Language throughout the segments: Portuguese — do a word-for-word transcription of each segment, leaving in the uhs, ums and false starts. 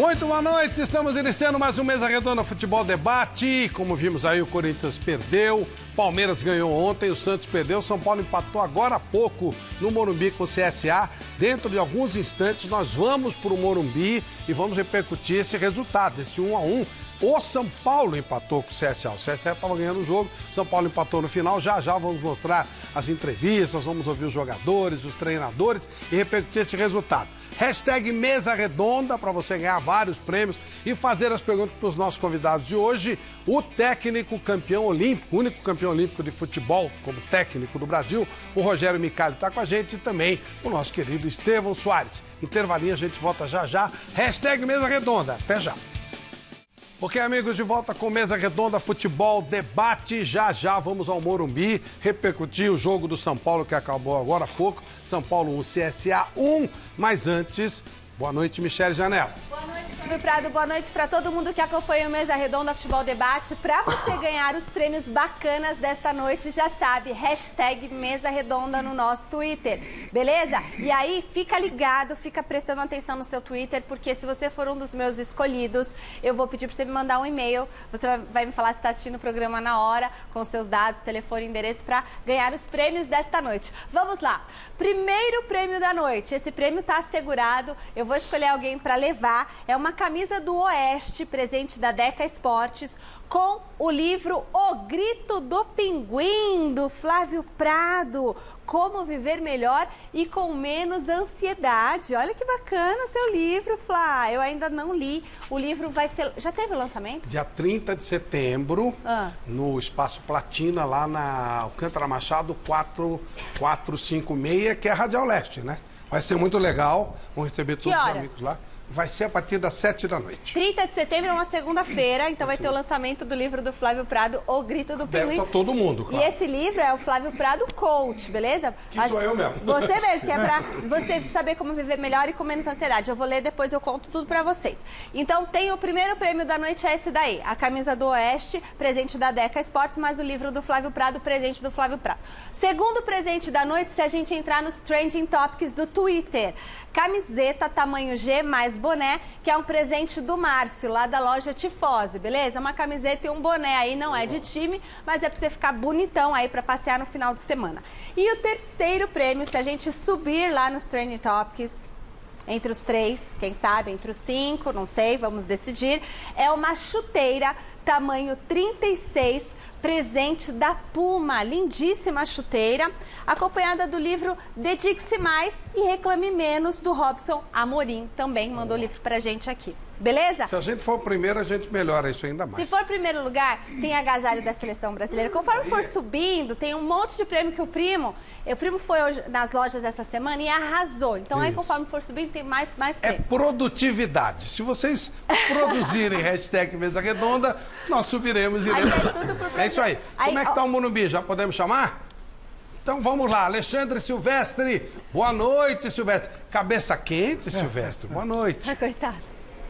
Muito boa noite, estamos iniciando mais um Mesa Redonda Futebol Debate. Como vimos aí, o Corinthians perdeu, Palmeiras ganhou ontem, o Santos perdeu, São Paulo empatou agora há pouco no Morumbi com o C S A. Dentro de alguns instantes nós vamos para o Morumbi e vamos repercutir esse resultado, esse um a um. O São Paulo empatou com o C S A, o C S A estava ganhando o jogo, São Paulo empatou no final. Já já vamos mostrar as entrevistas, vamos ouvir os jogadores, os treinadores e repercutir esse resultado. Hashtag Mesa Redonda para você ganhar vários prêmios e fazer as perguntas para os nossos convidados de hoje. O técnico campeão olímpico, único campeão olímpico de futebol como técnico do Brasil, o Rogério Micali está com a gente, e também o nosso querido Estevão Soares. Intervalinho, a gente volta já já. Hashtag Mesa Redonda, até já. Ok, amigos, de volta com Mesa Redonda Futebol Debate. Já já vamos ao Morumbi repercutir o jogo do São Paulo que acabou agora há pouco. São Paulo um, C S A um. Mas antes, boa noite, Michele Janela. Boa noite, Fábio Prado. Boa noite para todo mundo que acompanha o Mesa Redonda Futebol Debate. Para você ganhar os prêmios bacanas desta noite, já sabe, hashtag Mesa Redonda no nosso Twitter, beleza? E aí, fica ligado, fica prestando atenção no seu Twitter, porque se você for um dos meus escolhidos, eu vou pedir para você me mandar um e-mail. Você vai me falar se está assistindo o programa na hora, com seus dados, telefone e endereço, para ganhar os prêmios desta noite. Vamos lá. Primeiro prêmio da noite. Esse prêmio está assegurado. Eu vou escolher alguém para levar. É uma camisa do Oeste, presente da Deca Esportes, com o livro O Grito do Pinguim, do Flávio Prado. Como viver melhor e com menos ansiedade. Olha que bacana seu livro, Flá. Eu ainda não li. O livro vai ser... Já teve o lançamento? Dia trinta de setembro, ah. no Espaço Platina, lá na Alcântara Machado quatro quatro cinco seis, que é a Radial Leste, né? Vai ser muito legal. Vamos receber todos os amigos lá. Vai ser a partir das sete da noite. trinta de setembro é uma segunda-feira, então vai ter o lançamento do livro do Flávio Prado, O Grito do Pinguim. Para todo mundo, claro. E esse livro é o Flávio Prado Coach, beleza? Que Acho... sou eu mesmo. Você mesmo, que é para você saber como viver melhor e com menos ansiedade. Eu vou ler, depois eu conto tudo para vocês. Então tem o primeiro prêmio da noite, é esse daí. A camisa do Oeste, presente da Deca Esportes, mais o livro do Flávio Prado, presente do Flávio Prado. Segundo presente da noite, se a gente entrar nos Trending Topics do Twitter. Camiseta tamanho G mais boné, que é um presente do Márcio, lá da loja Tifose, beleza? Uma camiseta e um boné aí, não é de time, mas é pra você ficar bonitão aí pra passear no final de semana. E o terceiro prêmio, se a gente subir lá nos Trending Topics, entre os três, quem sabe, entre os cinco, não sei, vamos decidir, é uma chuteira tamanho trinta e seis, presente da Puma, lindíssima chuteira, acompanhada do livro Dedique-se Mais e Reclame Menos, do Robson Amorim, também mandou livro pra gente aqui. Beleza? Se a gente for o primeiro, a gente melhora isso ainda mais. Se for primeiro lugar, tem agasalho da Seleção Brasileira. Conforme for subindo, tem um monte de prêmio que o Primo... O Primo foi hoje nas lojas essa semana e arrasou. Então aí, conforme for subindo, tem mais, mais prêmios. É produtividade. Se vocês produzirem hashtag Mesa Redonda, nós subiremos e iremos. É, tudo por É isso aí. aí Como é que ó... tá o Morumbi? Já podemos chamar? Então vamos lá, Alexandre Silvestre. Boa noite, Silvestre. Cabeça quente, Silvestre. Boa noite. Ah, coitado.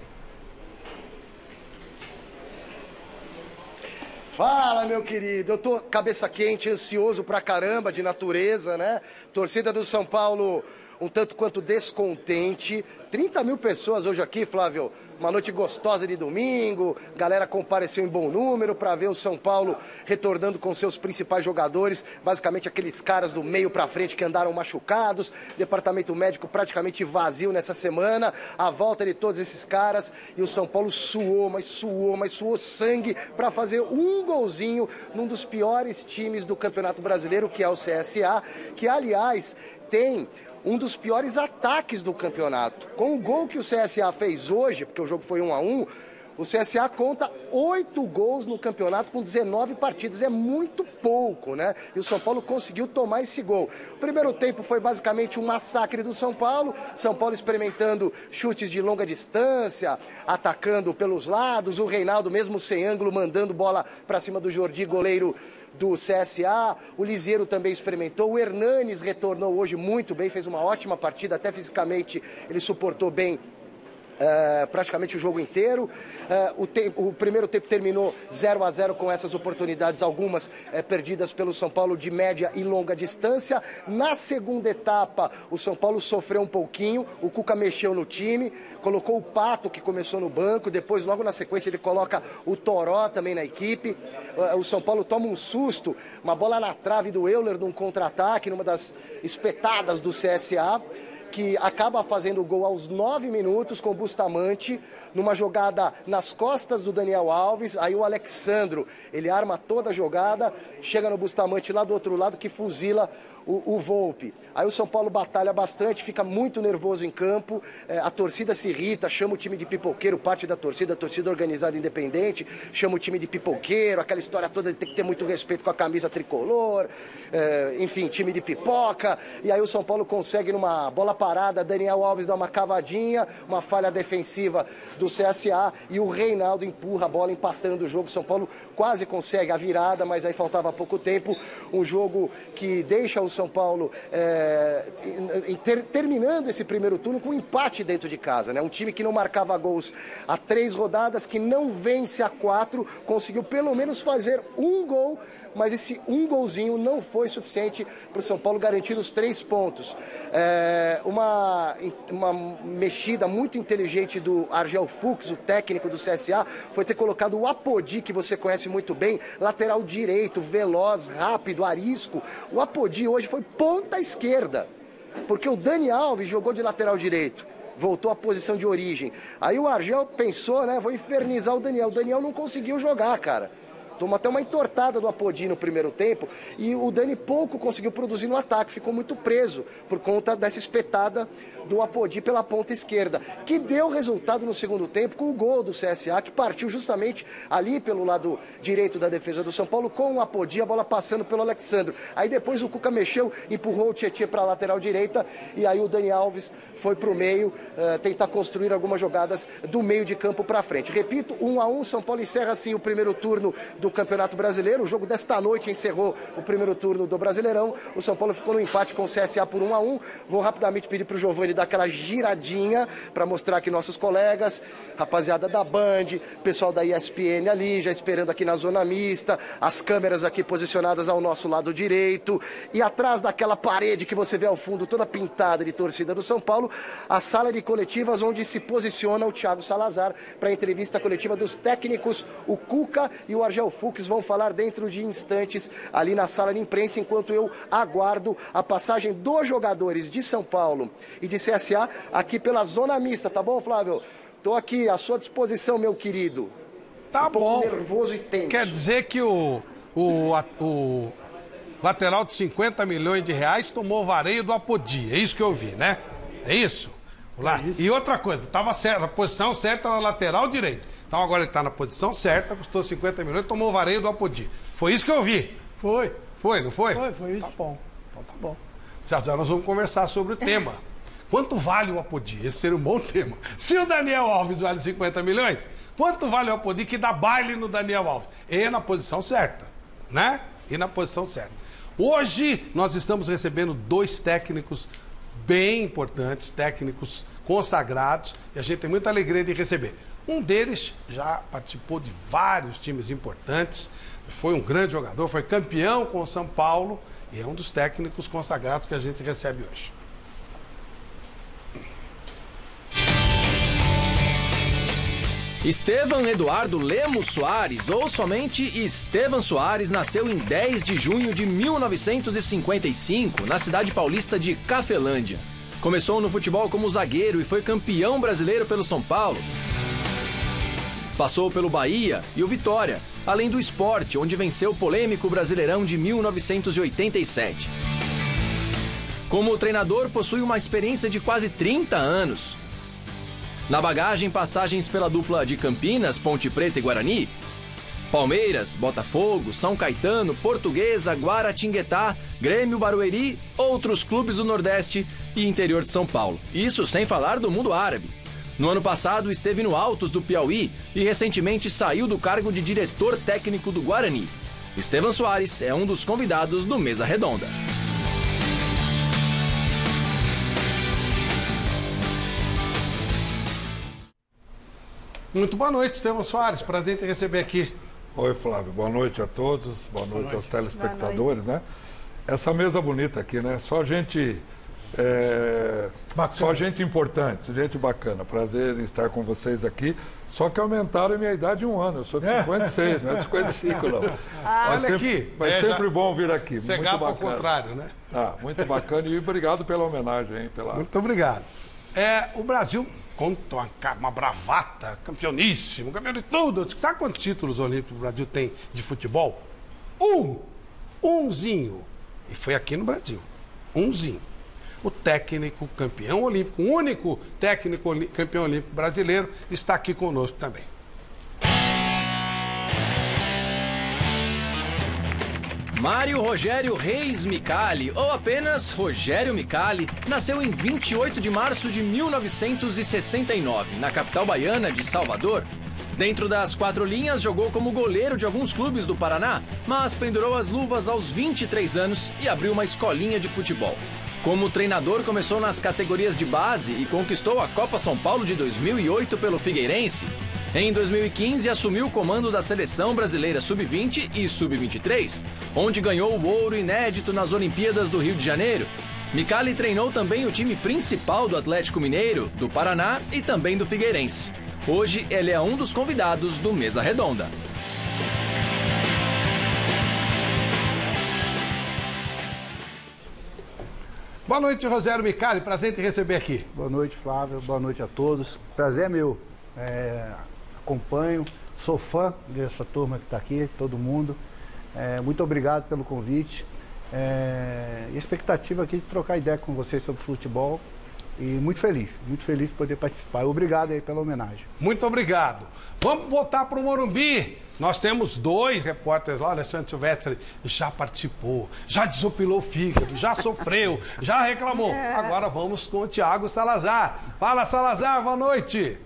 Fala, meu querido. Eu tô cabeça quente, ansioso pra caramba de natureza, né? Torcida do São Paulo um tanto quanto descontente. trinta mil pessoas hoje aqui, Flávio. Uma noite gostosa de domingo. Galera compareceu em bom número para ver o São Paulo retornando com seus principais jogadores. Basicamente aqueles caras do meio para frente que andaram machucados. Departamento médico praticamente vazio nessa semana. A volta de todos esses caras. E o São Paulo suou, mas suou, mas suou sangue para fazer um golzinho num dos piores times do Campeonato Brasileiro, que é o C S A. Que, aliás, tem um dos piores ataques do campeonato. Com o gol que o C S A fez hoje, porque o jogo foi um a um, o C S A conta oito gols no campeonato com dezenove partidas. É muito pouco, né? E o São Paulo conseguiu tomar esse gol. O primeiro tempo foi basicamente um massacre do São Paulo. São Paulo experimentando chutes de longa distância, atacando pelos lados. O Reinaldo, mesmo sem ângulo, mandando bola para cima do Jordi, goleiro do C S A, o Liseiro também experimentou, o Hernanes retornou hoje muito bem, fez uma ótima partida, até fisicamente ele suportou bem Uh, praticamente o jogo inteiro. Uh, o, tempo, o primeiro tempo terminou zero a zero com essas oportunidades, algumas uh, perdidas pelo São Paulo de média e longa distância. Na segunda etapa, o São Paulo sofreu um pouquinho, o Cuca mexeu no time, colocou o Pato, que começou no banco, depois logo na sequência ele coloca o Toró também na equipe. Uh, o São Paulo toma um susto, uma bola na trave do Euler num contra-ataque, numa das espetadas do C S A, que acaba fazendo o gol aos nove minutos com o Bustamante, numa jogada nas costas do Daniel Alves. Aí o Alexandro, ele arma toda a jogada, chega no Bustamante lá do outro lado, que fuzila o, o Volpi. Aí o São Paulo batalha bastante, fica muito nervoso em campo, é, a torcida se irrita, chama o time de pipoqueiro, parte da torcida, a torcida organizada independente, chama o time de pipoqueiro, aquela história toda de ter que ter muito respeito com a camisa tricolor, é, enfim, time de pipoca. E aí o São Paulo consegue, numa bola parada, Daniel Alves dá uma cavadinha, uma falha defensiva do C S A e o Reinaldo empurra a bola, empatando o jogo. São Paulo quase consegue a virada, mas aí faltava pouco tempo. Um jogo que deixa o São Paulo é, ter, terminando esse primeiro turno com um empate dentro de casa, né? Um time que não marcava gols há três rodadas, que não vence a quatro, conseguiu pelo menos fazer um gol, mas esse um golzinho não foi suficiente para o São Paulo garantir os três pontos. É, uma, uma mexida muito inteligente do Argel Fuchs, o técnico do C S A, foi ter colocado o Apodi, que você conhece muito bem, lateral direito, veloz, rápido, arisco. O Apodi hoje foi ponta esquerda, porque o Dani Alves jogou de lateral direito, voltou à posição de origem. Aí o Argel pensou, né, vou infernizar o Daniel. O Daniel não conseguiu jogar, cara. Tomou até uma entortada do Apodi no primeiro tempo e o Dani pouco conseguiu produzir no ataque, ficou muito preso por conta dessa espetada do Apodi pela ponta esquerda, que deu resultado no segundo tempo com o gol do C S A, que partiu justamente ali pelo lado direito da defesa do São Paulo, com o Apodi, a bola passando pelo Alexandro. Aí depois o Cuca mexeu, empurrou o Tietê para a lateral direita e aí o Dani Alves foi para o meio uh, tentar construir algumas jogadas do meio de campo para frente. Repito, um a um, São Paulo encerra assim o primeiro turno do Campeonato Brasileiro. O jogo desta noite encerrou o primeiro turno do Brasileirão. O São Paulo ficou no empate com o C S A por um a um. Vou rapidamente pedir para o Giovani dar aquela giradinha para mostrar aqui nossos colegas, rapaziada da Band, pessoal da E S P N ali, já esperando aqui na zona mista, as câmeras aqui posicionadas ao nosso lado direito, e atrás daquela parede que você vê ao fundo, toda pintada de torcida do São Paulo, a sala de coletivas onde se posiciona o Thiago Salazar para a entrevista coletiva dos técnicos. O Cuca e o Argel Fuchs vão falar dentro de instantes ali na sala de imprensa, enquanto eu aguardo a passagem dos jogadores de São Paulo e de C S A aqui pela zona mista, tá bom, Flávio? Tô aqui à sua disposição, meu querido. Tá um bom. Pouco nervoso e tenso. Quer dizer que o, o, o lateral de cinquenta milhões de reais tomou vareio do Apodi, é isso que eu vi, né? É isso? Lá. É isso. E outra coisa, tava certa, a posição certa na lateral direito. Então agora ele está na posição certa, custou cinquenta milhões, tomou o vareio do Apodi. Foi isso que eu vi. Foi. Foi, não foi? Foi, foi isso. Tá bom, então tá bom. Já já nós vamos conversar sobre o tema. Quanto vale o Apodi? Esse seria um bom tema. Se o Daniel Alves vale cinquenta milhões, quanto vale o Apodi que dá baile no Daniel Alves? E na posição certa, né? E na posição certa. Hoje nós estamos recebendo dois técnicos bem importantes, técnicos consagrados, e a gente tem muita alegria de receber. Um deles já participou de vários times importantes, foi um grande jogador, foi campeão com o São Paulo e é um dos técnicos consagrados que a gente recebe hoje. Estevan Eduardo Lemos Soares, ou somente Estevan Soares, nasceu em dez de junho de mil novecentos e cinquenta e cinco, na cidade paulista de Cafelândia. Começou no futebol como zagueiro e foi campeão brasileiro pelo São Paulo. Passou pelo Bahia e o Vitória, além do Sport, onde venceu o polêmico Brasileirão de mil novecentos e oitenta e sete. Como treinador, possui uma experiência de quase trinta anos. Na bagagem, passagens pela dupla de Campinas, Ponte Preta e Guarani, Palmeiras, Botafogo, São Caetano, Portuguesa, Guaratinguetá, Grêmio, Barueri, outros clubes do Nordeste e interior de São Paulo. Isso sem falar do mundo árabe. No ano passado, esteve no Altos do Piauí e recentemente saiu do cargo de diretor técnico do Guarani. Estevan Soares é um dos convidados do Mesa Redonda. Muito boa noite, Estevão Soares. Prazer em te receber aqui. Oi, Flávio. Boa noite a todos. Boa noite, boa noite. aos telespectadores, né? Essa mesa bonita aqui, né? Só gente... É... Só gente importante, gente bacana. Prazer em estar com vocês aqui. Só que aumentaram a minha idade um ano. Eu sou de cinquenta e seis, não é de cinquenta e cinco, não. Ah, Vai olha sempre, aqui. Vai é, sempre já... bom vir aqui. Você muito gato ao bacana. contrário, né? Ah, muito bacana e obrigado pela homenagem, hein? Pela... Muito obrigado. É, o Brasil conta uma, uma bravata, campeoníssimo, campeão de tudo. Sabe quantos títulos olímpicos o Brasil tem de futebol? Um! Umzinho. E foi aqui no Brasil. Umzinho. O técnico campeão olímpico, o único técnico campeão olímpico brasileiro, está aqui conosco também. Mário Rogério Reis Micali, ou apenas Rogério Micali, nasceu em vinte e oito de março de mil novecentos e sessenta e nove, na capital baiana de Salvador. Dentro das quatro linhas, jogou como goleiro de alguns clubes do Paraná, mas pendurou as luvas aos vinte e três anos e abriu uma escolinha de futebol. Como treinador, começou nas categorias de base e conquistou a Copa São Paulo de dois mil e oito pelo Figueirense. Em dois mil e quinze, assumiu o comando da Seleção Brasileira sub vinte e sub vinte e três, onde ganhou o ouro inédito nas Olimpíadas do Rio de Janeiro. Micali treinou também o time principal do Atlético Mineiro, do Paraná e também do Figueirense. Hoje, ele é um dos convidados do Mesa Redonda. Boa noite, Rogério Micali. Prazer em te receber aqui. Boa noite, Flávio. Boa noite a todos. Prazer é meu. É, acompanho, sou fã dessa turma que está aqui, todo mundo. É, muito obrigado pelo convite. É, e a expectativa aqui de trocar ideia com vocês sobre futebol. E muito feliz, muito feliz de poder participar. Obrigado aí pela homenagem. Muito obrigado. Vamos voltar para o Morumbi. Nós temos dois repórteres lá, o Alexandre Silvestre já participou, já desopilou o fígado, já sofreu, já reclamou. Agora vamos com o Thiago Salazar. Fala, Salazar, boa noite.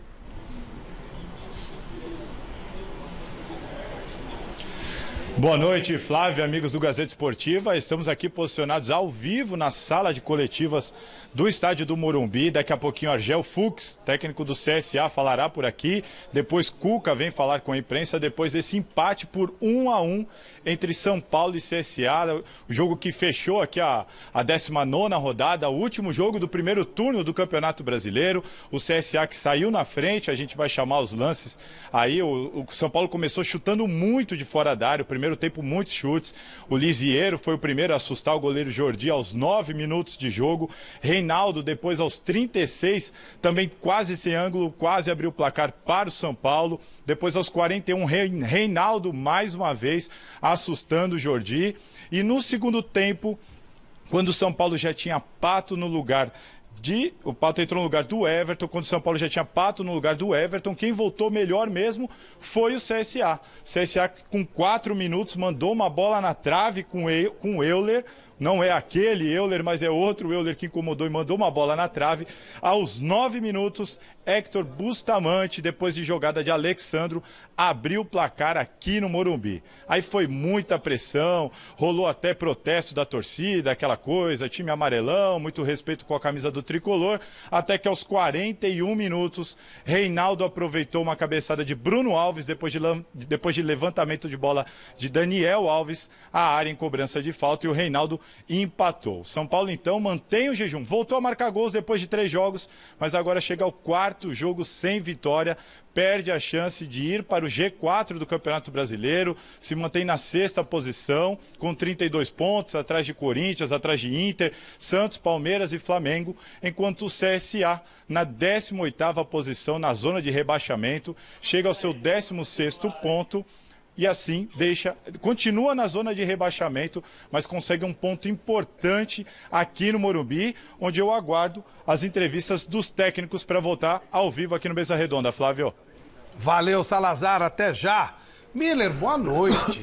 Boa noite, Flávio, amigos do Gazeta Esportiva. Estamos aqui posicionados ao vivo na sala de coletivas do estádio do Morumbi. Daqui a pouquinho Argel Fux, técnico do C S A, falará por aqui. Depois Cuca vem falar com a imprensa depois desse empate por um a um entre São Paulo e C S A. O jogo que fechou aqui a, a décima nona rodada, o último jogo do primeiro turno do Campeonato Brasileiro. O C S A que saiu na frente, a gente vai chamar os lances aí. O, o São Paulo começou chutando muito de fora da área, o primeiro tempo muitos chutes. O Lisieiro foi o primeiro a assustar o goleiro Jordi aos nove minutos de jogo. Reinaldo, depois aos trinta e seis, também quase sem ângulo, quase abriu o placar para o São Paulo. Depois aos quarenta e um, Reinaldo mais uma vez assustando o Jordi. E no segundo tempo, quando o São Paulo já tinha Pato no lugar de... O Pato entrou no lugar do Everton, quando o São Paulo já tinha Pato no lugar do Everton, quem voltou melhor mesmo foi o C S A. C S A com quatro minutos mandou uma bola na trave com o Euler. Não é aquele Euler, mas é outro Euler que incomodou e mandou uma bola na trave. Aos nove minutos, Héctor Bustamante, depois de jogada de Alexandro, abriu o placar aqui no Morumbi. Aí foi muita pressão, rolou até protesto da torcida, aquela coisa, time amarelão, muito respeito com a camisa do tricolor, até que aos quarenta e um minutos, Reinaldo aproveitou uma cabeçada de Bruno Alves, depois de, depois de levantamento de bola de Daniel Alves, a área em cobrança de falta, e o Reinaldo empatou. São Paulo, então, mantém o jejum. Voltou a marcar gols depois de três jogos, mas agora chega ao quarto jogo sem vitória, perde a chance de ir para o G quatro do Campeonato Brasileiro, se mantém na sexta posição, com trinta e dois pontos, atrás de Corinthians, atrás de Inter, Santos, Palmeiras e Flamengo, enquanto o C S A, na décima oitava posição, na zona de rebaixamento, chega ao seu décimo sexto ponto, e assim deixa, continua na zona de rebaixamento, mas consegue um ponto importante aqui no Morumbi, onde eu aguardo as entrevistas dos técnicos para voltar ao vivo aqui no Mesa Redonda. Flávio. Valeu, Salazar, até já. Miller, boa noite.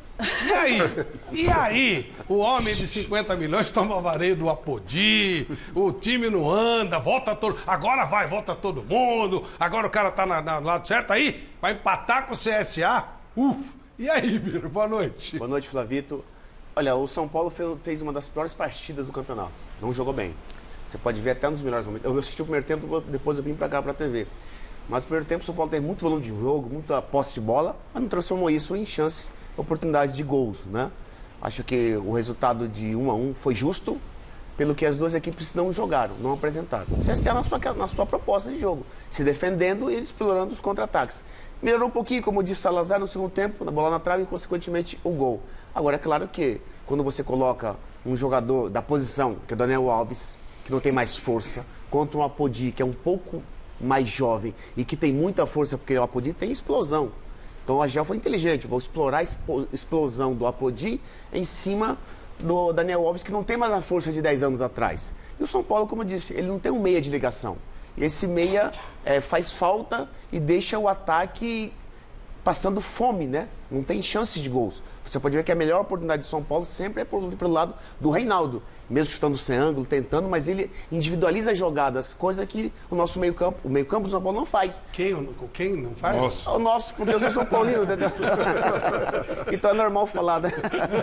E aí? E aí? O homem de cinquenta milhões toma vareio do Apodi, o time não anda, volta todo... Agora vai, volta todo mundo, agora o cara tá na, na, no lado certo, aí vai empatar com o C S A. Uf! E aí, Biro? Boa noite. Boa noite, Flavito. Olha, o São Paulo fez uma das piores partidas do campeonato. Não jogou bem. Você pode ver até nos melhores momentos. Eu assisti o primeiro tempo, depois eu vim pra cá, pra T V. Mas no primeiro tempo o São Paulo teve muito volume de jogo, muita posse de bola, mas não transformou isso em chances, oportunidades de gols, né? Acho que o resultado de um a um foi justo, pelo que as duas equipes não jogaram, não apresentaram. O C S A na sua, na sua proposta de jogo, se defendendo e explorando os contra-ataques. Melhorou um pouquinho, como disse o Salazar, no segundo tempo, na bola na trave e, consequentemente, o gol. Agora, é claro que quando você coloca um jogador da posição, que é o Daniel Alves, que não tem mais força, contra um Apodi, que é um pouco mais jovem e que tem muita força, porque o Apodi tem explosão. Então, o Agel foi inteligente, vou explorar a explosão do Apodi em cima do Daniel Alves, que não tem mais a força de dez anos atrás. E o São Paulo, como eu disse, ele não tem um meia de ligação. Esse meia é, faz falta e deixa o ataque passando fome, né? Não tem chances de gols. Você pode ver que a melhor oportunidade do São Paulo sempre é pelo lado do Reinaldo. Mesmo chutando sem ângulo, tentando, mas ele individualiza as jogadas, coisa que o nosso meio-campo, o meio-campo do São Paulo não faz. Quem, quem não faz? Nossa. O nosso, porque eu sou São Paulino, entendeu? Então é normal falar, né?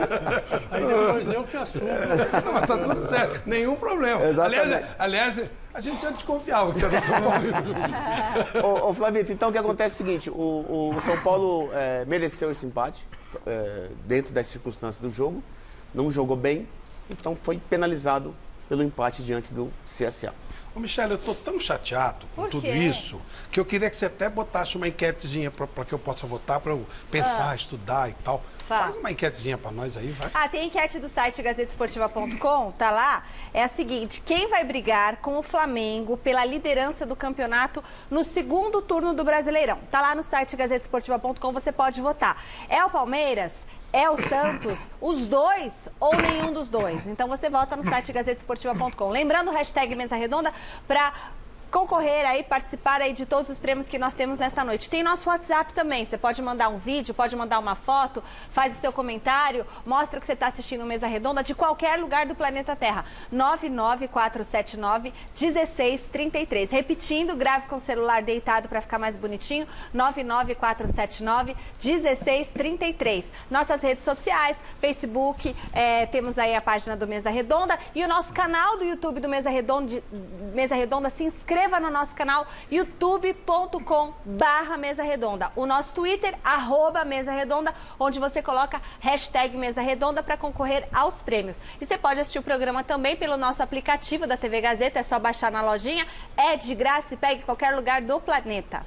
Aí depois eu que assumo. Não, mas tá tudo certo, nenhum problema. Exatamente. Aliás, aliás, a gente já desconfiava que você era São Paulino. Ô, ô Flavito, então o que acontece é o seguinte, o, o São Paulo é, mereceu esse empate, é, dentro das circunstâncias do jogo, não jogou bem, então foi penalizado pelo empate diante do C S A. Ô, Michele, eu tô tão chateado com Por tudo quê? isso, que eu queria que você até botasse uma enquetezinha para que eu possa votar, para eu pensar, Ah. estudar e tal. Tá. Faz uma enquetezinha para nós aí, vai. Ah, tem enquete do site gazeta esportiva ponto com, tá lá? É a seguinte, quem vai brigar com o Flamengo pela liderança do campeonato no segundo turno do Brasileirão? Tá lá no site gazeta esportiva ponto com, você pode votar. É o Palmeiras? É o Santos? Os dois ou nenhum dos dois? Então você vota no site gazeta esportiva ponto com. Lembrando o hashtag Mesa Redonda para concorrer aí, participar aí de todos os prêmios que nós temos nesta noite. Tem nosso WhatsApp também, você pode mandar um vídeo, pode mandar uma foto, faz o seu comentário, mostra que você está assistindo Mesa Redonda de qualquer lugar do planeta Terra. nove nove quatro sete nove, um seis três três. Repetindo, grave com o celular deitado para ficar mais bonitinho, nove nove quatro sete nove, um seis três três. Nossas redes sociais, Facebook, é, temos aí a página do Mesa Redonda e o nosso canal do YouTube do Mesa Redonda, Mesa Redonda, se inscreva no nosso canal youtube ponto com barra Mesa Redonda. O nosso Twitter, arroba Mesa Redonda, onde você coloca hashtag Mesa Redonda para concorrer aos prêmios. E você pode assistir o programa também pelo nosso aplicativo da T V Gazeta, é só baixar na lojinha, é de graça e pega em qualquer lugar do planeta.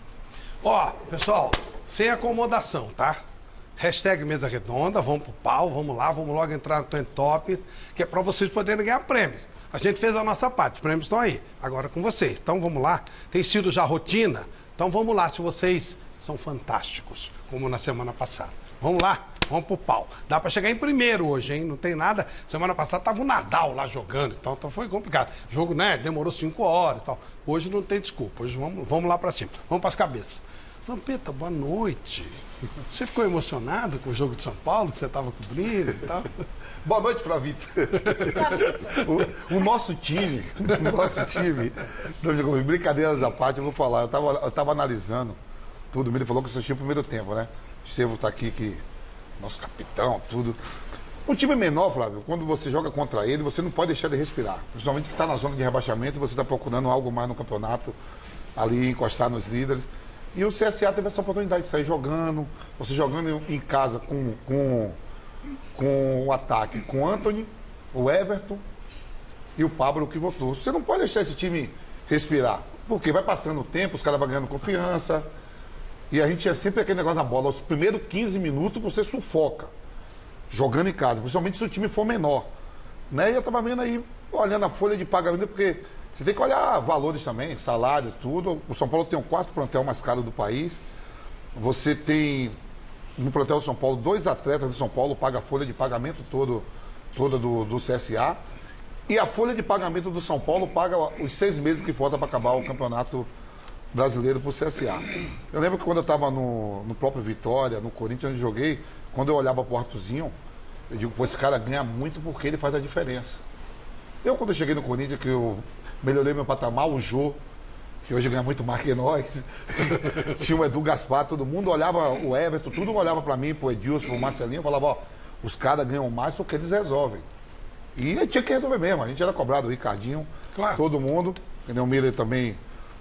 Ó, pessoal, sem acomodação, tá? Hashtag Mesa Redonda, vamos pro pau, vamos lá, vamos logo entrar no Trend Top, que é para vocês poderem ganhar prêmios. A gente fez a nossa parte, os prêmios estão aí, agora com vocês. Então vamos lá, tem sido já rotina, então vamos lá, se vocês são fantásticos, como na semana passada. Vamos lá, vamos pro pau. Dá para chegar em primeiro hoje, hein? Não tem nada. Semana passada tava o Nadal lá jogando, então, então foi complicado. O jogo, né, demorou cinco horas e tal. Hoje não tem desculpa, hoje vamos, vamos lá para cima, vamos para as cabeças. Vampeta, boa noite. Você ficou emocionado com o jogo de São Paulo, que você estava cobrindo e tal? Boa noite, Flavito. o, o nosso time, o nosso time, brincadeiras à parte, eu vou falar, eu estava eu tava analisando tudo, ele falou que assistiu o primeiro tempo, né? Estevam está aqui, que nosso capitão, tudo. Um time menor, Flávio, quando você joga contra ele, você não pode deixar de respirar. Principalmente que está na zona de rebaixamento, você está procurando algo mais no campeonato, ali encostar nos líderes. E o C S A teve essa oportunidade de sair jogando, você jogando em casa com, com, com o ataque, com o Antony, o Everton e o Pablo que votou. Você não pode deixar esse time respirar, porque vai passando o tempo, os caras vão ganhando confiança, e a gente é sempre aquele negócio na bola, os primeiros quinze minutos você sufoca, jogando em casa, principalmente se o time for menor. Né? E eu estava vendo aí, olhando a folha de pagamento, porque você tem que olhar valores também, salário, tudo. O São Paulo tem o quarto plantel mais caro do país. Você tem, no plantel do São Paulo, dois atletas do São Paulo pagam a folha de pagamento todo, toda do, do C S A. E a folha de pagamento do São Paulo paga os seis meses que falta para acabar o Campeonato Brasileiro para o C S A. Eu lembro que quando eu estava no, no próprio Vitória, no Corinthians, onde joguei, quando eu olhava para o Arthurzinho, eu digo, pô, esse cara ganha muito porque ele faz a diferença. Eu, quando eu cheguei no Corinthians, que eu melhorei meu patamar, o Jô, que hoje ganha muito mais que nós, tinha o Edu Gaspar, todo mundo olhava, o Everton, tudo olhava para mim, pro Edilson, pro Marcelinho, falava, ó, os caras ganham mais porque eles resolvem. E tinha que resolver mesmo, a gente era cobrado, o Ricardinho, claro. Todo mundo, entendeu? O Miller também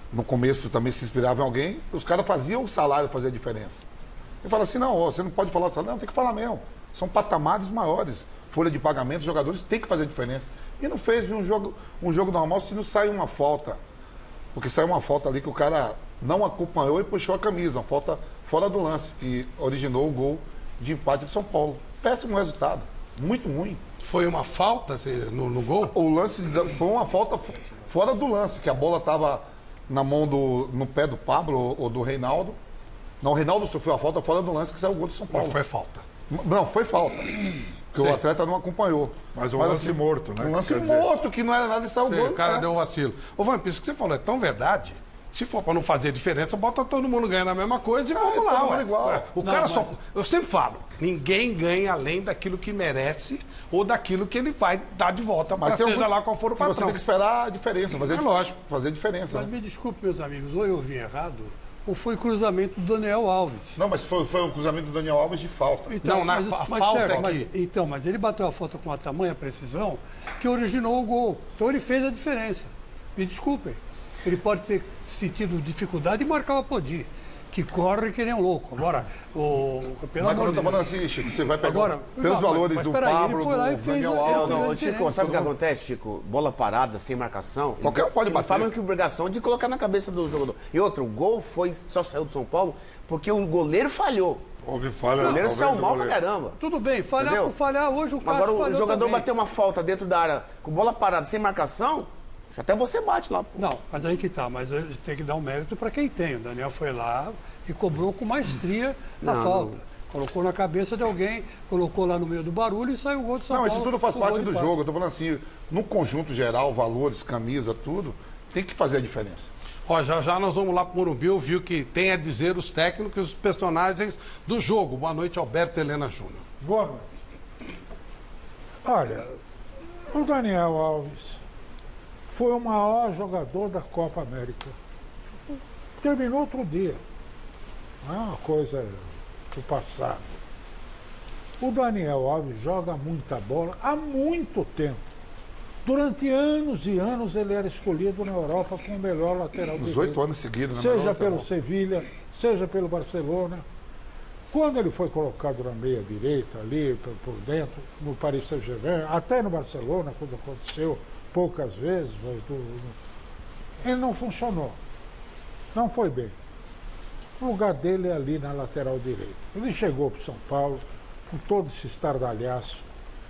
no começo também se inspirava em alguém, os caras faziam o salário fazer a diferença. Ele fala assim, não, ó, você não pode falar salário, não, tem que falar mesmo. São patamares maiores. Folha de pagamento, os jogadores têm que fazer a diferença. E não fez um jogo, um jogo normal se não sai uma falta. Porque saiu uma falta ali que o cara não acompanhou e puxou a camisa. Uma falta fora do lance, que originou o gol de empate de São Paulo. Péssimo resultado. Muito ruim. Foi uma falta assim, no, no gol? O lance foi uma falta fora do lance, que a bola estava na mão do. no pé do Pablo ou do Reinaldo. Não, o Reinaldo sofreu a falta fora do lance que saiu o gol do São Paulo. Não foi falta. Não, foi falta. Porque Sim. o atleta não acompanhou. Mas um Mas, lance assim, morto, né? Um lance Quer dizer- morto, que não era nada e saiu o Sim, gol. o cara né? deu um vacilo. Ô, Vampiro, isso que você falou é tão verdade. Se for pra não fazer diferença, bota todo mundo ganhando a mesma coisa e Ah, vamos é lá. todo mundo Ué. igual. Ué, O Não, cara mas- só. Eu sempre falo, ninguém ganha além daquilo que merece ou daquilo que ele vai dar de volta, Mas pra tem seja alguns lá qual for o que Você patrão. tem que esperar a diferença. Fazer, É lógico. Fazer a diferença. Mas Né? me desculpe, meus amigos, ou eu vi errado, ou foi cruzamento do Daniel Alves. Não, mas foi, foi o cruzamento do Daniel Alves de falta. Não, na fa- falta é mas, que- então, mas ele bateu a falta com uma tamanha precisão que originou o gol. Então ele fez a diferença. Me desculpem. Ele pode ter sentido dificuldade em marcar o Apodi, que corre que nem um louco. Agora, o, pelo Mas amor quando eu de tô falando Deus. assim, Chico, você vai pegar Agora, pelos não, valores mas do peraí, ele Pablo, foi lá e do fez Daniel a- Alves. Não, Não, não, não, Chico, não, sabe o que não. acontece, Chico? Bola parada, sem marcação. Qualquer um pode eles bater. falam que obrigação de colocar na cabeça do jogador. E outro, o gol foi, só saiu do São Paulo porque o goleiro falhou. Houve falha. O goleiro talvez, saiu do mal pra goleiro. caramba. Tudo bem, falhar Entendeu? por falhar, hoje o Cássio Agora o falhou jogador também. bateu uma falta dentro da área com bola parada, sem marcação, até você bate lá. Pô. Não, mas aí que tá, mas tem que dar um mérito para quem tem. O Daniel foi lá e cobrou com maestria a Não, falta. não. Colocou na cabeça de alguém, colocou lá no meio do barulho e saiu o gol de São Não, Paulo. isso tudo faz com parte gol de do empate. jogo. Eu tô falando assim, no conjunto geral, valores, camisa, tudo, tem que fazer a diferença. Ó, já já nós vamos lá pro Morumbi ouvir o que tem a dizer os técnicos e os personagens do jogo. Boa noite, Alberto Helena Júnior. Boa noite. Olha, o Daniel Alves foi o maior jogador da Copa América. Terminou outro dia. Não é uma coisa do passado. O Daniel Alves joga muita bola há muito tempo. Durante anos e anos ele era escolhido na Europa como o melhor lateral Uns direito. oito anos seguidos, né? Seja Melhor pelo lateral. Sevilha, seja pelo Barcelona. Quando ele foi colocado na meia direita, ali por, por dentro, no Paris Saint-Germain, até no Barcelona, quando aconteceu, poucas vezes, mas do, ele não funcionou. Não foi bem. O lugar dele é ali na lateral direita. Ele chegou para o São Paulo com todo esse estardalhaço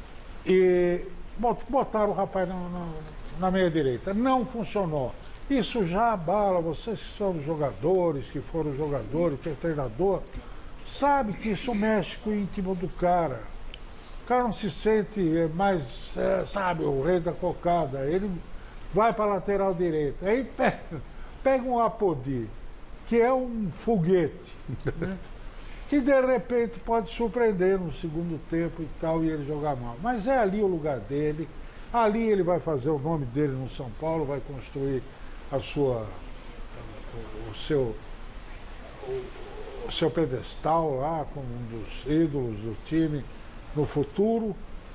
e bot- botaram o rapaz na, na, na meia direita. Não funcionou. Isso já abala, vocês que são jogadores, que foram jogadores, que é treinador, sabe que isso mexe com o íntimo do cara. O cara não se sente mais, é, sabe, o rei da cocada. Ele vai para a lateral direita. Aí pega, pega um Apodi, que é um foguete, né? Que de repente pode surpreender no segundo tempo e tal, e ele jogar mal. Mas é ali o lugar dele. Ali ele vai fazer o nome dele no São Paulo, vai construir a sua, o, o seu, o, o seu pedestal lá como um dos ídolos do time no futuro.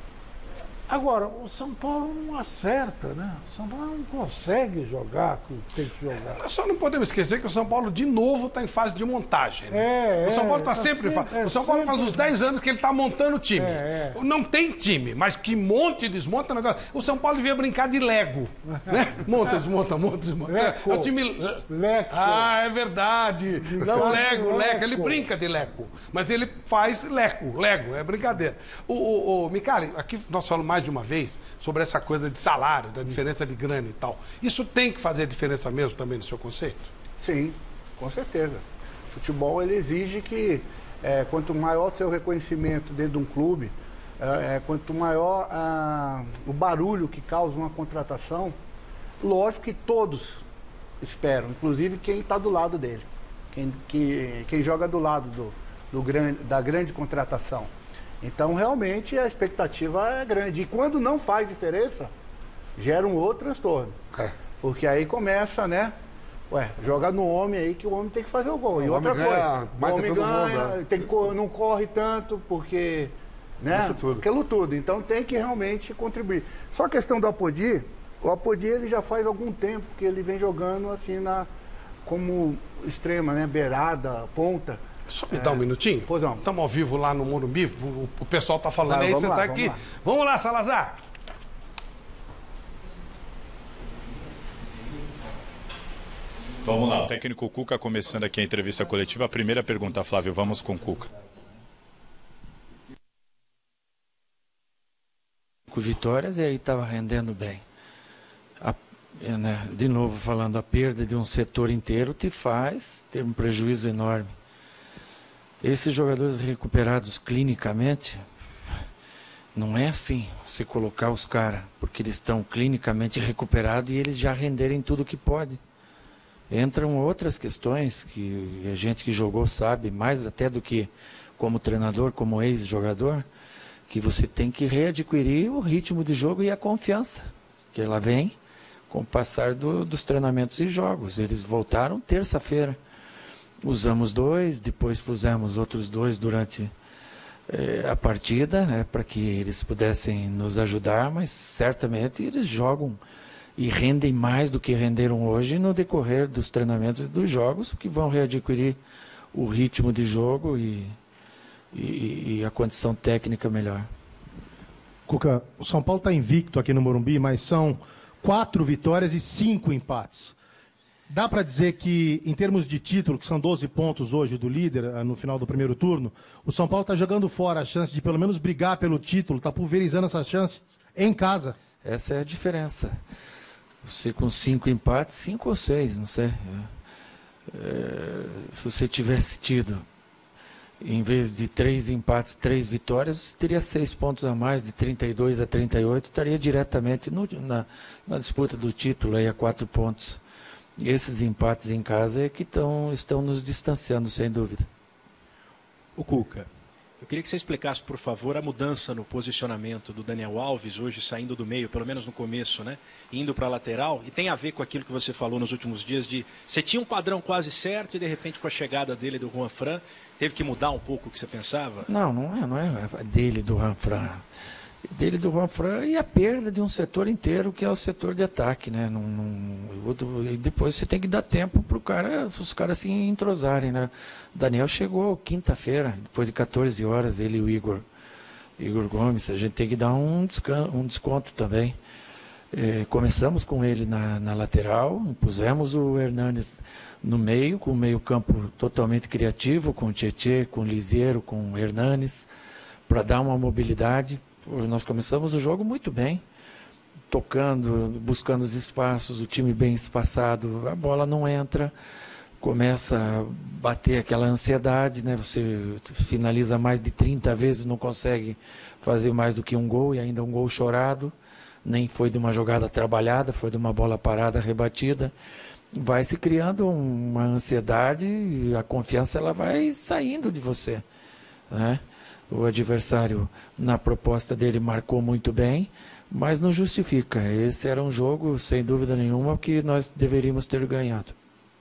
Agora, o São Paulo não acerta, né? O São Paulo não consegue jogar o que tem que jogar. Nós só não podemos esquecer que o São Paulo, de novo, está em fase de montagem. Né? É, o São Paulo está é, tá sempre. em sempre- fa- é o São Paulo sempre- faz uns dez anos que ele está montando o time. É, Não tem time, mas que monte e desmonta negócio. O São Paulo devia brincar de Lego. Né? Monta, desmonta, monta, desmonta. Leco. É o time. Leco. Ah, é verdade. Não, Leco, Lego, Leco. Leco. Ele brinca de Leco. Mas ele faz Leco, Lego, é brincadeira. O, o, o Micali, aqui nós falamos mais de uma vez sobre essa coisa de salário, da diferença de grana e tal. Isso tem que fazer diferença mesmo também no seu conceito? Sim, com certeza. O futebol ele exige que é, quanto maior seu reconhecimento dentro de um clube, é, é, quanto maior ah, o barulho que causa uma contratação, lógico que todos esperam, inclusive quem está do lado dele, quem, que, quem joga do lado do, do grande, da grande contratação. Então, realmente, a expectativa é grande. E quando não faz diferença, gera um outro transtorno. É. Porque aí começa, né? Ué, joga no homem aí que o homem tem que fazer o gol. E O outra homem ganha coisa, mais o que homem todo mundo, ganha, né? tem que cor- não corre tanto porque, né? Isso tudo. Aquilo tudo. Então tem que realmente contribuir. Só a questão do Apodi, o Apodi ele já faz algum tempo que ele vem jogando assim na, como extrema, né? Beirada, ponta. Só me dá um minutinho? Pois não. Estamos ao vivo lá no Morumbi, o, o pessoal está falando Vai, aí, vamos você lá, está aqui. vamos lá. Vamos lá, Salazar. Vamos lá, o técnico Cuca começando aqui a entrevista coletiva. A primeira pergunta, Flávio, vamos com o Cuca. Com vitórias e aí estava rendendo bem. A, né, de novo falando, a perda de um setor inteiro te faz ter um prejuízo enorme. Esses jogadores recuperados clinicamente, não é assim você colocar os caras, porque eles estão clinicamente recuperados e eles já renderem tudo que pode. Entram outras questões que a gente que jogou sabe, mais até do que como treinador, como ex-jogador, que você tem que readquirir o ritmo de jogo e a confiança, que ela vem com o passar do, dos treinamentos e jogos. Eles voltaram terça-feira. Usamos dois, depois pusemos outros dois durante eh, a partida, né, para que eles pudessem nos ajudar, mas certamente eles jogam e rendem mais do que renderam hoje no decorrer dos treinamentos e dos jogos, que vão readquirir o ritmo de jogo e, e, e a condição técnica melhor. Cuca, o São Paulo está invicto aqui no Morumbi, mas são quatro vitórias e cinco empates. Dá para dizer que, em termos de título, que são doze pontos hoje do líder no final do primeiro turno, o São Paulo está jogando fora a chance de pelo menos brigar pelo título, está pulverizando essas chances em casa. Essa é a diferença. Você com cinco empates, cinco ou seis, não sei. É, se você tivesse tido, em vez de três empates, três vitórias, você teria seis pontos a mais, de trinta e dois a trinta e oito, estaria diretamente no, na, na disputa do título, aí a quatro pontos. E esses empates em casa é que tão, estão nos distanciando, sem dúvida. O Cuca, eu queria que você explicasse, por favor, a mudança no posicionamento do Daniel Alves, hoje saindo do meio, pelo menos no começo, né? Indo para a lateral, e tem a ver com aquilo que você falou nos últimos dias, de você tinha um padrão quase certo e, de repente, com a chegada dele do Juan Fran, teve que mudar um pouco o que você pensava? Não, não é, não é dele, do Juan Fran. Dele, do Juan Fran, e a perda de um setor inteiro, que é o setor de ataque, né? Não, não, e depois você tem que dar tempo para cara, os caras se entrosarem, né? Daniel chegou quinta-feira, depois de quatorze horas, ele e o Igor, Igor Gomes, a gente tem que dar um desconto, um desconto também. É, começamos com ele na, na lateral, pusemos o Hernanes no meio, com o meio campo totalmente criativo, com o Tietê, com o Liseiro, com o Hernanes, para dar uma mobilidade. Nós começamos o jogo muito bem, tocando, buscando os espaços, o time bem espaçado, a bola não entra, começa a bater aquela ansiedade, né? Você finaliza mais de trinta vezes, não consegue fazer mais do que um gol, e ainda um gol chorado, nem foi de uma jogada trabalhada, foi de uma bola parada, rebatida. Vai se criando uma ansiedade e a confiança ela vai saindo de você, né? O adversário, na proposta dele, marcou muito bem, mas não justifica. Esse era um jogo, sem dúvida nenhuma, que nós deveríamos ter ganhado.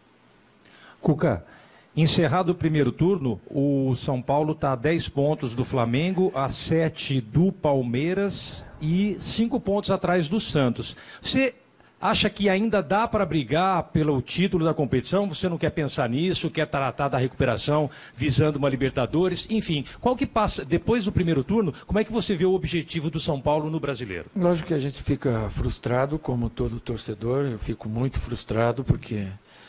Cuca, encerrado o primeiro turno, o São Paulo está a dez pontos do Flamengo, a sete do Palmeiras e cinco pontos atrás do Santos. Você acha que ainda dá para brigar pelo título da competição? Você não quer pensar nisso, quer tratar da recuperação visando uma Libertadores? Enfim, qual que passa, depois do primeiro turno, como é que você vê o objetivo do São Paulo no Brasileiro? Lógico que a gente fica frustrado, como todo torcedor. Eu fico muito frustrado porque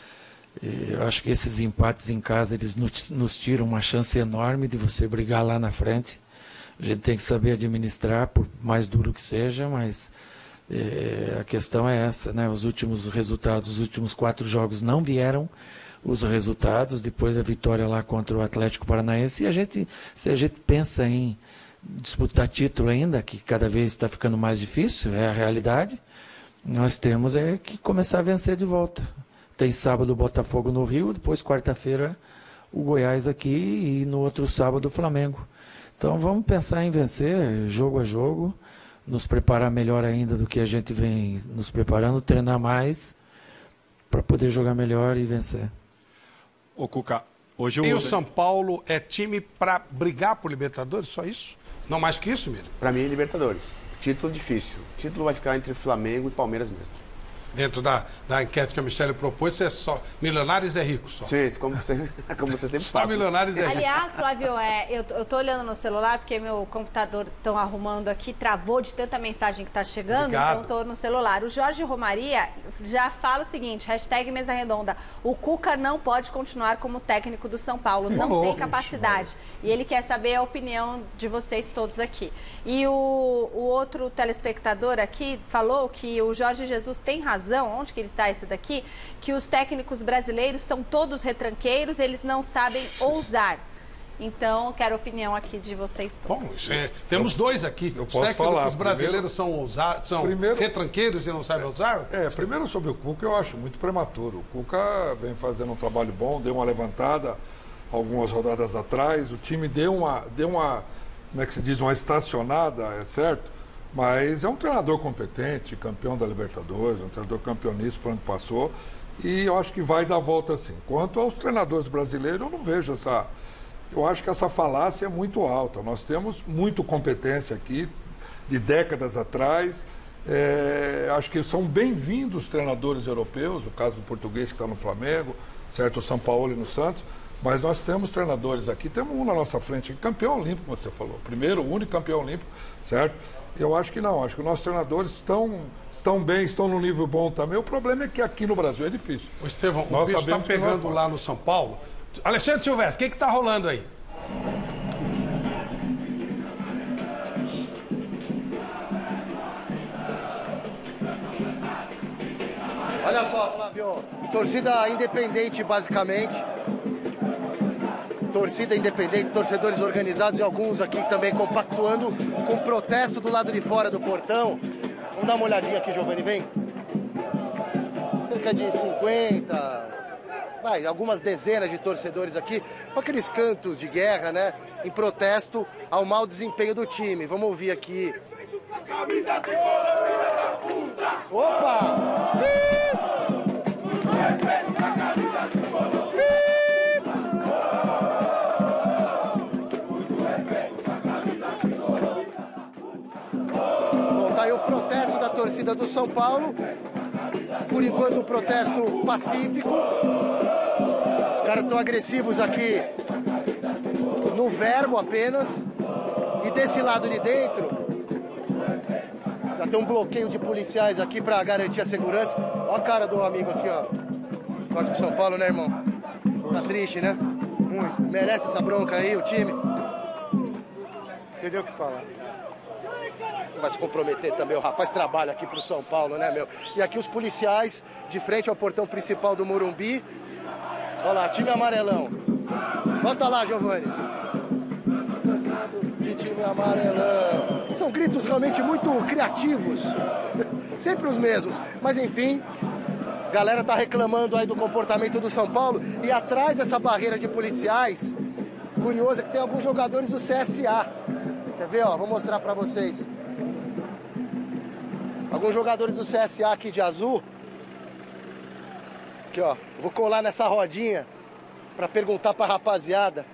eu acho que esses empates em casa, eles nos tiram uma chance enorme de você brigar lá na frente. A gente tem que saber administrar, por mais duro que seja, mas É, a questão é essa, né? Os últimos resultados, os últimos quatro jogos não vieram os resultados, depois a vitória lá contra o Atlético Paranaense, e a gente, se a gente pensa em disputar título ainda, que cada vez está ficando mais difícil, é a realidade, nós temos é que começar a vencer de volta. Tem sábado o Botafogo no Rio, depois quarta-feira o Goiás aqui e no outro sábado o Flamengo. Então vamos pensar em vencer, jogo a jogo, nos preparar melhor ainda do que a gente vem nos preparando, treinar mais para poder jogar melhor e vencer. Ô Cuca, hoje eu... E o São Paulo é time para brigar por Libertadores, só isso? Não mais que isso, Miller? Para mim, Libertadores. Título difícil. O título vai ficar entre Flamengo e Palmeiras mesmo. dentro da, da enquete que a Michele propôs, é só milionários é rico só. Sim, como você, como você sempre só fala. milionários é rico. Aliás, Flávio, é, eu, eu tô olhando no celular porque meu computador estão arrumando aqui, travou de tanta mensagem que tá chegando, Obrigado. então tô no celular. O Jorge Romaria já fala o seguinte, hashtag mesa redonda, o Cuca não pode continuar como técnico do São Paulo, não louco, tem capacidade. Bicho, e ele quer saber a opinião de vocês todos aqui. E o, o outro telespectador aqui falou que o Jorge Jesus tem razão, onde que ele está esse daqui, que os técnicos brasileiros são todos retranqueiros, eles não sabem ousar. Então, eu quero a opinião aqui de vocês todos. Bom, é, temos dois aqui. Eu Os posso técnicos falar. brasileiros Primeiro, são, ousar, são primeiro, retranqueiros e não sabem usar? É, primeiro sobre o Cuca eu acho muito prematuro. O Cuca vem fazendo um trabalho bom, deu uma levantada algumas rodadas atrás, o time deu uma, deu uma, como é que se diz, uma estacionada, é certo? Mas é um treinador competente, campeão da Libertadores, um treinador campeoníssimo para o ano que passou, e eu acho que vai dar volta sim. Quanto aos treinadores brasileiros, eu não vejo essa... Eu acho que essa falácia é muito alta. Nós temos muito competência aqui, de décadas atrás. É, acho que são bem-vindos treinadores europeus, o caso do português que está no Flamengo, certo? O São Paulo e no Santos. Mas nós temos treinadores aqui, temos um na nossa frente, campeão olímpico, você falou. Primeiro, o único campeão olímpico, certo? Eu acho que não, acho que os nossos treinadores estão, estão bem, estão no nível bom também. O problema é que aqui no Brasil é difícil. O Estevão, nós o bicho está pegando lá no São Paulo. Alexandre Silvestre, o que está rolando aí? Olha só, Flávio, torcida independente, basicamente. Torcida independente, torcedores organizados e alguns aqui também compactuando com protesto do lado de fora do portão. Vamos dar uma olhadinha aqui, Giovanni, vem. Cerca de cinquenta... Vai, algumas dezenas de torcedores aqui, com aqueles cantos de guerra, né? Em protesto ao mau desempenho do time. Vamos ouvir aqui. Camisa tricolor, filha da puta! Opa! Respeito pra camisa tricolor! Muito respeito pra camisa tricolor! Bom, tá aí o protesto da torcida do São Paulo. Por enquanto, um protesto pacífico. Os caras estão agressivos aqui no verbo apenas. E desse lado de dentro, já tem um bloqueio de policiais aqui para garantir a segurança. Olha a cara do amigo aqui, ó. Torce pro São Paulo, né, irmão? Tá triste, né? Muito. Merece essa bronca aí, o time. Entendeu o que falar? Vai se comprometer também, o rapaz trabalha aqui pro São Paulo, né, meu? E aqui os policiais, de frente ao portão principal do Morumbi. Olha lá, time amarelão. Volta lá, Giovanni. Cansado de time amarelão. São gritos realmente muito criativos. Sempre os mesmos. Mas, enfim, a galera tá reclamando aí do comportamento do São Paulo. E atrás dessa barreira de policiais, curioso é que tem alguns jogadores do C S A. Quer ver, ó? Vou mostrar pra vocês. Alguns jogadores do C S A aqui de azul. Aqui, ó. Vou colar nessa rodinha pra perguntar pra rapaziada.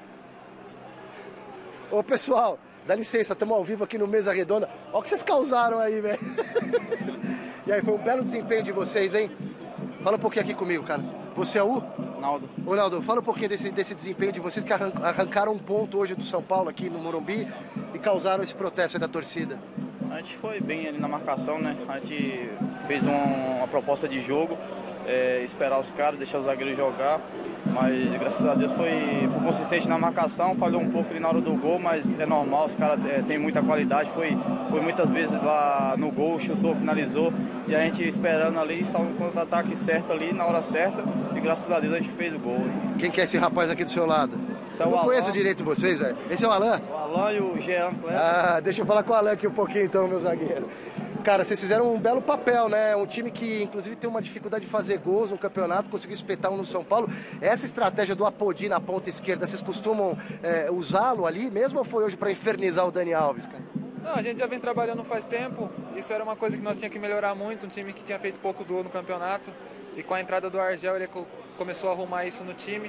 Ô, pessoal, dá licença, estamos ao vivo aqui no Mesa Redonda. Olha o que vocês causaram aí, velho. E aí, foi um belo desempenho de vocês, hein? Fala um pouquinho aqui comigo, cara. Você é o? Naldo. Ô, Naldo, fala um pouquinho desse, desse desempenho de vocês que arran arrancaram um ponto hoje do São Paulo aqui no Morumbi e causaram esse protesto aí da torcida. A gente foi bem ali na marcação, né? A gente fez uma, uma proposta de jogo, é, esperar os caras, deixar os zagueiros jogar, mas graças a Deus foi, foi consistente na marcação, falhou um pouco ali na hora do gol, mas é normal, os caras é, têm muita qualidade, foi, foi muitas vezes lá no gol, chutou, finalizou, e a gente esperando ali, só um contra-ataque certo ali, na hora certa, e graças a Deus a gente fez o gol. Quem que é esse rapaz aqui do seu lado? Esse é eu o não Alan. conheço direito vocês, velho. Esse é o Alan? O Alan e o Jean. Ah, deixa eu falar com o Alan aqui um pouquinho então, meu zagueiro. Cara, vocês fizeram um belo papel, né? Um time que, inclusive, tem uma dificuldade de fazer gols no campeonato, conseguiu espetar um no São Paulo. Essa estratégia do Apodi na ponta esquerda, vocês costumam é, usá-lo ali mesmo ou foi hoje para infernizar o Dani Alves, cara? Não, a gente já vem trabalhando faz tempo. Isso era uma coisa que nós tínhamos que melhorar muito. Um time que tinha feito poucos gols no campeonato. E com a entrada do Argel, ele começou a arrumar isso no time.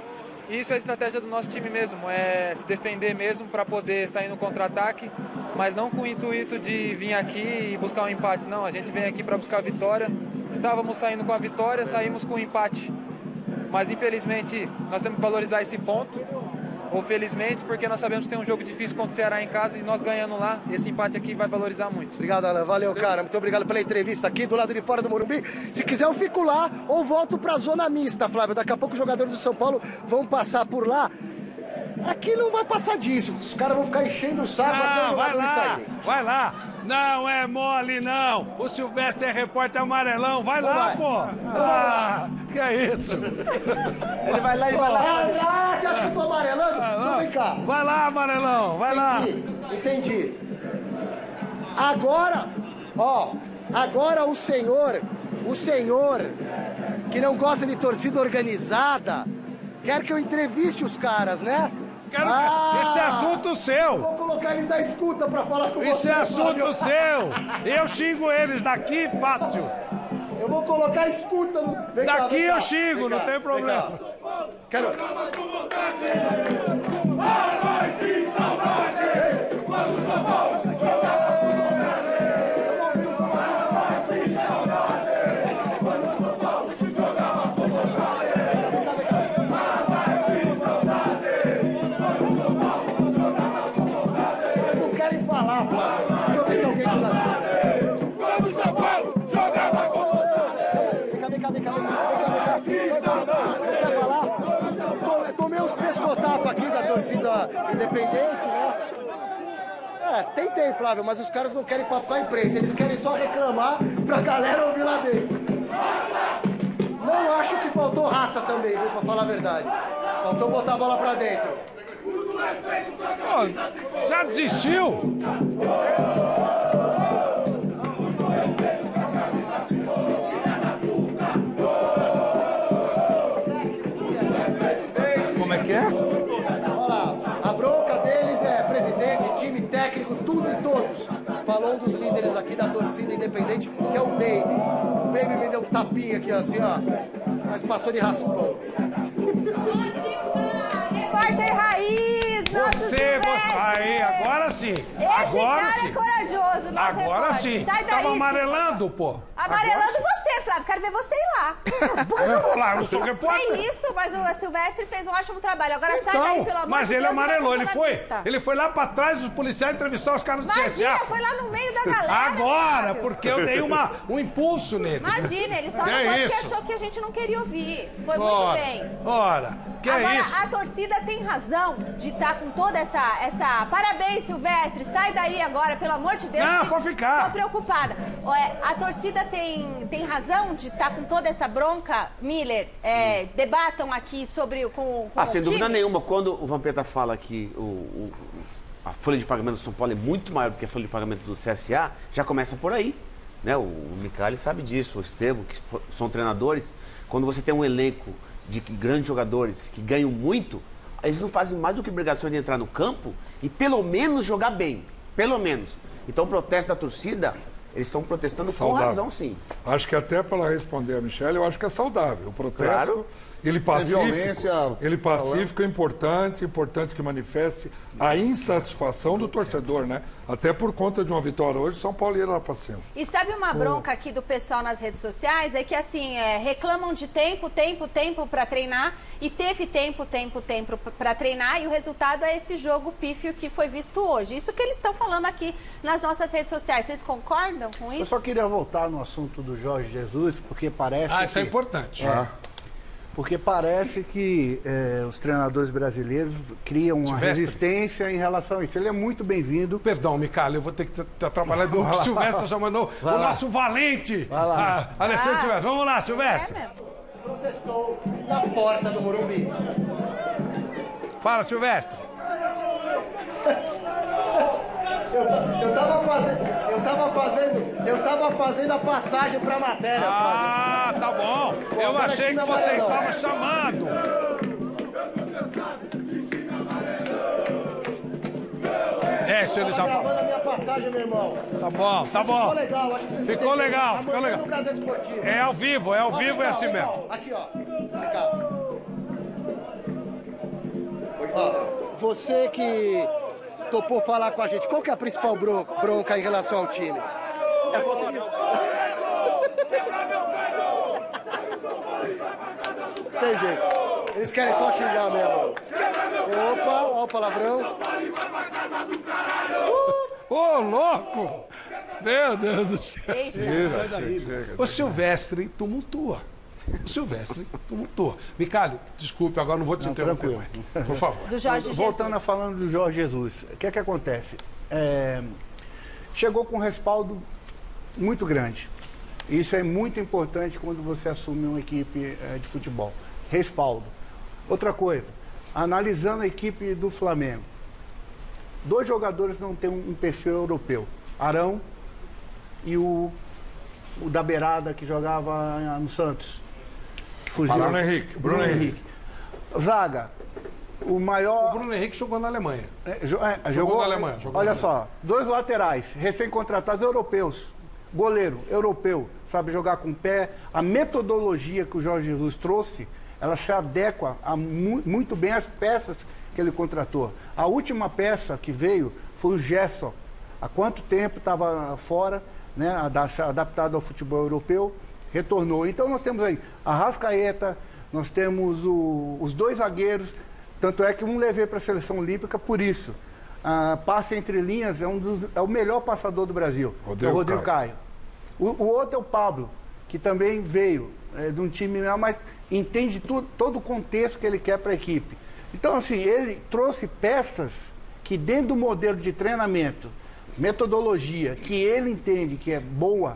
E isso é a estratégia do nosso time mesmo, é se defender mesmo para poder sair no contra-ataque, mas não com o intuito de vir aqui e buscar um empate, não. A gente vem aqui para buscar a vitória. Estávamos saindo com a vitória, saímos com o empate. Mas infelizmente nós temos que valorizar esse ponto, ou felizmente, porque nós sabemos que tem um jogo difícil contra o Ceará em casa e nós ganhando lá, esse empate aqui vai valorizar muito. Obrigado, Alan. Valeu, cara. Muito obrigado pela entrevista aqui do lado de fora do Morumbi. Se quiser, eu fico lá ou volto pra zona mista, Flávio. Daqui a pouco os jogadores do São Paulo vão passar por lá. Aqui não vai passar disso. Os caras vão ficar enchendo o saco até os jogadores saírem. Vai lá. Não é mole, não. O Silvestre é repórter amarelão. Vai lá, vai. pô. Ah, que é isso? Ele vai lá e vai lá. Ah, você acha que eu tô amarelando? Então vem cá. Vai lá, amarelão. Vai lá. Entendi. Entendi. Agora, ó, agora o senhor, o senhor que não gosta de torcida organizada, quer que eu entreviste os caras, né? Quero ah, que... Esse é assunto seu. Vou colocar eles na escuta pra falar com Isso você. Isso é assunto seu. Eu xingo eles daqui, fácil. Eu vou colocar escuta no... Vem daqui cá, vem eu cá. xingo, vem não cá. tem problema. Quero... Falar, Flávio. Deixa eu ver se alguém aqui lá. Vamos, São Paulo! Jogava com vontade! Vem cá, vem cá, vem cá, vem cá, vem cá. Quer falar? Tomei uns pescotapas aqui da torcida independente, né? É, tentei, Flávio, mas os caras não querem papo com a imprensa. Eles querem só reclamar pra galera ouvir lá dentro. Não acho que faltou raça também, viu, pra falar a verdade. Faltou botar a bola pra dentro. Oh, já desistiu? Como é que é? Olha lá, a bronca deles é presidente, time técnico, tudo e todos. Falou um dos líderes aqui da torcida independente, que é o Baby. O Baby me deu um tapinha aqui assim, ó, mas passou de raspão. Repórter Raiz, nosso Você, você, aí, agora sim. Esse agora cara sim. é corajoso, nosso Agora repórter. sim. Sai daí. Tava amarelando, pô. Amarelando você, Flávio. Quero ver você ir lá. Eu vou lá, eu não sou repórter. É isso, mas o Silvestre fez um ótimo trabalho. Agora então, sai daí, pelo amor mas de ele Deus. amarelou, ele foi, ele foi lá pra trás dos policiais entrevistar os caras do C S A. Imagina, foi lá no meio da galera. Agora, Flávio. porque eu dei uma, um impulso nele. Imagina, ele só que não é foi isso? porque achou que a gente não queria ouvir. Foi ora, muito bem. Ora, que Agora, é isso? a torcida tem razão de estar com toda essa, essa... Parabéns, Silvestre. Sai daí agora, pelo amor de Deus. Não, pode ficar. Tô preocupada. Olha, a torcida tem, tem razão de estar com toda essa bronca, Miller? É, debatam aqui sobre com, com ah, o sem time? dúvida nenhuma. Quando o Vampeta fala que o, o, a folha de pagamento do São Paulo é muito maior do que a folha de pagamento do C S A, já começa por aí. Né? O, o Micali sabe disso, o Estevo, que for, são treinadores. Quando você tem um elenco de grandes jogadores que ganham muito, eles não fazem mais do que obrigação de entrar no campo e pelo menos jogar bem. Pelo menos. Então o protesto da torcida, eles estão protestando saudável. Com razão, sim. Acho que até para responder a Michelle, eu acho que é saudável. O protesto, claro. ele pacífico, violência, ele pacífico é importante, importante que manifeste a insatisfação do torcedor, né? Até por conta de uma vitória hoje, São Paulo ia lá para cima. E sabe uma bronca aqui do pessoal nas redes sociais? É que assim, é, reclamam de tempo, tempo, tempo para treinar e teve tempo, tempo, tempo para treinar e o resultado é esse jogo pífio que foi visto hoje. Isso que eles estão falando aqui nas nossas redes sociais. Vocês concordam com isso? Eu só queria voltar no assunto do Jorge Jesus, porque parece Ah, isso que, é importante. É, Ah. Porque parece que é, os treinadores brasileiros criam uma Silvestre. resistência em relação a isso. Ele é muito bem-vindo. Perdão, Micali, eu vou ter que trabalhar do Vai que lá. o Silvestre já mandou. Vai O lá. nosso valente. Vai lá. Ah, Alexandre Ah. Silvestre. Vamos lá, Silvestre. É, Protestou na porta do Morumbi. Fala, Silvestre. Eu, eu tava fazendo, eu tava fazendo, eu tava fazendo a passagem pra matéria, Ah, tá bom. Pô, Eu agora achei aqui que na você Amarelão. estava chamando. É, isso ele Tava já gravando falou. a minha passagem, meu irmão. Tá bom, tá Mas bom. Ficou legal, acho que vocês Ficou entenderam. legal, ficou Amanhã legal. no Gazeta Esportiva. É ao vivo, é ao Ó, vivo, vem é cá, assim vem cá. mesmo. Aqui, ó. Vem cá. Ó, você que topou falar com a gente, qual que é a principal bronca em relação ao time? É falta de... Tem jeito. Eles querem só xingar mesmo. Opa, ó o palavrão. Ô, oh, louco! Meu Deus do céu. Tira, daí, chega, o Silvestre tumultua. O Silvestre tumultua. Micali, desculpe, agora não vou te não, interromper mais. Por favor. Do Jorge Voltando Jesus. a falando do Jorge Jesus, o que é que acontece? É, chegou com um respaldo muito grande. Isso é muito importante quando você assume uma equipe é, de futebol. Respaldo. Outra coisa, analisando a equipe do Flamengo, dois jogadores não têm um perfil europeu. Arão e o, o da beirada que jogava no Santos. Fugiu. Bruno Henrique. Bruno, Bruno Henrique. Henrique. Zaga. O maior... O Bruno Henrique jogou na Alemanha. É, jo... é, jogou, jogou na Alemanha. Jogou olha na só, dois laterais, recém-contratados europeus. Goleiro, europeu, sabe jogar com o pé. A metodologia que o Jorge Jesus trouxe, ela se adequa a mu muito bem às peças que ele contratou. A última peça que veio foi o Gerson. Há quanto tempo estava fora, né, adaptado ao futebol europeu, retornou. Então nós temos aí a Arrascaeta, nós temos o, os dois zagueiros, tanto é que um levei para a seleção olímpica por isso. Ah, passe entre linhas, é, um dos, é o melhor passador do Brasil, Rodrigo, é o Rodrigo Caio. Caio. O, o outro é o Pablo, que também veio é, de um time, mas entende tudo, todo o contexto que ele quer para a equipe. Então, assim, ele trouxe peças que dentro do modelo de treinamento, metodologia, que ele entende que é boa,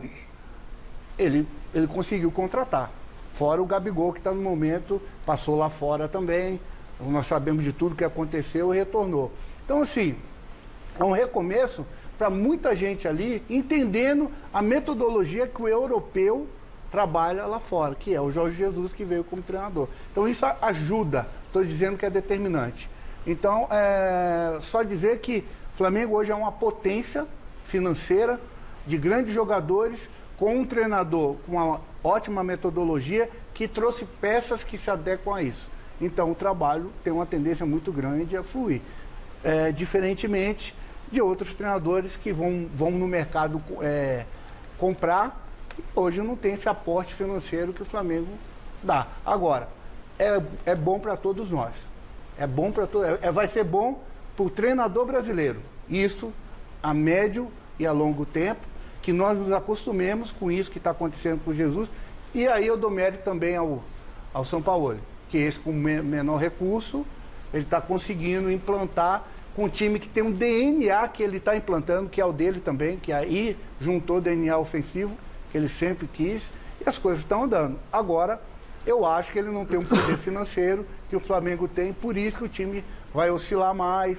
ele, ele conseguiu contratar. Fora o Gabigol, que está no momento, passou lá fora também, nós sabemos de tudo que aconteceu e retornou. Então, assim, é um recomeço para muita gente ali, entendendo a metodologia que o europeu trabalha lá fora, que é o Jorge Jesus que veio como treinador. Então, isso ajuda, estou dizendo que é determinante. Então, é só dizer que o Flamengo hoje é uma potência financeira de grandes jogadores, com um treinador com uma ótima metodologia que trouxe peças que se adequam a isso. Então, o trabalho tem uma tendência muito grande a fluir. É, diferentemente de outros treinadores que vão, vão no mercado é, comprar, e hoje não tem esse aporte financeiro que o Flamengo dá. Agora, é, é bom para todos nós. É bom para todos. É, vai ser bom para o treinador brasileiro. Isso a médio e a longo tempo, que nós nos acostumemos com isso que está acontecendo com Jesus. E aí eu dou mérito também ao, ao São Paulo, que esse com menor recurso, ele está conseguindo implantar com um time que tem um D N A que ele está implantando, que é o dele também, que aí juntou D N A ofensivo, que ele sempre quis, e as coisas estão andando. Agora, eu acho que ele não tem um poder financeiro que o Flamengo tem, por isso que o time vai oscilar mais,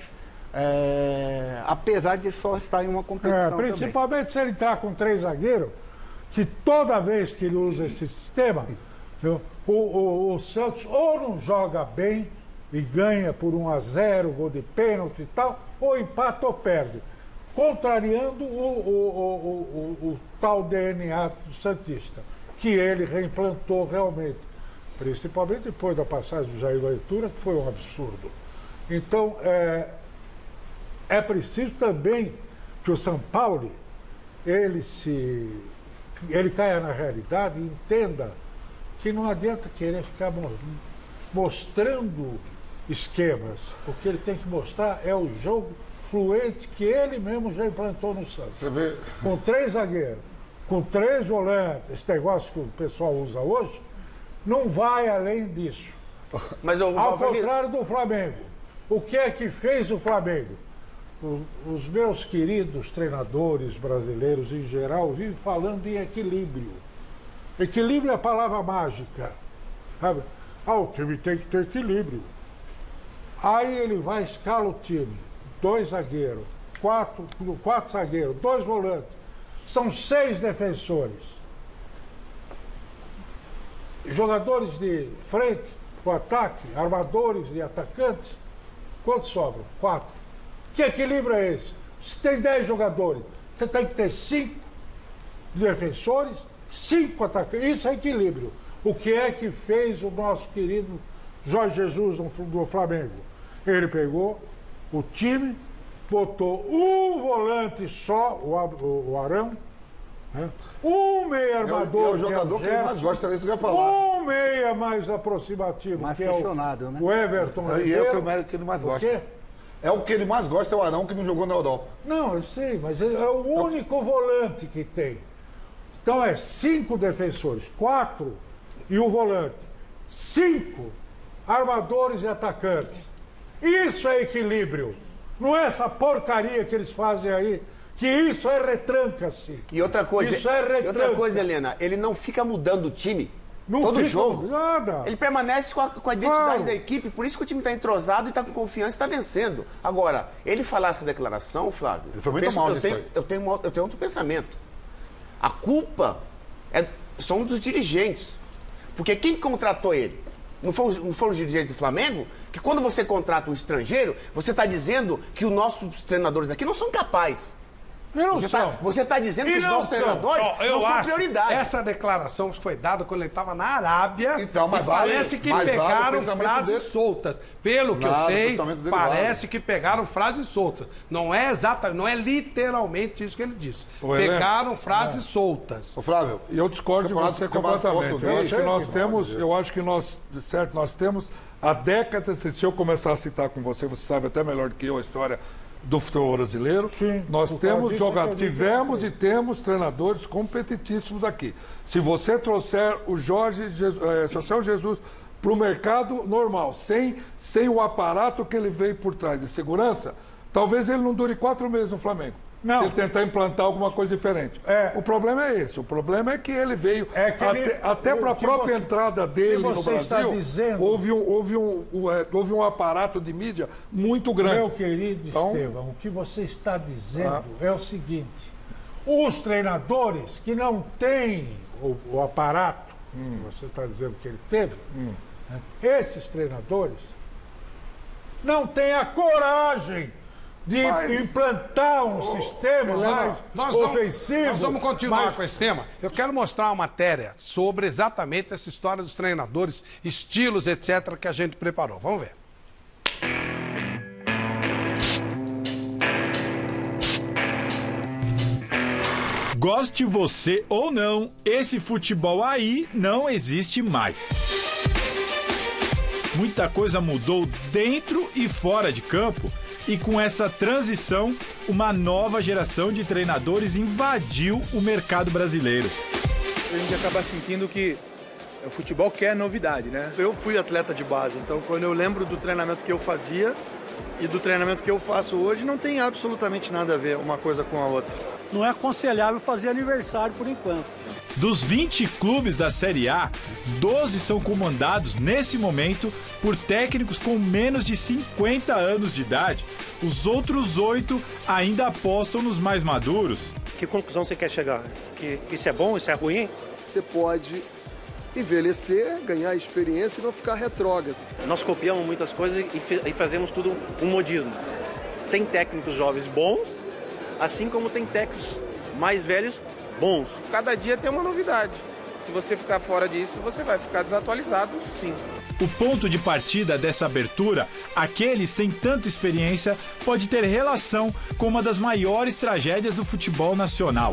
é, apesar de só estar em uma competição é, principalmente também. Se ele entrar com três zagueiros, que toda vez que ele usa esse sistema, o, o, o Santos ou não joga bem, e ganha por um a zero, gol de pênalti e tal, ou empata ou perde, contrariando o, o, o, o, o tal D N A do Santista, que ele reimplantou realmente, principalmente depois da passagem do Jair Ventura, que foi um absurdo. Então, é, é preciso também que o São Paulo, ele, se, ele caia na realidade e entenda que não adianta querer ficar mostrando esquemas. O que ele tem que mostrar é o jogo fluente que ele mesmo já implantou no Santos. Você vê? Com três zagueiros, com três volantes, esse negócio que o pessoal usa hoje, não vai além disso. Mas eu, Ao contrário do Flamengo. O que é que fez o Flamengo? O, os meus queridos treinadores brasileiros, em geral, vivem falando em equilíbrio. Equilíbrio é a palavra mágica. Sabe? Ah, o time tem que ter equilíbrio. Aí ele vai, escala o time. Dois zagueiros, quatro, quatro zagueiros, dois volantes. São seis defensores. Jogadores de frente, o ataque, armadores e atacantes. Quantos sobram? Quatro. Que equilíbrio é esse? Se tem dez jogadores, você tem que ter cinco defensores, cinco atacantes. Isso é equilíbrio. O que é que fez o nosso querido Jorge Jesus no Flamengo? Ele pegou o time, botou um volante só, o, o, o Arão, né? Um meia armador, é o, é o jogador que, é o que ele mais gosta, é isso que eu ia falar. Um meia mais aproximativo, mais que questionado, é o, né? o Everton. É, e é o que, que ele mais gosta. O quê? É o que ele mais gosta, é o Arão, que não jogou na Europa. Não, eu sei, mas é o único volante que tem. Então é cinco defensores, quatro e o volante. Cinco armadores e atacantes. Isso é equilíbrio. Não é essa porcaria que eles fazem aí, que isso é retranca-se. E outra coisa, isso é retranca. E outra coisa, Helena, ele não fica mudando o time não todo fica jogo. Nada. Ele permanece com a, com a identidade claro. da equipe, por isso que o time está entrosado e está com confiança e está vencendo. Agora, ele falar essa declaração, Flávio, ele foi muito eu, penso, mal eu, tenho, eu, tenho, eu tenho outro pensamento. A culpa é, são dos dirigentes. Porque quem contratou ele? Não foram, não foram os dirigentes do Flamengo? Que quando você contrata um estrangeiro, você está dizendo que os nossos treinadores aqui não são capazes. Não você são. Tá, você está dizendo E que os nossos são. treinadores Ó, eu não são acho prioridade. Essa declaração foi dada quando ele estava na Arábia. Então, mas e vale- parece que mas vale o pegaram pensamento frases dele. soltas. Pelo que Nada, eu o sei, pensamento dele parece vale. que pegaram frases soltas. Não é exatamente, não é literalmente isso que ele disse. Ô, Helena, pegaram frases soltas. Ô, Flávio, E eu discordo de Campeonato- você Campeonato completamente. Eu português, acho que nós que temos, pode. eu acho que nós, certo, nós temos há décadas, se eu começar a citar com você, você sabe até melhor do que eu a história do futebol brasileiro. Sim, nós por causa temos disso jogadores, que eu digo. tivemos e temos treinadores competitíssimos aqui. Se você trouxer o Jorge Jesus, eh, Social Jesus para o mercado normal, sem, sem o aparato que ele veio por trás de segurança, talvez ele não dure quatro meses no Flamengo. Não. Se ele tentar implantar alguma coisa diferente. É. O problema é esse. O problema é que ele veio, É que até, ele- até o para a que própria você- entrada dele o que no você está Brasil, dizendo- houve, um, houve, um, um, é, houve um aparato de mídia muito grande. Meu querido Então- Estevão, o que você está dizendo Ah. é o seguinte: os treinadores que não têm o, o aparato, Hum. que você está dizendo que ele teve, né, esses treinadores não têm a coragem de Mas- implantar um sistema Helena, mais nós vamos- ofensivo. Nós vamos continuar mais- com esse tema. Eu quero mostrar uma matéria sobre exatamente essa história dos treinadores, estilos, etcétera, que a gente preparou. Vamos ver. Goste você ou não, esse futebol aí não existe mais. Muita coisa mudou dentro e fora de campo, e com essa transição, uma nova geração de treinadores invadiu o mercado brasileiro. A gente acaba sentindo que o futebol quer novidade, né? Eu fui atleta de base, então quando eu lembro do treinamento que eu fazia e do treinamento que eu faço hoje, não tem absolutamente nada a ver uma coisa com a outra. Não é aconselhável fazer aniversário por enquanto. Dos vinte clubes da Série A, doze são comandados nesse momento por técnicos com menos de cinquenta anos de idade. Os outros oito ainda apostam nos mais maduros. Que conclusão você quer chegar? Que isso é bom, isso é ruim? Você pode envelhecer, ganhar experiência e não ficar retrógrado. Nós copiamos muitas coisas e fazemos tudo um modismo. Tem técnicos jovens bons, assim como tem técnicos mais velhos bons. Cada dia tem uma novidade. Se você ficar fora disso, você vai ficar desatualizado, sim. O ponto de partida dessa abertura, aquele sem tanta experiência, pode ter relação com uma das maiores tragédias do futebol nacional.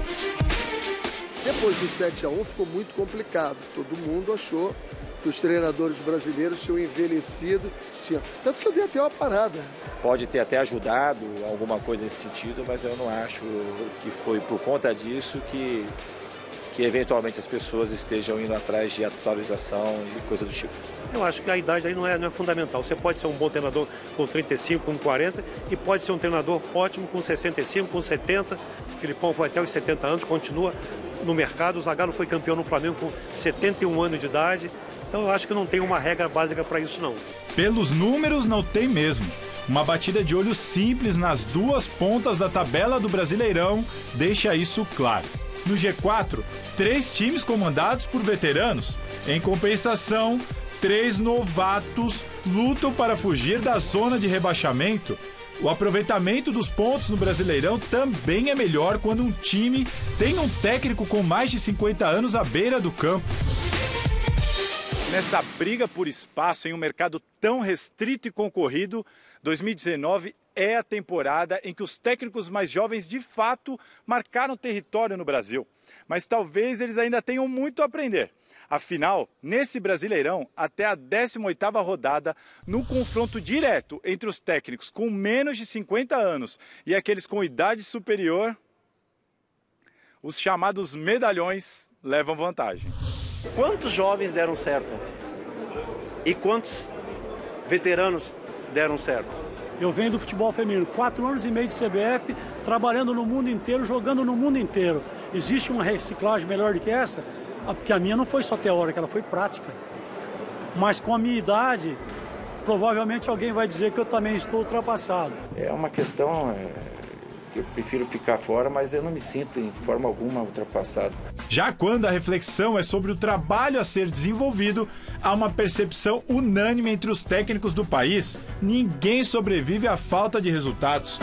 Depois do sete a um ficou muito complicado. Todo mundo achou que os treinadores brasileiros tinham envelhecido. Tinha... Tanto que eu dei até uma parada. Pode ter até ajudado alguma coisa nesse sentido, mas eu não acho que foi por conta disso que, que eventualmente as pessoas estejam indo atrás de atualização e coisa do tipo. Eu acho que a idade aí não é, não é fundamental. Você pode ser um bom treinador com trinta e cinco, com quarenta, e pode ser um treinador ótimo com sessenta e cinco, com setenta. O Filipão foi até os setenta anos, continua no mercado. O Zagallo foi campeão no Flamengo com setenta e um anos de idade. Então eu acho que não tem uma regra básica para isso, não. Pelos números, não tem mesmo. Uma batida de olho simples nas duas pontas da tabela do Brasileirão deixa isso claro. No G quatro, três times comandados por veteranos. Em compensação, três novatos lutam para fugir da zona de rebaixamento. O aproveitamento dos pontos no Brasileirão também é melhor quando um time tem um técnico com mais de cinquenta anos à beira do campo. Nessa briga por espaço em um mercado tão restrito e concorrido, dois mil e dezenove é a temporada em que os técnicos mais jovens de fato marcaram território no Brasil. Mas talvez eles ainda tenham muito a aprender. Afinal, nesse Brasileirão, até a décima oitava rodada, no confronto direto entre os técnicos com menos de cinquenta anos e aqueles com idade superior, os chamados medalhões levam vantagem. Quantos jovens deram certo? E quantos veteranos deram certo? Eu venho do futebol feminino, quatro anos e meio de C B F, trabalhando no mundo inteiro, jogando no mundo inteiro. Existe uma reciclagem melhor do que essa? Porque a minha não foi só teórica, ela foi prática. Mas com a minha idade, provavelmente alguém vai dizer que eu também estou ultrapassado. É uma questão é, que eu prefiro ficar fora, mas eu não me sinto em forma alguma ultrapassado. Já quando a reflexão é sobre o trabalho a ser desenvolvido, há uma percepção unânime entre os técnicos do país. Ninguém sobrevive à falta de resultados.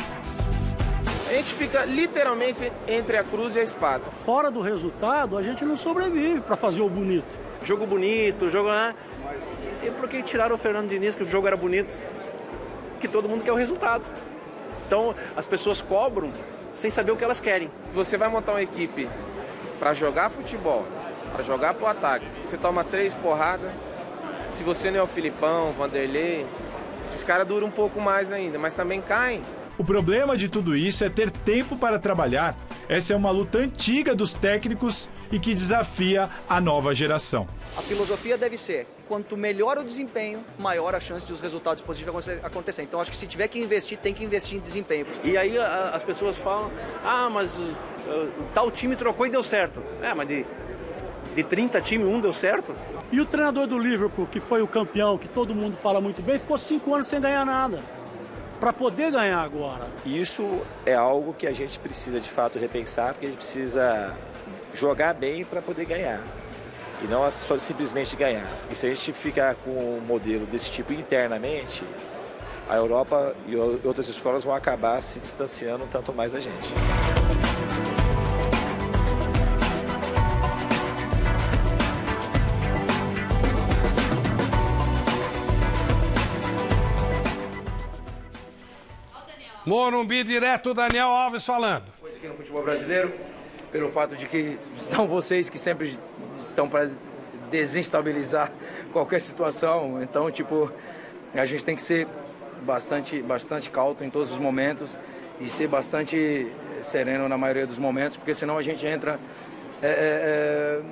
A gente fica literalmente entre a cruz e a espada. Fora do resultado, a gente não sobrevive para fazer o bonito. Jogo bonito, jogo... Né? E por que tiraram o Fernando Diniz, que o jogo era bonito? Que todo mundo quer o resultado. Então, as pessoas cobram sem saber o que elas querem. Você vai montar uma equipe para jogar futebol, para jogar pro ataque. Você toma três porradas. Se você não é o Filipão, Vanderlei, esses caras duram um pouco mais ainda, mas também caem. O problema de tudo isso é ter tempo para trabalhar. Essa é uma luta antiga dos técnicos e que desafia a nova geração. A filosofia deve ser, quanto melhor o desempenho, maior a chance de os resultados positivos acontecerem. Então acho que se tiver que investir, tem que investir em desempenho. E aí a, as pessoas falam, ah, mas uh, tal time trocou e deu certo. É, mas de, de trinta times, um deu certo. E o treinador do Liverpool, que foi o campeão, que todo mundo fala muito bem, ficou cinco anos sem ganhar nada. Para poder ganhar agora. Isso é algo que a gente precisa de fato repensar, porque a gente precisa jogar bem para poder ganhar. E não só simplesmente ganhar. E se a gente ficar com um modelo desse tipo internamente, a Europa e outras escolas vão acabar se distanciando um tanto mais da gente. Morumbi direto, Daniel Alves falando. Coisa aqui no futebol brasileiro, pelo fato de que são vocês que sempre estão para desestabilizar qualquer situação. Então, tipo, a gente tem que ser bastante, bastante cauto em todos os momentos e ser bastante sereno na maioria dos momentos, porque senão a gente entra é,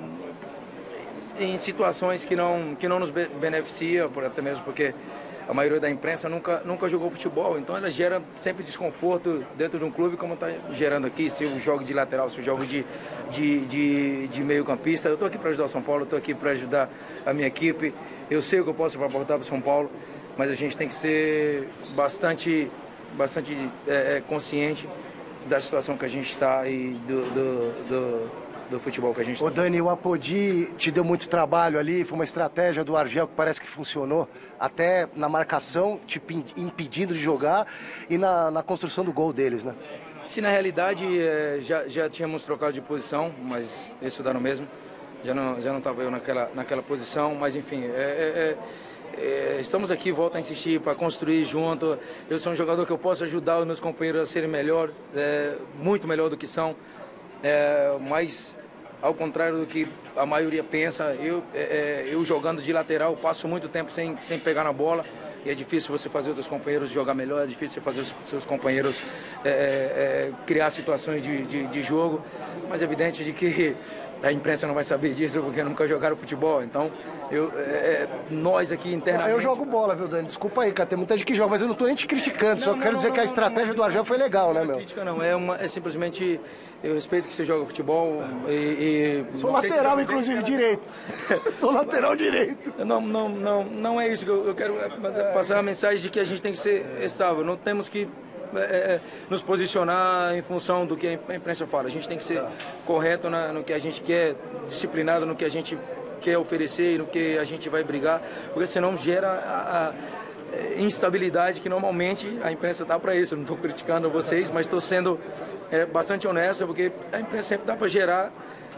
é, em situações que não, que não nos beneficia, até mesmo porque a maioria da imprensa nunca, nunca jogou futebol, então ela gera sempre desconforto dentro de um clube, como está gerando aqui, se eu jogo de lateral, se eu jogo de, de, de, de meio campista. Eu estou aqui para ajudar o São Paulo, estou aqui para ajudar a minha equipe, eu sei o que eu posso aportar para o São Paulo, mas a gente tem que ser bastante, bastante é, é, consciente da situação que a gente está e do, do, do, do futebol que a gente está. Ô Dani, o Apodi te deu muito trabalho ali, foi uma estratégia do Argel que parece que funcionou, até na marcação, te impedindo de jogar e na, na construção do gol deles, né? Sim, na realidade é, já, já tínhamos trocado de posição, mas isso dá no mesmo. Já não já não estava eu naquela, naquela posição, mas enfim, é, é, é, estamos aqui, volto a insistir, para construir junto. Eu sou um jogador que eu posso ajudar os meus companheiros a serem melhor, é, muito melhor do que são, é, mas ao contrário do que a maioria pensa, eu, é, eu jogando de lateral passo muito tempo sem, sem pegar na bola e é difícil você fazer os seus companheiros jogar melhor, é difícil você fazer os seus companheiros é, é, criar situações de, de, de jogo, mas é evidente de que a imprensa não vai saber disso porque nunca jogaram futebol, então eu, é, nós aqui internamente... Eu jogo bola, viu, Dani? Desculpa aí, cara, tem muita gente que joga, mas eu não tô nem te criticando, não, só não, quero não, dizer não, que a estratégia não, do Argel foi legal, né, meu? Não é crítica não, é, uma, é simplesmente, eu respeito que você joga futebol e... e Sou lateral, se inclusive, direito. Sou lateral direito. Não, não, não, não é isso que eu, eu quero passar a mensagem de que a gente tem que ser estável, não temos que É, nos posicionar em função do que a imprensa fala. A gente tem que ser correto na, no que a gente quer, disciplinado no que a gente quer oferecer e no que a gente vai brigar, porque senão gera a, a instabilidade que normalmente a imprensa dá para isso. Eu não estou criticando vocês, mas estou sendo é, bastante honesto, porque a imprensa sempre dá para gerar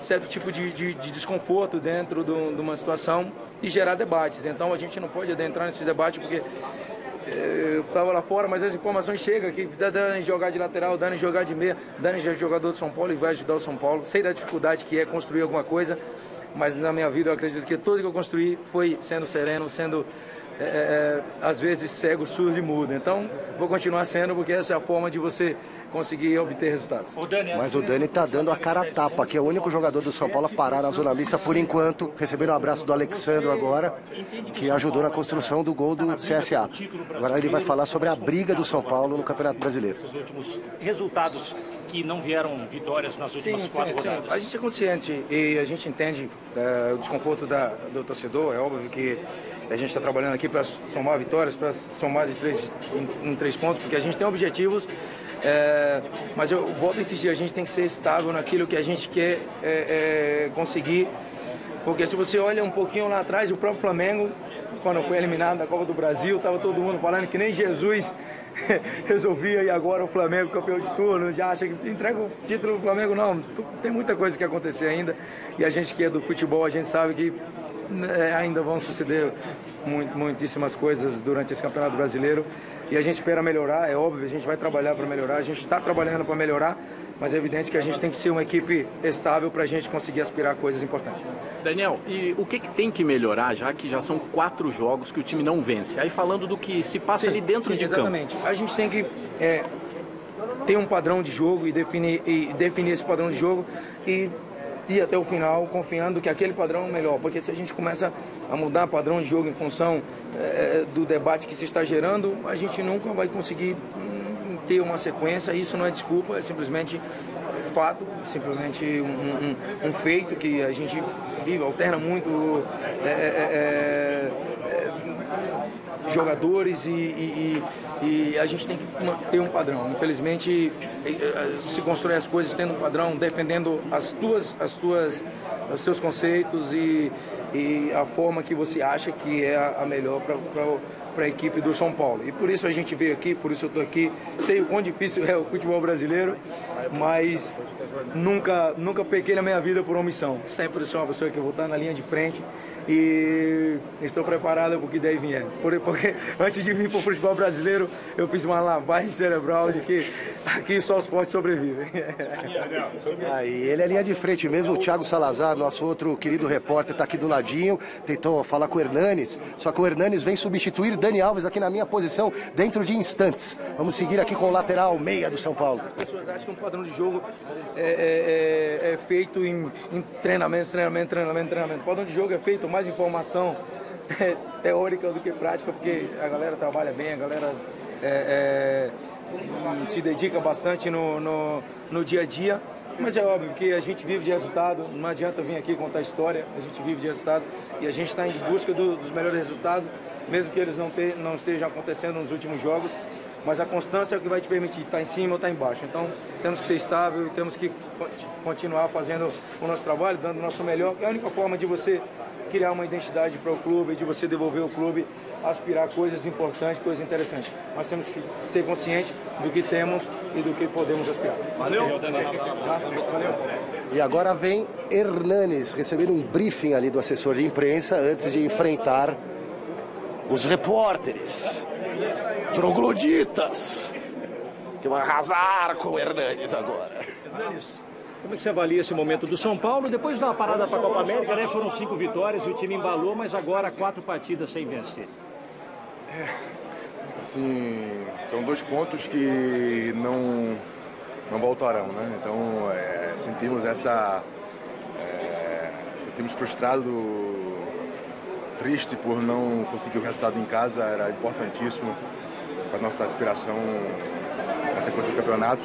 certo tipo de, de, de desconforto dentro do, de uma situação e gerar debates. Então a gente não pode adentrar nesses debates porque eu estava lá fora, mas as informações chegam aqui, tá dando em jogar de lateral, dando em jogar de meia, dando em jogador do São Paulo e vai ajudar o São Paulo. Sei da dificuldade que é construir alguma coisa, mas na minha vida eu acredito que tudo que eu construí foi sendo sereno, sendo é, é, às vezes cego, surdo e mudo. Então vou continuar sendo, porque essa é a forma de você conseguir obter resultados. Mas o Dani tá dando a cara a tapa, que é o único jogador do São Paulo a parar na zona mista por enquanto, recebendo um abraço do Alexandro agora, que ajudou na construção do gol do C S A. Agora ele vai falar sobre a briga do São Paulo no Campeonato Brasileiro. Os últimos resultados que não vieram vitórias nas últimas sim, quatro sim, rodadas. Sim. A gente é consciente e a gente entende é, o desconforto da, do torcedor. É óbvio que a gente está trabalhando aqui para somar vitórias, para somar de três, em, em três pontos, porque a gente tem objetivos. É, mas eu volto a insistir, a gente tem que ser estável naquilo que a gente quer é, é, conseguir, porque se você olha um pouquinho lá atrás, o próprio Flamengo, quando foi eliminado da Copa do Brasil, estava todo mundo falando que nem Jesus resolvia, e agora o Flamengo campeão de turno, já acha que entrega o título do Flamengo. Não, tem muita coisa que acontecer ainda, e a gente que é do futebol, a gente sabe que é, ainda vão suceder muito, muitíssimas coisas durante esse Campeonato Brasileiro, e a gente espera melhorar, é óbvio, a gente vai trabalhar para melhorar, a gente está trabalhando para melhorar, mas é evidente que a gente tem que ser uma equipe estável para a gente conseguir aspirar a coisas importantes. Daniel, e o que, que tem que melhorar, já que já são quatro jogos que o time não vence? Aí falando do que se passa sim, ali dentro sim, de exatamente. campo. A gente tem que é, ter um padrão de jogo e definir, e definir esse padrão de jogo e ir até o final confiando que aquele padrão é o melhor, porque se a gente começa a mudar padrão de jogo em função é, do debate que se está gerando, a gente nunca vai conseguir hum, ter uma sequência. Isso não é desculpa, é simplesmente fato, simplesmente um, um, um feito que a gente vive, alterna muito é, é, é, jogadores e, e, e a gente tem que ter um padrão. Infelizmente se constrói as coisas tendo um padrão, defendendo as tuas, as tuas, os teus conceitos e, e a forma que você acha que é a melhor para para a equipe do São Paulo. E por isso a gente veio aqui, por isso eu estou aqui. Sei o quão difícil é o futebol brasileiro, mas nunca, nunca pequei na minha vida por omissão. Sempre sou uma pessoa que vou estar na linha de frente e estou preparado para o que daí vier. Porque antes de vir para o futebol brasileiro, eu fiz uma lavagem cerebral de que aqui só os fortes sobrevivem. Aí, ele é linha de frente mesmo, o Thiago Salazar, nosso outro querido repórter, está aqui do ladinho, tentou falar com o Hernanes, só que o Hernanes vem substituir Dani Alves aqui na minha posição dentro de instantes. Vamos seguir aqui com o lateral meia do São Paulo. As pessoas acham que um padrão de jogo é, é, é feito em, em treinamento, treinamento, treinamento, treinamento. O padrão de jogo é feito mais informação é, teórica do que prática, porque a galera trabalha bem, a galera é, é, se dedica bastante no, no, no dia a dia. Mas é óbvio que a gente vive de resultado, não adianta vir aqui contar história, a gente vive de resultado e a gente está em busca do, dos melhores resultados, mesmo que eles não, te, não estejam acontecendo nos últimos jogos, mas a constância é o que vai te permitir estar em cima ou estar embaixo. Então temos que ser estável e temos que continuar fazendo o nosso trabalho, dando o nosso melhor, que é a única forma de você criar uma identidade para o clube, de você devolver o clube, aspirar coisas importantes, coisas interessantes. Mas temos que ser conscientes do que temos e do que podemos aspirar. Valeu, Daniel. Valeu. E agora vem Hernanes receber um briefing ali do assessor de imprensa antes de enfrentar os repórteres trogloditas que vão arrasar com o Hernanes agora. Como é que você avalia esse momento do São Paulo? Depois da parada para a Copa América, né? Foram cinco vitórias, o time embalou, mas agora quatro partidas sem vencer. É, assim, são dois pontos que não, não voltarão, né? Então, é, sentimos essa... É, sentimos frustrado, triste por não conseguir o resultado em casa, era importantíssimo para a nossa aspiração nessa coisa do campeonato.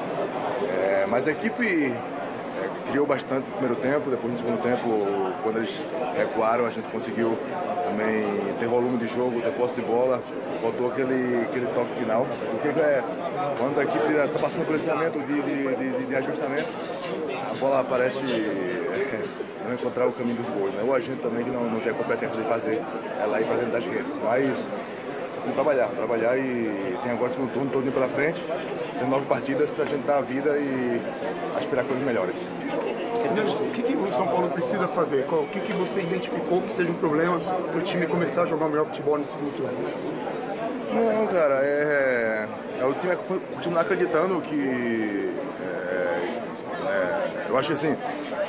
É, mas a equipe é, criou bastante no primeiro tempo, depois no segundo tempo, quando eles recuaram, a gente conseguiu também ter volume de jogo, ter posse de bola, faltou aquele, aquele toque final. Porque é, quando a equipe está passando por esse momento de, de, de, de ajustamento, a bola parece é, não encontrar o caminho dos gols, né? Ou a gente também que não, não tem a competência de fazer ela ir para dentro das redes. Mas vamos trabalhar, vamos trabalhar e tem agora o segundo turno todo pela frente, são nove partidas para a gente dar a vida e aspirar coisas melhores. O que, que o São Paulo precisa fazer? O que, que você identificou que seja um problema para o time começar a jogar o melhor futebol nesse segundo turno? Não, cara, é, é o time continuar acreditando que é, é, eu acho que assim,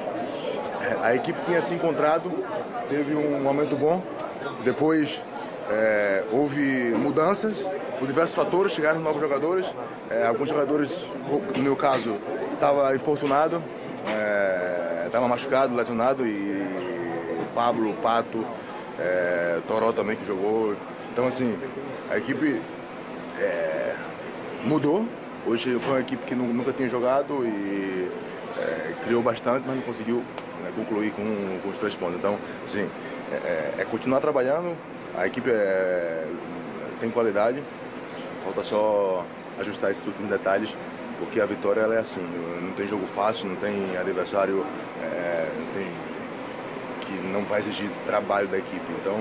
a equipe tinha se encontrado, teve um momento bom, depois é, houve mudanças por diversos fatores, chegaram novos jogadores, é, alguns jogadores, no meu caso, estava infortunado, estava é, machucado, lesionado, e o Pablo, o Pato, é, Toró também que jogou. Então assim, a equipe é, mudou. Hoje foi uma equipe que nunca tinha jogado e é, criou bastante, mas não conseguiu né, concluir com, com os três pontos. Então, assim, é, é continuar trabalhando. A equipe é, tem qualidade, falta só ajustar esses últimos detalhes, porque a vitória ela é assim, não tem jogo fácil, não tem adversário é, não tem, que não vai exigir trabalho da equipe. Então,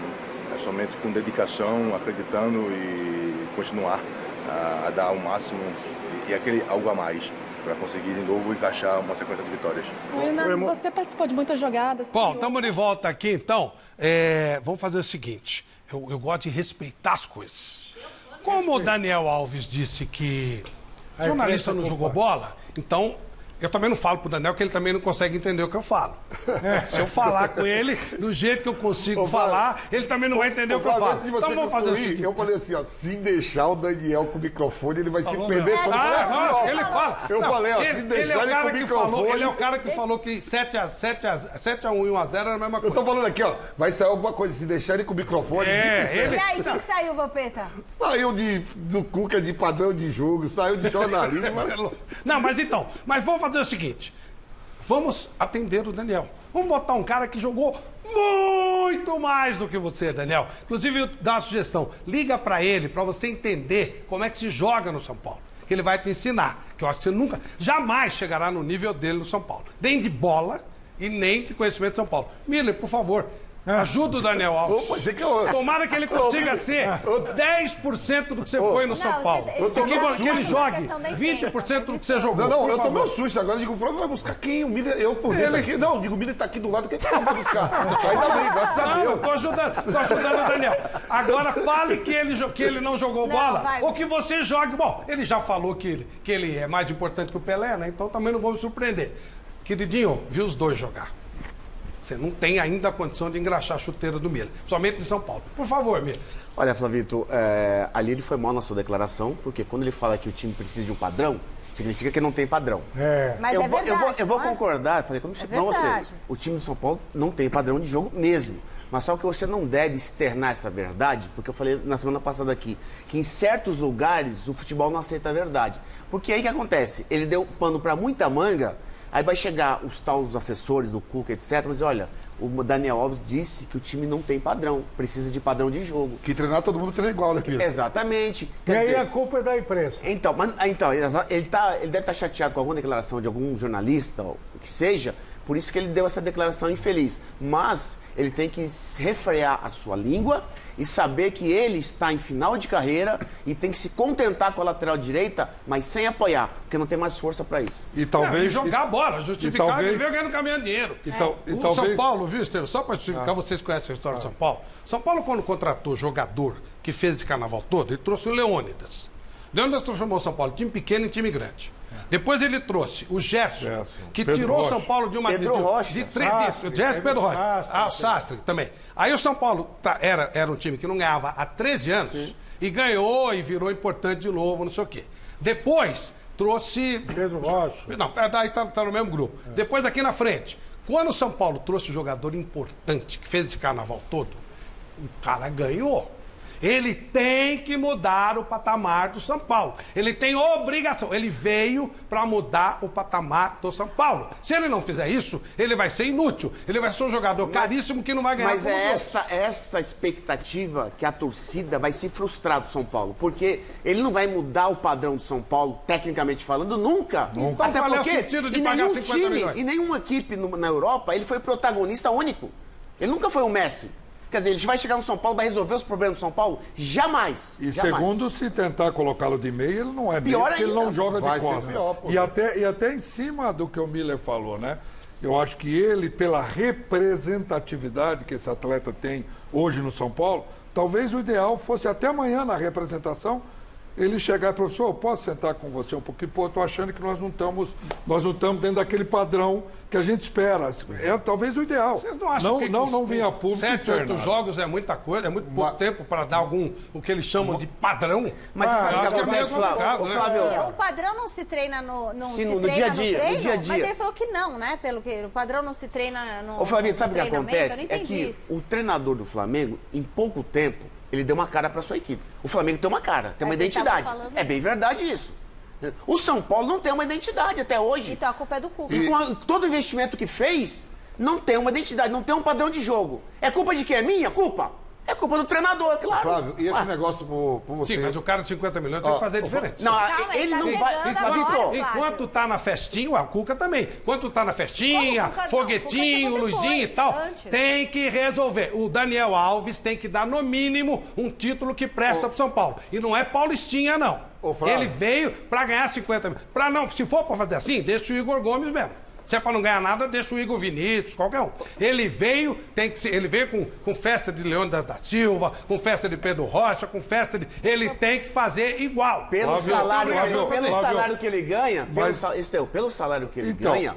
é somente com dedicação, acreditando e continuar a, a dar o máximo e, e aquele algo a mais para conseguir de novo encaixar uma sequência de vitórias. Renan, você participou de muitas jogadas. Bom, estamos de volta aqui, então. É, vamos fazer o seguinte, eu, eu gosto de respeitar as coisas. Como o Daniel Alves disse que o jornalista não jogou bola, então eu também não falo pro Daniel que ele também não consegue entender o que eu falo. É. Se eu falar com ele do jeito que eu consigo ô, falar, ele também não vai entender o que eu falo. Então vamos fazer o seguinte. Eu falei assim, ó, se deixar o Daniel com o microfone, ele vai falou se perder. Mesmo. Ah, nossa, ele fala. Eu não, falei, ó, ele, se deixar ele, ele, é com o microfone... Falou, ele é o cara que falou que sete a um e um a zero era a mesma coisa. Eu tô falando aqui, ó, vai sair alguma coisa, se deixar ele com o microfone... É, ele... E aí, o que, que saiu, Vampeta? Saiu de, do Cuca de padrão de jogo, saiu de jornalismo. Não, mas então, mas vamos fazer o seguinte... Vamos atender o Daniel. Vamos botar um cara que jogou muito mais do que você, Daniel. Inclusive, dá uma sugestão. Liga pra ele, pra você entender como é que se joga no São Paulo. Que ele vai te ensinar. Que eu acho que você nunca, jamais chegará no nível dele no São Paulo. Nem de bola e nem de conhecimento de São Paulo. Miller, por favor, ajuda o Daniel Alves. Opa, que eu... Tomara que ele consiga Ô, ser dez por cento do que você Ô, foi no São não, Paulo. Eu tô que, que ele jogue vinte por cento do que você jogou. Não, não, eu tomei um susto agora. Eu digo, o Flávio vai buscar quem? O Miller, eu por dentro ele... aqui. Não, digo, o Miller tá aqui do lado, quem que ele vai buscar? Ainda bem, graças a Deus. Não, tô ajudando, tô ajudando o Daniel. Agora fale que ele, que ele não jogou não, bola vai. Ou que você jogue. Bom, ele já falou que ele, que ele é mais importante que o Pelé, né? Então também não vou me surpreender. Queridinho, viu os dois jogar. Você não tem ainda a condição de engraxar a chuteira do Miller, somente em São Paulo. Por favor, Miller. Olha, Flavito, é, ali ele foi mal na sua declaração, porque quando ele fala que o time precisa de um padrão, significa que não tem padrão. É. Mas eu é vou, verdade, eu vou, eu vou é? concordar, falei como é pra você. O time do São Paulo não tem padrão de jogo mesmo. Mas só que você não deve externar essa verdade, porque eu falei na semana passada aqui, que em certos lugares o futebol não aceita a verdade. Porque aí o que acontece? Ele deu pano para muita manga, aí vai chegar os tal os assessores do Cuca, etcétera. Mas olha, o Daniel Alves disse que o time não tem padrão, precisa de padrão de jogo. Que treinar todo mundo treina igual, né, Pedro? Exatamente. Quer e aí dizer, a culpa é da imprensa. Então, mas, então ele, tá, ele deve estar chateado com alguma declaração de algum jornalista, ou o que seja, por isso que ele deu essa declaração infeliz. Mas ele tem que refrear a sua língua e saber que ele está em final de carreira e tem que se contentar com a lateral direita, mas sem apoiar, porque não tem mais força para isso. E talvez... Não, e jogar e, bola, justificar e talvez, ele veio ganhando caminhando dinheiro. E, tal, é. e o talvez... São Paulo, viu, Estevam? Só para justificar, ah. vocês conhecem a história ah. de São Paulo. São Paulo, quando contratou jogador que fez esse carnaval todo, ele trouxe o Leônidas. Leônidas transformou o São Paulo de time pequeno em time grande. Depois ele trouxe o Gerson, Gerson. que Pedro tirou o São Paulo de uma... Pedro de, Rocha. De três... Sastre, Gerson Pedro Rocha. Sastre, ah, o Sastre também. Aí o São Paulo tá, era, era um time que não ganhava há treze anos Sim. e ganhou e virou importante de novo, não sei o quê. Depois trouxe... Pedro Rocha. Não, daí tá, tá no mesmo grupo. É. Depois aqui na frente, quando o São Paulo trouxe um jogador importante que fez esse carnaval todo, o cara ganhou. Ele tem que mudar o patamar do São Paulo. Ele tem obrigação. Ele veio para mudar o patamar do São Paulo. Se ele não fizer isso, ele vai ser inútil. Ele vai ser um jogador mas, caríssimo que não vai ganhar. Mas é essa, essa expectativa que a torcida vai se frustrar do São Paulo. Porque ele não vai mudar o padrão do São Paulo, tecnicamente falando, nunca. nunca. Até então, porque de em nenhum time, em nenhuma equipe no, na Europa, ele foi protagonista único. Ele nunca foi o Messi. Quer dizer, ele vai chegar no São Paulo, vai resolver os problemas do São Paulo? Jamais. E jamais. segundo, se tentar colocá-lo de meio, ele não é meio, porque ele não joga de costa. E até, e até em cima do que o Miller falou, né? Eu acho que ele, pela representatividade que esse atleta tem hoje no São Paulo, talvez o ideal fosse até amanhã na representação, ele chegar, professor, eu posso sentar com você um pouquinho? Pô, eu tô achando que nós não estamos, nós não estamos dentro daquele padrão que a gente espera. É talvez o ideal. Vocês não acham não, que não, não vir a público sete, oito jogos é muita coisa, é muito pouco tempo para dar algum, o que eles chamam de padrão? Mas ah, você sabe o que é acontece, Flávio? né? Flávio, O padrão não se treina no, não Sim, se no treina dia a dia, no treino, no dia a dia. mas ele falou que não, né? Pelo que o padrão não se treina no Ô, Flávio, sabe o que treinamento, acontece? eu não É que entendi isso. o treinador do Flamengo, em pouco tempo, ele deu uma cara para sua equipe. O Flamengo tem uma cara, tem uma Mas você identidade. estava falando É bem verdade isso. O São Paulo não tem uma identidade até hoje. Então a culpa é do Cuca. E com a- todo investimento que fez, não tem uma identidade, não tem um padrão de jogo. É culpa de quem? É minha? Culpa? É culpa do treinador, claro. Flávio, e esse Ué. negócio por, por você... Sim, mas o cara de cinquenta milhões tem Ó, que fazer o- diferença. Não, Calma, ele ele tá não vai- chegando Enquanto, agora, enquanto tá na festinha, a Cuca também. Enquanto tá na festinha, Como Cuca não? foguetinho, Cuca chegou luzinha e depois, tal, antes. tem que resolver. O Daniel Alves tem que dar, no mínimo, um título que presta pro São Paulo. E não é paulistinha, não. Flávio. Ele veio pra ganhar cinquenta milhões. Pra não, se for pra fazer assim, deixa o Igor Gomes mesmo. Se é pra não ganhar nada, deixa o Igor Vinícius, qualquer um. Ele veio, tem que ser, ele veio com, com festa de Leônidas da Silva, com festa de Pedro Rocha, com festa de... Ele tem que fazer igual. Pelo Flávio, salário, Flávio, pelo, pelo Flávio. salário que ele ganha, pelo, Mas- sal- esse é o- pelo salário que ele Então. ganha,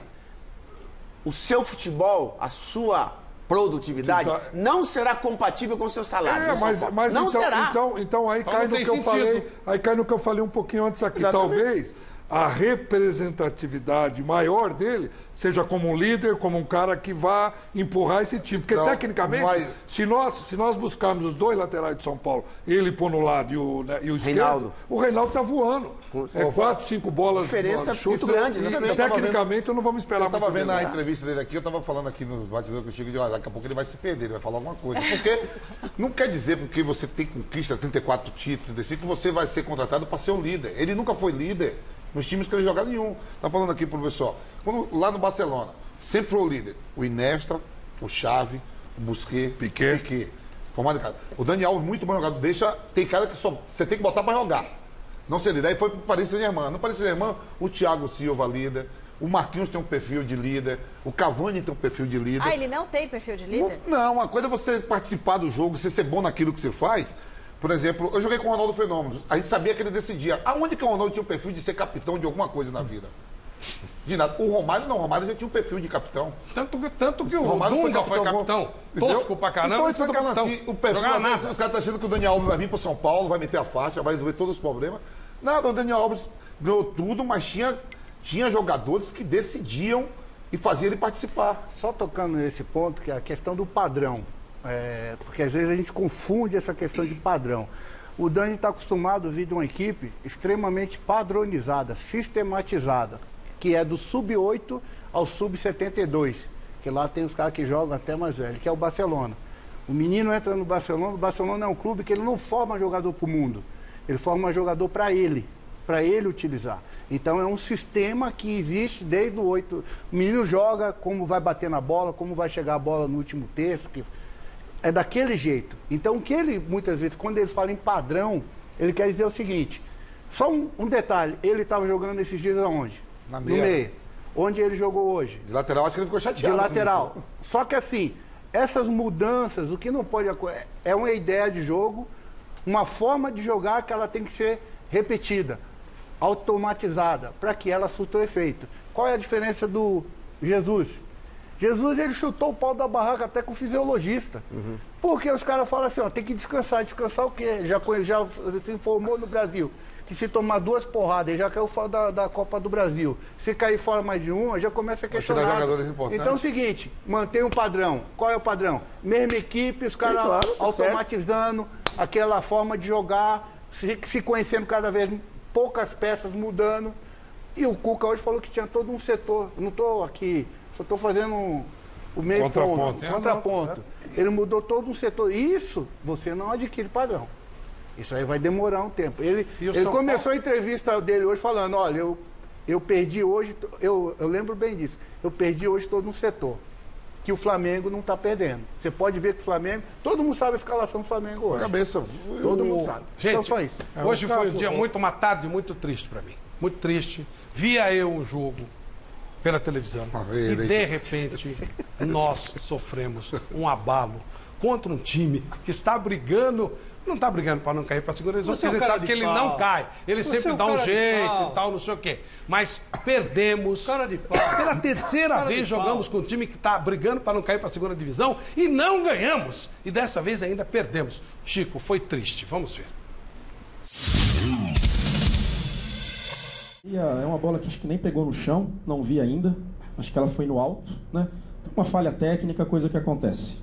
o seu futebol, a sua produtividade, Então- não será compatível com o seu salário. É, no São mas, Paulo. mas não então, será. então, então aí Então cai não no tem que eu sentido. falei, aí cai no que eu falei um pouquinho antes aqui. Exatamente. Talvez a representatividade maior dele seja como um líder, como um cara que vá empurrar esse time. Porque Então, tecnicamente, vai- se, nós, se nós buscarmos os dois laterais de São Paulo, ele pôr no lado e o, né, e o esquerdo, Reinaldo. o Reinaldo tá voando. É quatro, cinco bolas. Diferença chute, muito grande, e exatamente. Tecnicamente, eu não vou me esperar Eu tava muito vendo dele. a entrevista dele aqui, eu tava falando aqui nos bastidores que eu chego de olha, daqui a pouco ele vai se perder, ele vai falar alguma coisa. Porque não quer dizer porque você tem conquista trinta e quatro títulos, trinta e cinco, que você vai ser contratado para ser um líder. Ele nunca foi líder nos times que ele jogava nenhum. Tá falando aqui pro pessoal. Quando, lá no Barcelona, sempre foi o líder. O Iniesta, o Xavi, o Busquets, Piquet. Piquet. Formado em casa. O Daniel, muito bom jogador, deixa. Tem cara que só você tem que botar para jogar. Não ser líder. Aí foi pro Paris Saint-Germain. No Paris Saint-Germain, o Thiago Silva líder. O Marquinhos tem um perfil de líder. O Cavani tem um perfil de líder. Ah, ele não tem perfil de líder? Não, uma coisa é você participar do jogo, você ser bom naquilo que você faz. Por exemplo, eu joguei com o Ronaldo Fenômeno. A gente sabia que ele decidia. Aonde que o Ronaldo tinha o perfil de ser capitão de alguma coisa na vida? De nada. O Romário não, o Romário já tinha um perfil de capitão. Tanto que, tanto que o, Romário Dunga foi capitão. Entendeu? Tosco pra caramba, Então, mas isso foi que eu tô falando capitão. assim, o perfil, Jogava às vezes, nada. os caras estão achando que o Daniel Alves vai vir pro São Paulo, vai meter a faixa, vai resolver todos os problemas. Nada, o Daniel Alves ganhou tudo, mas tinha, tinha jogadores que decidiam e faziam ele participar. Só tocando nesse ponto, que é a questão do padrão. É, porque às vezes a gente confunde essa questão de padrão. O Dani está acostumado a vir de uma equipe extremamente padronizada, sistematizada, que é do sub oito ao sub setenta e dois, que lá tem os caras que jogam até mais velho, que é o Barcelona. O menino entra no Barcelona, o Barcelona é um clube que ele não forma jogador para o mundo, ele forma jogador para ele, para ele utilizar. Então é um sistema que existe desde o oito. O menino joga, como vai bater na bola, como vai chegar a bola no último terço, que é daquele jeito. Então, o que ele, muitas vezes, quando ele fala em padrão, ele quer dizer o seguinte, só um, um detalhe, ele estava jogando esses dias aonde? Na No meia. meio. Onde ele jogou hoje? De lateral, acho que ele ficou De chateado. com lateral. isso. Só que assim, essas mudanças, o que não pode acontecer, é uma ideia de jogo, uma forma de jogar que ela tem que ser repetida, automatizada, para que ela surta o efeito. Qual é a diferença do Jesus? Jesus, ele chutou o pau da barraca até com o fisiologista. Uhum. Porque os caras falam assim, ó, tem que descansar. Descansar o quê? Já, conhe- já se informou no Brasil que se tomar duas porradas, ele já caiu fora da, da Copa do Brasil. Se cair fora mais de uma, já começa a Vai tirar questionar. jogadores importantes. Então é o seguinte, mantém um padrão. Qual é o padrão? Mesma equipe, os caras claro, tá automatizando aquela forma de jogar, se, se conhecendo cada vez poucas peças mudando. E o Cuca hoje falou que tinha todo um setor. Eu não estou aqui, só estou fazendo um, o meio Contraponto. ponto, Tem contraponto. Ele mudou todo um setor. Isso você não adquire padrão. Isso aí vai demorar um tempo. Ele, E o ele São começou a entrevista dele hoje falando, olha, eu, eu perdi hoje, eu, eu lembro bem disso, eu perdi hoje todo um setor. que o Flamengo não está perdendo. Você pode ver que o Flamengo... Todo mundo sabe a escalação do Flamengo hoje. Cabeça. Todo mundo sabe. Gente, então, só isso. Hoje foi um dia muito, uma tarde muito triste para mim. Muito triste. Via eu um jogo pela televisão e, de repente, nós sofremos um abalo contra um time que está brigando... Não está brigando para não cair para a segunda divisão, porque a gente sabe que ele pau. não cai. Ele Você sempre é um dá um jeito e tal, não sei o quê. Mas perdemos. Cara de pau. Pela terceira cara vez jogamos com um time que está brigando para não cair para a segunda divisão e não ganhamos. E dessa vez ainda perdemos. Chico, foi triste. Vamos ver. É uma bola que acho que nem pegou no chão, não vi ainda. Acho que ela foi no alto, né? Uma falha técnica, coisa que acontece.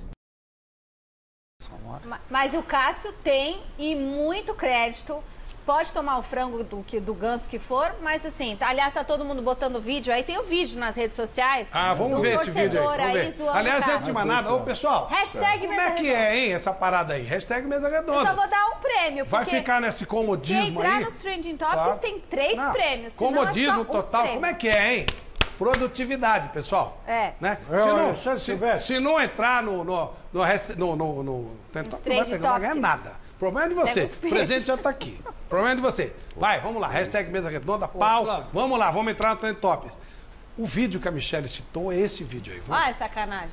Mas o Cássio tem, e muito crédito, pode tomar o frango do, do Ganso que for, mas assim, tá, aliás, tá todo mundo botando vídeo, aí tem o vídeo nas redes sociais. Ah, vamos ver esse vídeo aí. Vamos ver. aí aliás, antes de mais nada, ô pessoal, hashtag como é que é, hein, essa parada aí? Hashtag Mesa Redonda. Eu só vou dar um prêmio, Vai ficar nesse comodismo aí? Se entrar nos Trending Topics, claro. Tem três Não, prêmios. Comodismo é total, como é que é, hein? Produtividade, pessoal. É. Né? É, se, olha, não, se, se, se não entrar no... no, no, no, no, no tentar, não vai, pegar, não vai ganhar nada. O problema é de você. O presente já está aqui. O problema é de você. Vai, vamos lá. Hashtag Mesa Redonda, pau. Vamos lá, vamos entrar no Trend Topics. O vídeo que a Michelle citou é esse vídeo aí. Vamos. Ah, é sacanagem.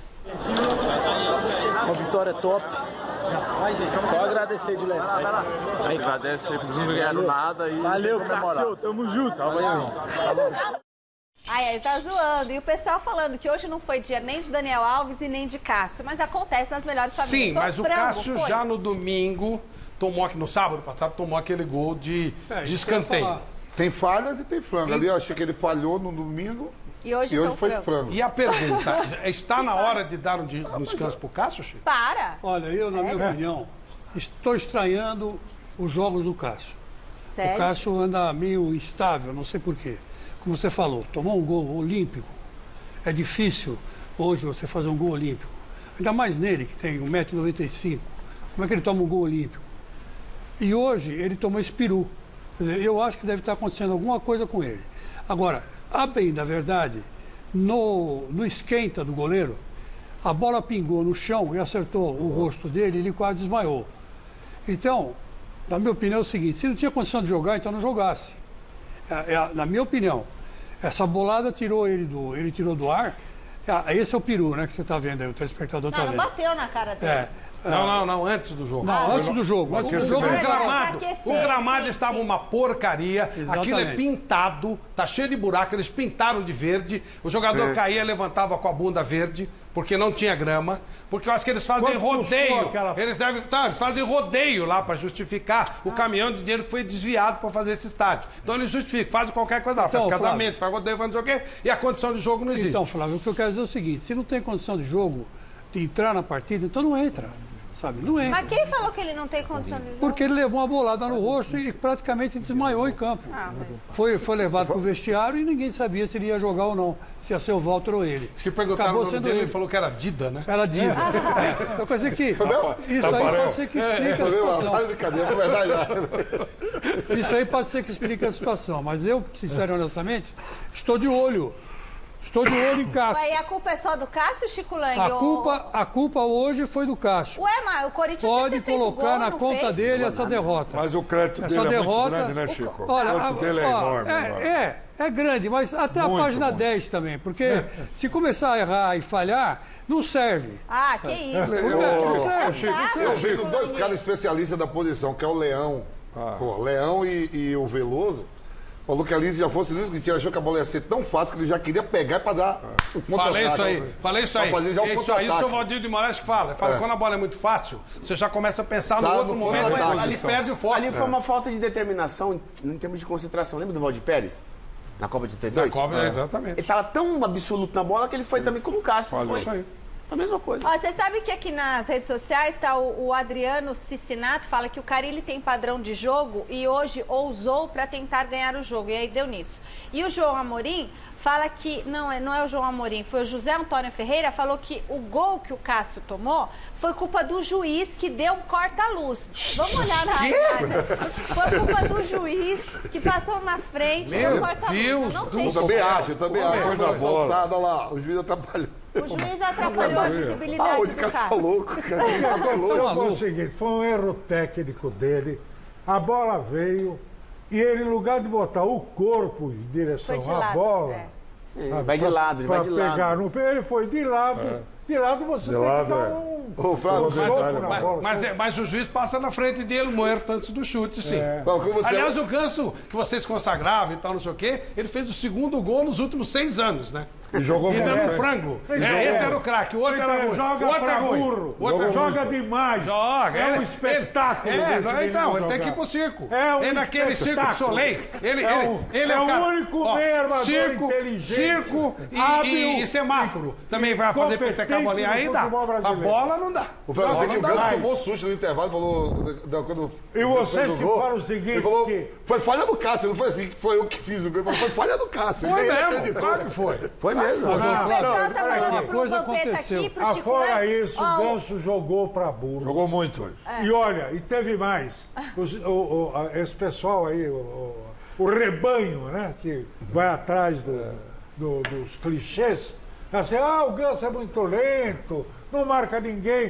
Uma vitória top. Só agradecer de leve. Aí, agradecer, porque não ganharam nada e... Valeu, Cássio. Tamo junto. Tamo junto. Ai, aí tá zoando. E o pessoal falando que hoje não foi dia nem de Daniel Alves e nem de Cássio, mas acontece nas melhores famílias. Sim, Foi mas o frango, Cássio foi. já no domingo tomou aqui, no sábado passado, tomou aquele gol de, é, de escanteio. Tem falhas e tem frango. Ali eu achei que ele falhou no domingo e hoje, e hoje foi frango. frango. E a pergunta, está na hora de dar um, um descanso pro Cássio, Chico? Para! Olha, eu, na minha opinião, estou estranhando os jogos do Cássio. Sério? O Cássio anda meio instável, não sei porquê. Como você falou, tomou um gol olímpico. É difícil hoje você fazer um gol olímpico. Ainda mais nele, que tem um metro e noventa e cinco. Como é que ele toma um gol olímpico? E hoje ele tomou esse peru. Quer dizer, eu acho que deve estar acontecendo alguma coisa com ele. Agora, a bem da verdade, no, no esquenta do goleiro, a bola pingou no chão e acertou o rosto dele e ele quase desmaiou. Então, na minha opinião é o seguinte, se não tinha condição de jogar, então não jogasse. É, é, na minha opinião, essa bolada tirou ele do, ele tirou do ar. É, esse é o peru, né, que você está vendo aí, o telespectador está vendo. Não, não bateu na cara dele. É. Não, não, não, antes do jogo. Não, ah, antes do jogo. Antes do jogo. O gramado, o gramado estava uma porcaria. Exatamente. Aquilo é pintado, tá cheio de buraco, eles pintaram de verde. O jogador é. caía, levantava com a bunda verde, porque não tinha grama. Porque eu acho que eles fazem Quanto rodeio. Aquela... Eles devem. Tá, eles fazem rodeio lá para justificar ah. o caminhão de dinheiro que foi desviado para fazer esse estádio. Então eles justificam, fazem qualquer coisa lá. Então, faz casamento, Flávio, faz rodeio, faz não sei o quê, e a condição de jogo não existe. Então, Flávio, o que eu quero dizer é o seguinte: se não tem condição de jogo, de entrar na partida, então não entra. Sabe, não entra. Mas quem falou que ele não tem condição de jogo? Porque ele levou uma bolada no rosto e praticamente desmaiou em campo. Ah, mas... foi, foi levado para o vestiário e ninguém sabia se ele ia jogar ou não. Se ia ser o Walter ou ele. Diz que perguntaram Acabou o nome sendo dele, ele. ele falou que era Dida, né? Era Dida. É. Então, quer dizer que isso aí pode ser que explique a situação. Isso aí pode ser que explique a situação. Mas eu, sincero e honestamente, estou de olho. Estou de olho em Cássio. E a culpa é só do Cássio, Chico Lang? A culpa, a culpa hoje foi do Cássio. Ué, mas o Corinthians pode colocar gol, na conta fez? dele essa derrota. Mas o crédito essa dele derrota, é muito grande, né, Chico? Olha, o crédito dele é ó, enorme. É, é, é grande, mas até muito, a página muito. dez também. Porque é. se começar a errar e falhar, não serve. Ah, que isso. Eu, eu, não serve. Chico, ah, eu vejo dois caras especialistas da posição, que é o Leão. Ah. Pô, Leão e, e o Veloso. Falou que ali já fosse isso, que achou que a bola ia ser tão fácil que ele já queria pegar para dar um Falei isso aí, falei isso aí. Fazer já um isso aí, isso é o Valdir de Moraes que fala. Fala, é. quando a bola é muito fácil, você já começa a pensar Sabe no outro no momento, ali perde o foco. Ali foi uma falta de determinação em termos de concentração. Lembra do Valdir Pérez? Na Copa de oitenta e dois? Na Copa, é. exatamente. Ele estava tão absoluto na bola que ele foi também como o Cássio. Falou isso aí. A mesma coisa. Ó, você sabe que aqui nas redes sociais está o, o Adriano Cicinato, fala que o Carille tem padrão de jogo e hoje ousou para tentar ganhar o jogo. E aí deu nisso. E o João Amorim fala que, não, não é o João Amorim, foi o José Antônio Ferreira, falou que o gol que o Cássio tomou foi culpa do juiz que deu um corta-luz. Vamos olhar na imagem. Foi culpa do juiz que passou na frente e deu um corta-luz. Eu, eu também acho, eu também acho. Foi na bola. Olha lá, o juiz atrapalhou. O juiz atrapalhou a visibilidade Ah, o do cara tá caso. louco, cara. O que Tá aconteceu louco. foi o seguinte, foi um erro técnico dele, a bola veio e ele, em lugar de botar o corpo em direção Foi de à lado, bola... é. Sim, pra- vai de lado, ele pra vai de pegar lado. no pé, ele foi de lado. É. De lado você De tem lado, que dar é. um... Ô, Flávio, um soco na Mas, bola. mas, é- mas o juiz passa na frente dele, morto antes do chute, sim. É. Bom, como você- Aliás, o Ganso, que vocês consagravam e tal, não sei o quê, ele fez o segundo gol nos últimos seis anos, né? E jogou E muito dando um bem. frango. Ele É, jogou. esse era o craque, o outro era ruim. Joga o outro pra é ruim. burro. O outro é Joga ruim. demais. Joga. É um ele- espetáculo ele- É, desse não, então, menino ele tem que ir jogar. pro circo. É um ele naquele circo de espetáculo. Soleil. Ele, É ele, um- ele é o o cara- único ó, meio armador circo, inteligente, circo e, hábil e, e semáforo. Também vai fazer pra ter com a bolinha aí, competente dá. no futebol A brasileiro. bola não dá. O Flávio, Bola você que o não dá. Ganso tomou susto no intervalo, falou... da- Quando E vocês fez o que gol, falam o seguinte, ele falou, que- foi falha do Cássio, não foi assim que foi eu que fiz o gol, foi falha do Cássio. Foi Ninguém mesmo, acreditou. claro que foi. Foi mesmo. O pessoal tá peraí, falando uma pro coisa Vampeta aconteceu. aqui, pro Ah, Chico. fora né? isso, Ó, o Ganso jogou pra burro. Jogou muito hoje. E olha, e teve mais. Os- o, o- a- esse pessoal aí, o, o- o rebanho, né, que vai atrás do- do- dos clichês, assim, ah, o Ganso é muito lento, não marca ninguém.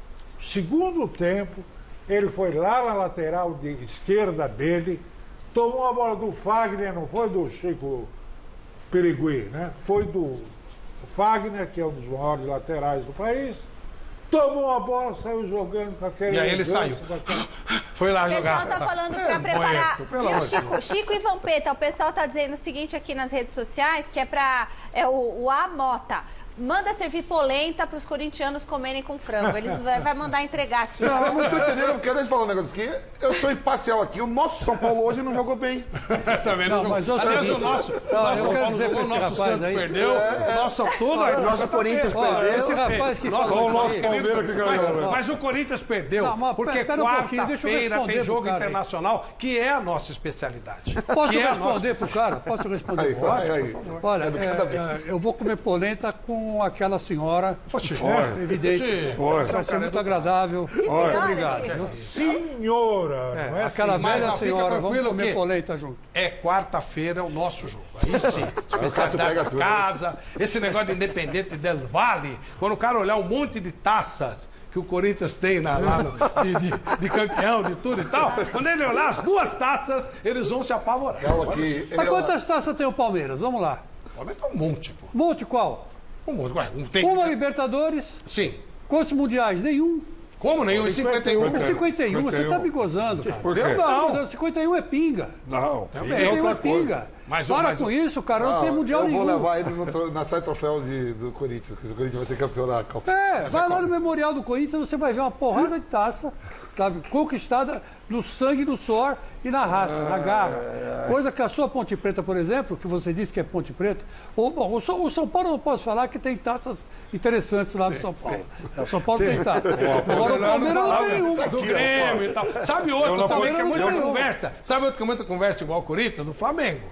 Segundo tempo, ele foi lá na lateral de esquerda dele, tomou a bola do Fagner, não foi do Chico Pirigui, né? Foi do Fagner, que é um dos maiores laterais do país, tomou a bola, saiu jogando com aquele... E aí ele Ganso, saiu. com aquele- Foi lá O pessoal jogar. tá falando É, pra preparar. Boeto, pelo Viu, amor de Chico, Chico e Vampeta, o pessoal tá dizendo o seguinte aqui nas redes sociais, que é pra. É o, o A Mota. Manda servir polenta pros corintianos comerem com frango. Eles vai, vai mandar entregar aqui. Não, eu não tô entendendo, porque deixa eu falar um negócio aqui. Eu sou imparcial aqui. O nosso São Paulo hoje não jogou bem. Também Não, mas é o Aliás, seguinte, o nosso, não, nosso eu São quero Paulo dizer jogou, pra esse nosso rapaz Santos aí- perdeu, É, nosso tudo, Ó, nosso Corinthians Ó, perdeu. esse rapaz que Nossa, falou Só o nosso aqui- Palmeiras que ganhou, né? Mas, mas o Corinthians perdeu, Não, mas porque pera um pouquinho, deixa eu quarta-feira responder tem pro jogo cara aí. internacional, que é a nossa especialidade. Posso Que é a responder nossa- pro cara? Posso responder Aí, pro cara? vai, aí. Olha, É do cada é, vez. é, eu vou comer polenta com aquela senhora. Poxa, É, evidente. Poxa, Vai esse é um ser cara muito educado. agradável. Muito senhora, obrigado. Chico? viu? Senhora, É, não é aquela assim? Mas velha não, fica senhora, vamos tranquilo comer que- polenta junto. É quarta-feira o nosso jogo. Aí sim. Cássio Especialidade pega da tudo. casa. Esse negócio de Independente del Vale. Quando o cara olhar um monte de taças que o Corinthians tem na- lá no- de, de- de campeão, de tudo e tal. Quando ele olhar as duas taças, eles vão se apavorar. Calma aqui. Mas quantas taças tem o Palmeiras? Vamos lá. Palmeiras tem um monte, pô. Monte qual? Um monte. Ué, um tem... Uma Libertadores. Sim. Quantos mundiais? Nenhum. Como nenhum? Em cinquenta e um. Com cinquenta e um, você tá me gozando, cara. Por quê? Eu não. cinquenta e um é pinga. Não, Também. é cinquenta e um é outra coisa. pinga. Mas o- Para mas com o- isso, cara. Não, Não, tem mundial eu nenhum. vou levar ele no, tro- na série troféu de, do Corinthians, que o Corinthians vai ser campeão da Copa. É, vai lá no Memorial do Corinthians, você vai ver uma porrada de taça, sabe, conquistada no sangue, no suor e na raça, na garra. Coisa que a sua Ponte Preta, por exemplo, que você disse que é Ponte Preta, ou, bom, o, São, o São Paulo eu não posso falar que tem taças interessantes lá no São Paulo. É, o São Paulo tem taça. Agora o Palmeiras não tem nenhuma. Do Grêmio e tal. Sabe Eu outro não também que é vou- muita eu não- conversa? Sabe outro que é muita conversa igual o Corinthians? O Flamengo.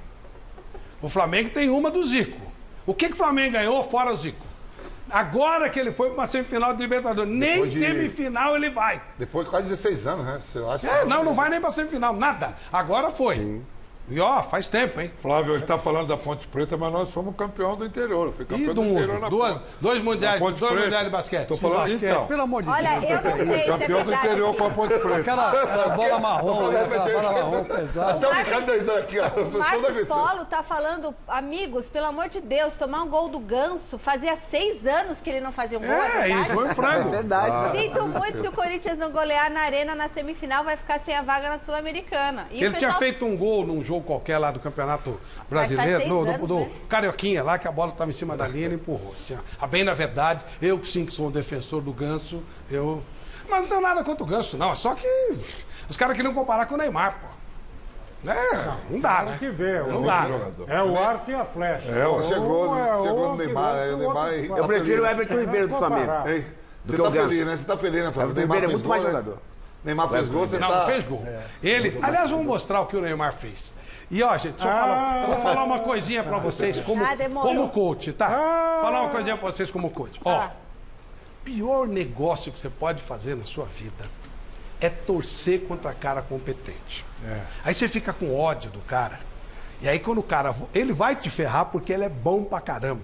O Flamengo tem uma do Zico. O que, que o Flamengo ganhou fora o Zico? Agora que ele foi para uma semifinal de Libertadores. Nem Depois de- semifinal ele vai. Depois de quase dezesseis anos, né? Você acha É, que- não, não vai nem para semifinal, nada. Agora foi. E ó, faz tempo, hein? Flávio, ele está falando da Ponte Preta, mas nós somos campeão do interior. Eu fui E campeão do do interior mundo. na Duas, Ponte. dois mundiais, Na Ponte dois Preta. mundiais de basquete. Estou falando Basquete, então. pelo amor de Olha, Deus. eu não sei se é Campeão do verdade. interior com a Ponte Preta. Aquela, aquela bola marrom, né? Aquela bola marrom pesada. Até o Ricardo Deizão aqui, ó. O pessoal da Marcos Vitória. Polo tá falando, amigos, pelo amor de Deus, tomar um gol do Ganso. Fazia seis anos que ele não fazia um gol, é É, verdade? e foi um frango. Verdade. Sinto muito se o Corinthians não golear na Arena na semifinal, vai ficar sem a vaga na Sul-Americana. E o Ele tinha pessoal- feito um gol num jogo qualquer lá do Campeonato Mas faz Brasileiro, seis do, do- anos, do né? Carioquinha lá, que a bola estava em cima da linha e ele empurrou. Tinha- A bem na verdade, eu sim que sou um defensor do Ganso, eu. Mas não tenho nada contra o Ganso, não. É só que os caras queriam comparar com o Neymar, pô. É, não dá, né? que ver. Não o- dá. jogador. É o arco e a flecha. É, ó, chegou, Um é chegou um no que Neymar, lança, aí o o Neymar... outro que Eu faz. prefiro o Everton Ribeiro do Não Flamengo. comparar. Ei, Do você que tá o Ganso. feliz, né? Você tá feliz, né, Flávio? Everton Ribeiro é muito mais né? jogador. Neymar fez gol, você Não, tá... não fez gol. Ele, aliás, vamos mostrar o que o Neymar fez. E ó, gente, deixa eu falar, eu vou falar uma coisinha pra vocês como, Ah, demorou. como coach, tá? Falar uma coisinha pra vocês como coach. Ó, Ah. pior negócio que você pode fazer na sua vida é torcer contra cara competente. Aí você fica com ódio do cara. E aí quando o cara, ele vai te ferrar porque ele é bom pra caramba.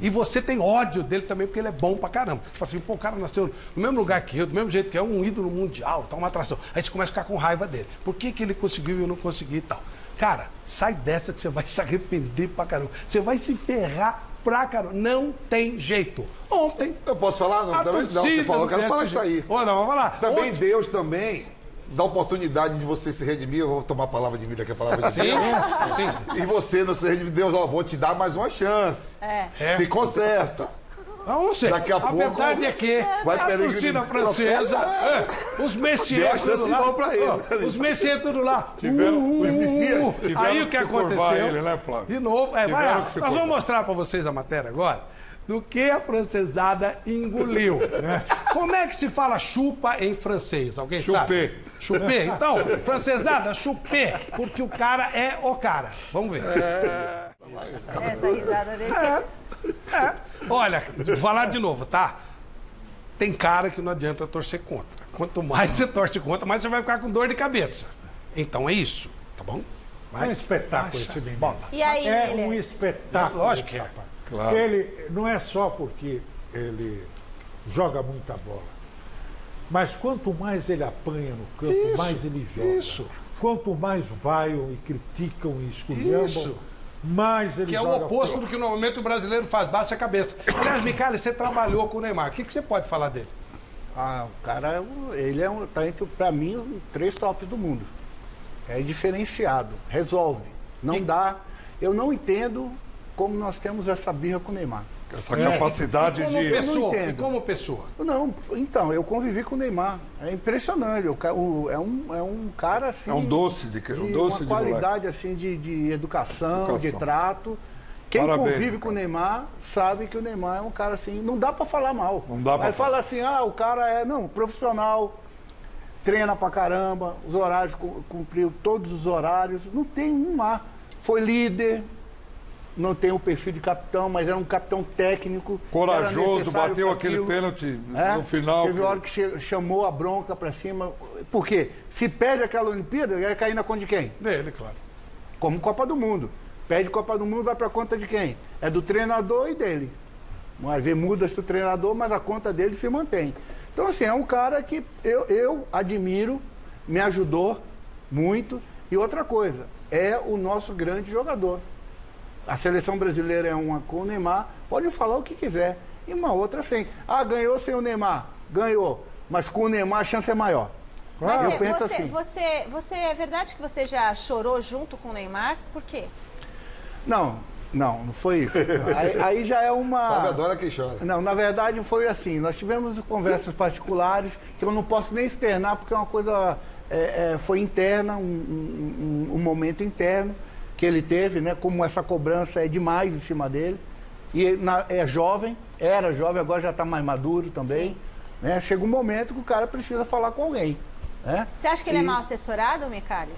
E você tem ódio dele também, porque ele é bom pra caramba. Você fala assim, pô, o cara nasceu no mesmo lugar que eu, do mesmo jeito que é um ídolo mundial, tá uma atração. Aí você começa a ficar com raiva dele. Por que que ele conseguiu e eu não consegui e tal? Cara, sai dessa que você vai se arrepender pra caramba. Você vai se ferrar pra caramba. Não tem jeito. Ontem... Eu posso falar? Não, também, não você falou, eu quero falar isso aí. Olha, vamos falar. Também Ontem... Deus também... dá oportunidade de você se redimir, eu vou tomar a palavra de vida, que é a palavra de sim, Deus. Sim. E você não se redimir, Deus, ó, vou te dar mais uma chance. É. É. Se conserta. Não, não sei. Daqui a, a pouco... verdade é que vai a torcida francesa, é, os messias tudo lá, pra ele, ó, os messias tudo lá. Tiveram, uh, os messias, uh, tiveram aí o que, que aconteceu? Ele, né, Flávio? De novo, é, vai lá, nós curvar. vamos mostrar para vocês a matéria agora do que a francesada engoliu. Né? Como é que se fala chupa em francês? Alguém Chupé. sabe? Chupé. Então, francesada, chupé, porque o cara é o cara. Vamos ver. É... Essa risada dele. É. É. Olha, vou falar de novo, tá? Tem cara que não adianta torcer contra. Quanto mais você torce contra, mais você vai ficar com dor de cabeça. Então é isso, tá bom? Vai. É um espetáculo esse menino. Bola. E aí, é Miller? um espetáculo. Lógico que é. Claro. Ele não é só porque ele joga muita bola, mas quanto mais ele apanha no campo, Isso, mais ele joga. Isso. Quanto mais vaiam e criticam e esculhambam, mais ele Que é joga. o oposto pro... do que normalmente o brasileiro faz, baixa a cabeça. Aliás, Micali, você trabalhou com o Neymar. O que, que você pode falar dele? Ah, o cara, é um- ele é um, tá entre, pra mim, um, três tops do mundo. É diferenciado, resolve. Não dá. Eu não entendo como nós temos essa birra com o Neymar. Essa capacidade como de... pessoa, Eu não e entendo. como pessoa. Não, então, eu convivi com o Neymar. É impressionante. O, ca- o- é, um, é um cara assim. É um doce de que- um de doce uma de qualidade assim de, de educação, Educação. de trato. Quem Parabéns, convive com o Neymar sabe que o Neymar é um cara assim, não dá pra falar mal. Não dá pra Mas fala assim, ah, o cara é, não, profissional, treina pra caramba, os horários, cu- cumpriu todos os horários, não tem um má. Foi líder, não tem o perfil de capitão, mas era um capitão técnico. Corajoso, era necessário bateu pra aquele aquilo. pênalti É? no final. Teve hora que che- chamou a bronca pra cima. Por quê? Se perde aquela Olimpíada, ia cair na conta de quem? Dele, claro. Como Copa do Mundo. Perde Copa do Mundo, vai pra conta de quem? É do treinador e dele. Às vezes muda-se o treinador, mas a conta dele se mantém. Então, assim, é um cara que eu, eu admiro, me ajudou muito. E outra coisa, é o nosso grande jogador. A seleção brasileira é uma com o Neymar, pode falar o que quiser. E uma outra sem. Ah, ganhou sem o Neymar? Ganhou. Mas com o Neymar a chance é maior. Mas eu é, penso você, assim. você, você, é verdade que você já chorou junto com o Neymar? Por quê? Não, não, não foi isso. Aí, aí já é uma. Fábio adora quem chora. Não, na verdade foi assim. Nós tivemos conversas particulares que eu não posso nem externar porque é uma coisa. É, é, foi interna, um, um, um- um momento interno que ele teve, né? Como essa cobrança é demais em cima dele. E ele na- é jovem, era jovem, agora já está mais maduro também. Né? Chega um momento que o cara precisa falar com alguém. Né? Você acha que ele é E- mal assessorado, Micali?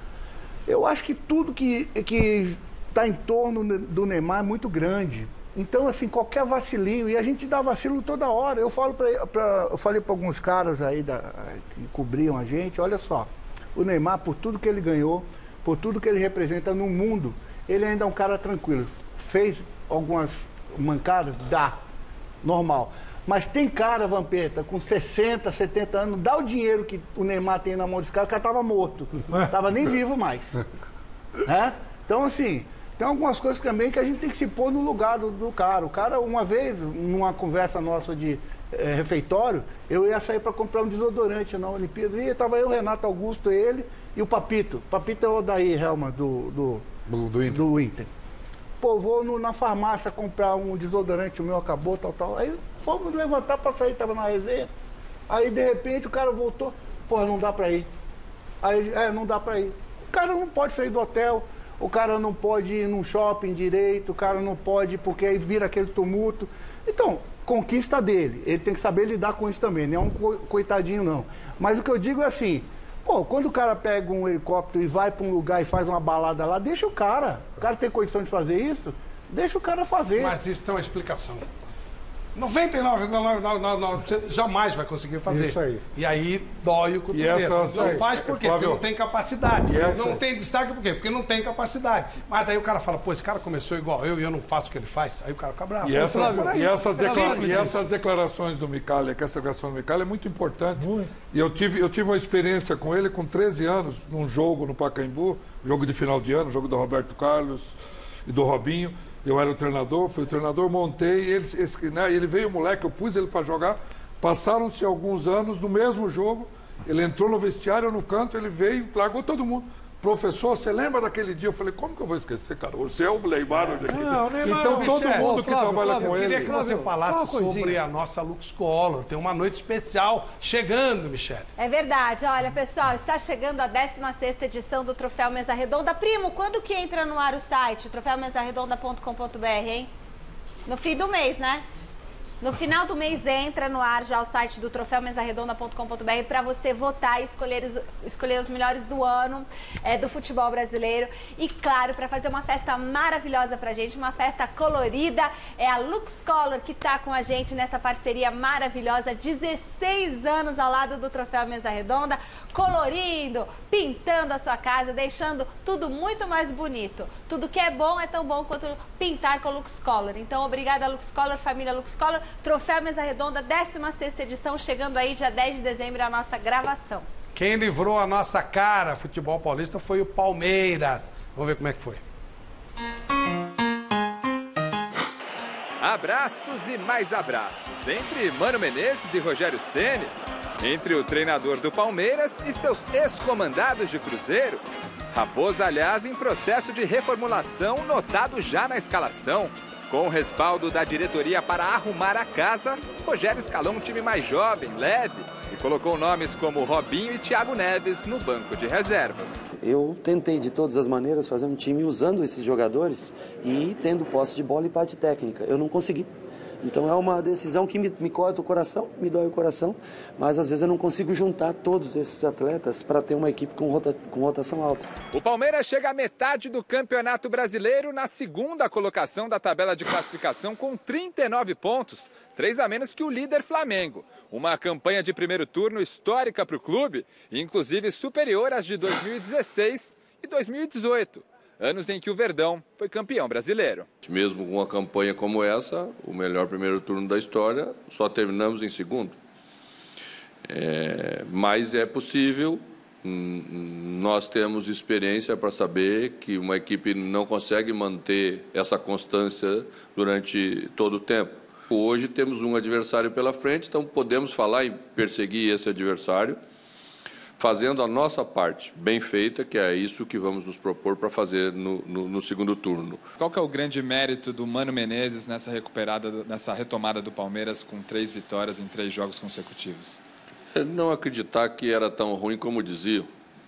Eu acho que tudo que que está em torno do Neymar é muito grande. Então, assim, qualquer vacilinho, e a gente dá vacilo toda hora. Eu falo pra, pra- eu falei para alguns caras aí da, que cobriam a gente, olha só, o Neymar, por tudo que ele ganhou, por tudo que ele representa no mundo, ele ainda é um cara tranquilo. Fez algumas mancadas? Dá. Normal. Mas tem cara, Vampeta, com sessenta, setenta anos, dá o dinheiro que o Neymar tem na mão desse cara, o cara tava morto. Tava nem vivo mais. Né? Então, assim, tem algumas coisas também que a gente tem que se pôr no lugar do, do cara. O cara, uma vez, numa conversa nossa de eh, refeitório, eu ia sair para comprar um desodorante na Olimpíada. E tava eu, Renato Augusto, ele e o Papito. Papito é o Odair Helman, do, do, do, do, Inter. do Inter. Pô, vou no- na farmácia comprar um desodorante, o meu acabou, tal, tal. Aí fomos levantar para sair, tava na resenha. Aí, de repente, o cara voltou. Pô, não dá para ir. Aí, é, não dá para ir. O cara não pode sair do hotel, o cara não pode ir num shopping direito, o cara não pode, porque aí vira aquele tumulto. Então, conquista dele. Ele tem que saber lidar com isso também, não é um co- coitadinho, não. Mas o que eu digo é assim, pô, quando o cara pega um helicóptero e vai para um lugar e faz uma balada lá, deixa o cara. O cara tem condição de fazer isso? Deixa o cara fazer. Mas isso tem uma explicação. noventa e nove vírgula novecentos e noventa e nove você jamais vai conseguir fazer. Isso aí. E aí dói o cotovelo. Não aí, faz por quê? Flávio, Porque não tem capacidade. essas... Não tem destaque por quê? Porque não tem capacidade. Mas aí o cara fala, pô, esse cara começou igual eu e eu não faço o que ele faz. Aí o cara fica bravo. E, essa, aí, e, essas, é declara... e essas declarações do Micali, que essa declaração do Micali é muito importante. Muito. E eu tive, eu tive uma experiência com ele com treze anos, num jogo no Pacaembu, jogo de final de ano, jogo do Roberto Carlos e do Robinho. Eu era o treinador, fui o treinador, montei, ele, esse, né, ele veio o moleque, eu pus ele para jogar. Passaram-se alguns anos, no mesmo jogo, ele entrou no vestiário, no canto, ele veio, largou todo mundo. Professor, você lembra daquele dia? Eu falei, como que eu vou esquecer, cara? Você é o Neymar. Não, Neymar então todo Michel, mundo que Flávio, trabalha Flávio, com eu ele... queria que você falasse sobre a nossa Lux Color. Tem uma noite especial chegando, Michele. É verdade. Olha, pessoal, está chegando a décima sexta edição do Troféu Mesa Redonda. Primo, quando que entra no ar o site? troféu mesa redonda ponto com ponto br, hein? No fim do mês, né? No final do mês entra no ar já o site do troféu mesa redonda ponto com ponto br para você votar e escolher os, escolher os melhores do ano é, do futebol brasileiro. E claro, para fazer uma festa maravilhosa pra gente, uma festa colorida, é a Lux Color que tá com a gente nessa parceria maravilhosa, dezesseis anos ao lado do Troféu Mesa Redonda, colorindo, pintando a sua casa, deixando tudo muito mais bonito. Tudo que é bom é tão bom quanto pintar com a Lux Color. Então, obrigada Lux Color, família Lux Color. Troféu Mesa Redonda, décima sexta edição, chegando aí dia dez de dezembro a nossa gravação. Quem livrou a nossa cara, futebol paulista, foi o Palmeiras. Vamos ver como é que foi. Abraços e mais abraços entre Mano Menezes e Rogério Ceni, entre o treinador do Palmeiras e seus ex-comandados de Cruzeiro. Raposo, aliás, em processo de reformulação, notado já na escalação. Com o respaldo da diretoria para arrumar a casa, Rogério escalou um time mais jovem, leve, e colocou nomes como Robinho e Thiago Neves no banco de reservas. Eu tentei de todas as maneiras fazer um time usando esses jogadores e tendo posse de bola e parte técnica. Eu não consegui. Então é uma decisão que me, me corta o coração, me dói o coração, mas às vezes eu não consigo juntar todos esses atletas para ter uma equipe com, rota, com rotação alta. O Palmeiras chega à metade do Campeonato Brasileiro na segunda colocação da tabela de classificação com trinta e nove pontos, três a menos que o líder Flamengo. Uma campanha de primeiro turno histórica para o clube, inclusive superior às de dois mil e dezesseis e dois mil e dezoito. Anos em que o Verdão foi campeão brasileiro. Mesmo com uma campanha como essa, o melhor primeiro turno da história, só terminamos em segundo. É, mas é possível, nós temos experiência para saber que uma equipe não consegue manter essa constância durante todo o tempo. Hoje temos um adversário pela frente, então podemos falar em perseguir esse adversário, fazendo a nossa parte bem feita, que é isso que vamos nos propor para fazer no, no, no segundo turno. Qual que é o grande mérito do Mano Menezes nessa recuperada, nessa retomada do Palmeiras com três vitórias em três jogos consecutivos? É não acreditar que era tão ruim como diziam.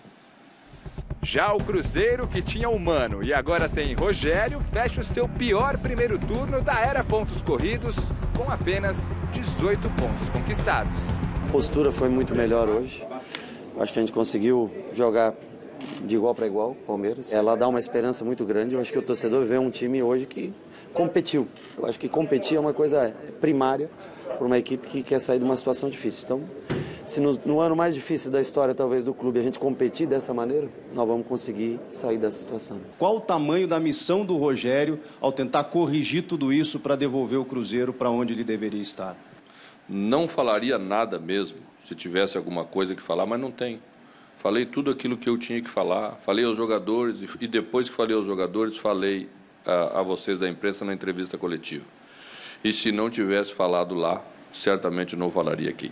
Já o Cruzeiro, que tinha o Mano e agora tem Rogério, fecha o seu pior primeiro turno da era pontos corridos com apenas dezoito pontos conquistados. A postura foi muito melhor hoje. Acho que a gente conseguiu jogar de igual para igual, Palmeiras. Ela dá uma esperança muito grande. Eu acho que o torcedor vê um time hoje que competiu. Eu acho que competir é uma coisa primária para uma equipe que quer sair de uma situação difícil. Então, se no, no ano mais difícil da história, talvez, do clube, a gente competir dessa maneira, nós vamos conseguir sair dessa situação. Qual o tamanho da missão do Rogério ao tentar corrigir tudo isso para devolver o Cruzeiro para onde ele deveria estar? Não falaria nada mesmo. Se tivesse alguma coisa que falar, mas não tem. Falei tudo aquilo que eu tinha que falar, falei aos jogadores e depois que falei aos jogadores, falei a, a vocês da imprensa na entrevista coletiva. E se não tivesse falado lá, certamente não falaria aqui.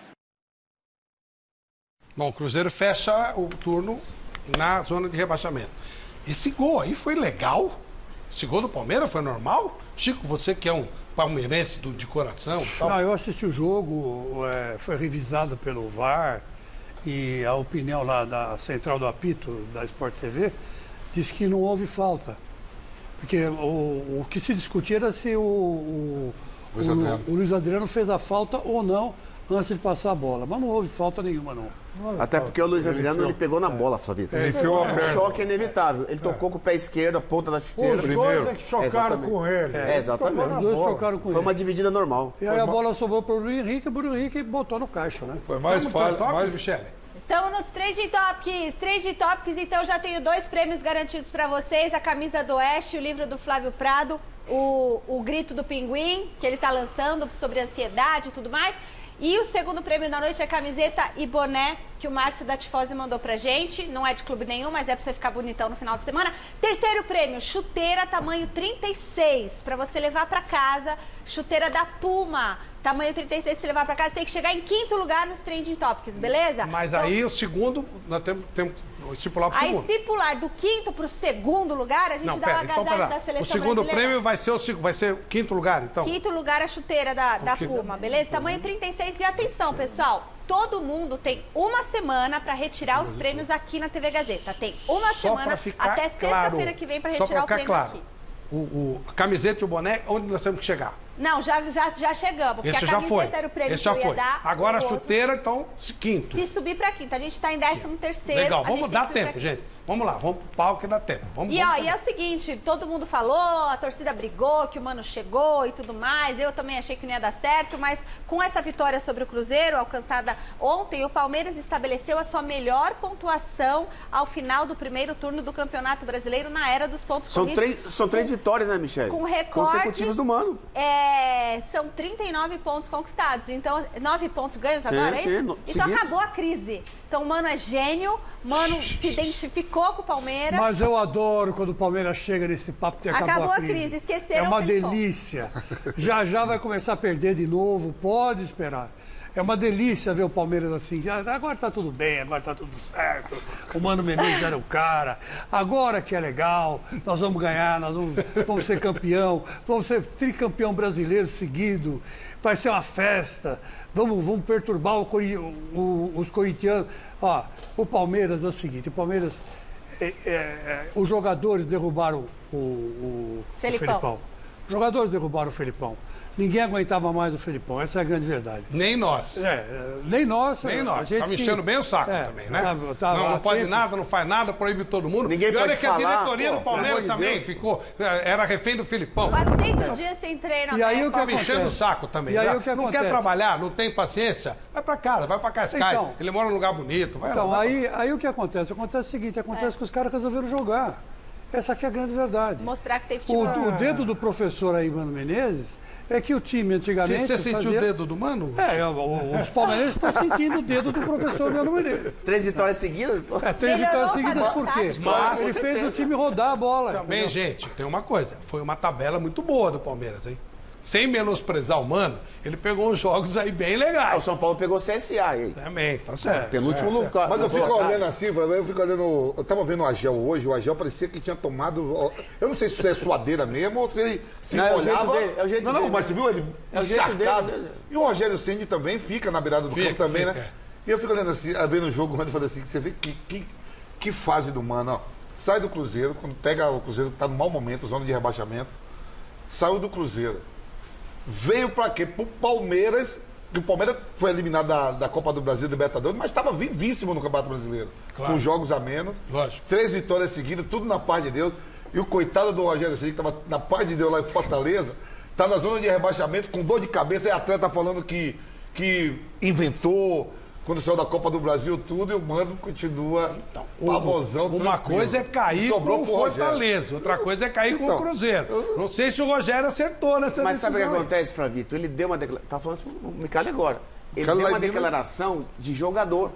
Bom, o Cruzeiro fecha o turno na zona de rebaixamento. Esse gol aí foi legal? Esse gol do Palmeiras foi normal? Chico, você que é um palmeirense do, de coração. Tal. Não, eu assisti o jogo, é, foi revisado pelo V A R e a opinião lá da Central do Apito, da Sport T V, disse que não houve falta. Porque o, o que se discutia era se o, o, Luiz o, Adriano. o Luiz Adriano fez a falta ou não antes de passar a bola. Mas não houve falta nenhuma, não. Até porque o Luiz Adriano ele pegou na bola, Flavito. É, enfiou a o perna. choque é inevitável. Ele tocou com o pé esquerdo, a ponta da chuteira. Os dois é que chocaram com ele. É, exatamente. Os dois chocaram com ele. Foi uma dividida normal. E aí a bola sobrou para o Bruno Henrique, o Bruno Henrique botou no caixa, né? Foi mais fácil, mais... Michele. Estamos nos Trending Topics. Trending Topics, então já tenho dois prêmios garantidos para vocês. A camisa do Oeste, o livro do Flávio Prado, o, o Grito do Pinguim, que ele está lançando sobre ansiedade e tudo mais. E o segundo prêmio da noite é camiseta e boné que o Márcio da Tifose mandou pra gente. Não é de clube nenhum, mas é pra você ficar bonitão no final de semana. Terceiro prêmio, chuteira tamanho trinta e seis, pra você levar pra casa. Chuteira da Puma, tamanho trinta e seis, pra você levar pra casa. Tem que chegar em quinto lugar nos Trending Topics, beleza? Mas então, aí o segundo, nós temos que estipular pro aí segundo. se pular do quinto pro segundo lugar, a gente Não, dá pera, uma então, agasalho pera. da seleção O segundo brasileira. prêmio vai ser o, vai ser o quinto lugar, então? Quinto lugar a chuteira da, da que- Puma, beleza? Tamanho trinta e seis. E atenção, pessoal, todo mundo tem uma semana para retirar os prêmios aqui na T V Gazeta. Tem uma Só semana pra ficar até claro, sexta-feira que vem para só retirar pra o ficar prêmio claro, aqui. O, o, a camiseta e o boné, onde nós temos que chegar? Não, já, já, já chegamos, porque Esse a já camiseta foi. era o prêmio Esse que já eu ia foi. dar. Agora a o outro. chuteira, então, quinto. Se subir para quinto, a gente está em décimo terceiro. Legal, a vamos gente dar tem que subir tempo, pra gente. Vamos lá, vamos pro palco que dá tempo. Vamos, E, vamos ó, fazer. e é o seguinte, todo mundo falou, a torcida brigou, que o Mano chegou e tudo mais. Eu também achei que não ia dar certo, mas com essa vitória sobre o Cruzeiro, alcançada ontem, o Palmeiras estabeleceu a sua melhor pontuação ao final do primeiro turno do Campeonato Brasileiro na era dos pontos São corridos. três, são três vitórias, né, Michele? Com recorde... consecutivos do Mano. É, são trinta e nove pontos conquistados. Então, nove pontos ganhos agora, Sim, é isso? sim, no- Então seguido. acabou a crise. Então o Mano é gênio, Mano se identificou com o Palmeiras. Mas eu adoro quando o Palmeiras chega nesse papo de acabar Acabou a a crise. crise, esqueceram É uma o Felipão. delícia. Já já vai começar a perder de novo, pode esperar. É uma delícia ver o Palmeiras assim. Ah, agora tá tudo bem, agora tá tudo certo. O Mano Menezes era o cara. Agora que é legal, nós vamos ganhar, nós vamos, vamos ser campeão, vamos ser tricampeão brasileiro seguido. Vai ser uma festa. Vamos, vamos perturbar o, Cori- o- os corintianos. Ó, o Palmeiras é o seguinte, o Palmeiras. é, é, é, os jogadores derrubaram o, o, o Felipão. Felipão. Os jogadores derrubaram o Felipão. Ninguém aguentava mais o Felipão, essa é a grande verdade. Nem nós. É, nem nós. Nem a nós. gente Tá que- mexendo bem o saco é, também, né? tá- tá não, há não pode tempo. nada, não faz nada, proíbe todo mundo. Ninguém e olha pode que a falar, diretoria pô, do Palmeiras pelo amor de também Deus. ficou, era refém do Filipão. quatrocentos dias sem treino. E aí né? o que Tá mexendo o acontece? saco também. E aí né? o que não quer acontece? trabalhar, não tem paciência, vai pra casa, vai pra Cascais. Então. Ele mora num lugar bonito. Vai Então, lá, vai aí, aí o que acontece? Acontece o seguinte, acontece que os caras resolveram jogar. Essa aqui é a grande verdade. Mostrar que tem O, futebol. o dedo do professor aí, Mano Menezes, é que o time antigamente... Você sentiu fazia- o dedo do Mano? É, o- o- os palmeirenses estão sentindo o dedo do professor Mano Menezes. Três vitórias seguidas? É, três Melhorou vitórias seguidas a por quê? tática. Mas, Ele com fez o certeza. time rodar a bola. Também, entendeu? gente, tem uma coisa. Foi uma tabela muito boa do Palmeiras, hein? Sem menosprezar o Mano, ele pegou uns jogos aí bem Ah, o legais. São Paulo pegou o C S A aí. Também, tá certo. Penúltimo É, lugar. Mas eu fico colocado. olhando assim, eu fico olhando. Eu tava vendo o Agel hoje, o Agel parecia que tinha tomado. Eu não sei se isso é suadeira mesmo ou se ele se Não, é o molhava. jeito dele, é o jeito não, não, dele. mas você viu ele É o jeito encharcado. dele. E o Rogério Ceni também fica na beirada do Fica, campo também, fica. né? E eu fico olhando assim, vendo o jogo, quando eu falei assim, você vê que, que, que fase do Mano, ó. Sai do Cruzeiro, quando pega o Cruzeiro que tá no mau momento, zona de rebaixamento, saiu do Cruzeiro. Veio pra quê? Pro Palmeiras, que o Palmeiras foi eliminado da, da Copa do Brasil, do Libertadores, mas estava vivíssimo no Campeonato Brasileiro. Claro. Com jogos a menos. Lógico. Três vitórias seguidas, tudo na paz de Deus. E o coitado do Rogério Ceni, que estava na paz de Deus lá em Fortaleza, tá na zona de rebaixamento, com dor de cabeça, e atleta falando que, que inventou, quando saiu da Copa do Brasil, tudo, e o Mano continua pavosão. Uma tranquilo. coisa é cair Sobrou com o pro Rogério. Fortaleza, outra coisa é cair com Então, o Cruzeiro. Não sei se o Rogério acertou nessa Mas sabe o que decisão aí. acontece, Flavito? Ele deu uma declaração. Tá falando com o Micali agora. Ele Micali deu lá uma em Minas. declaração de jogador.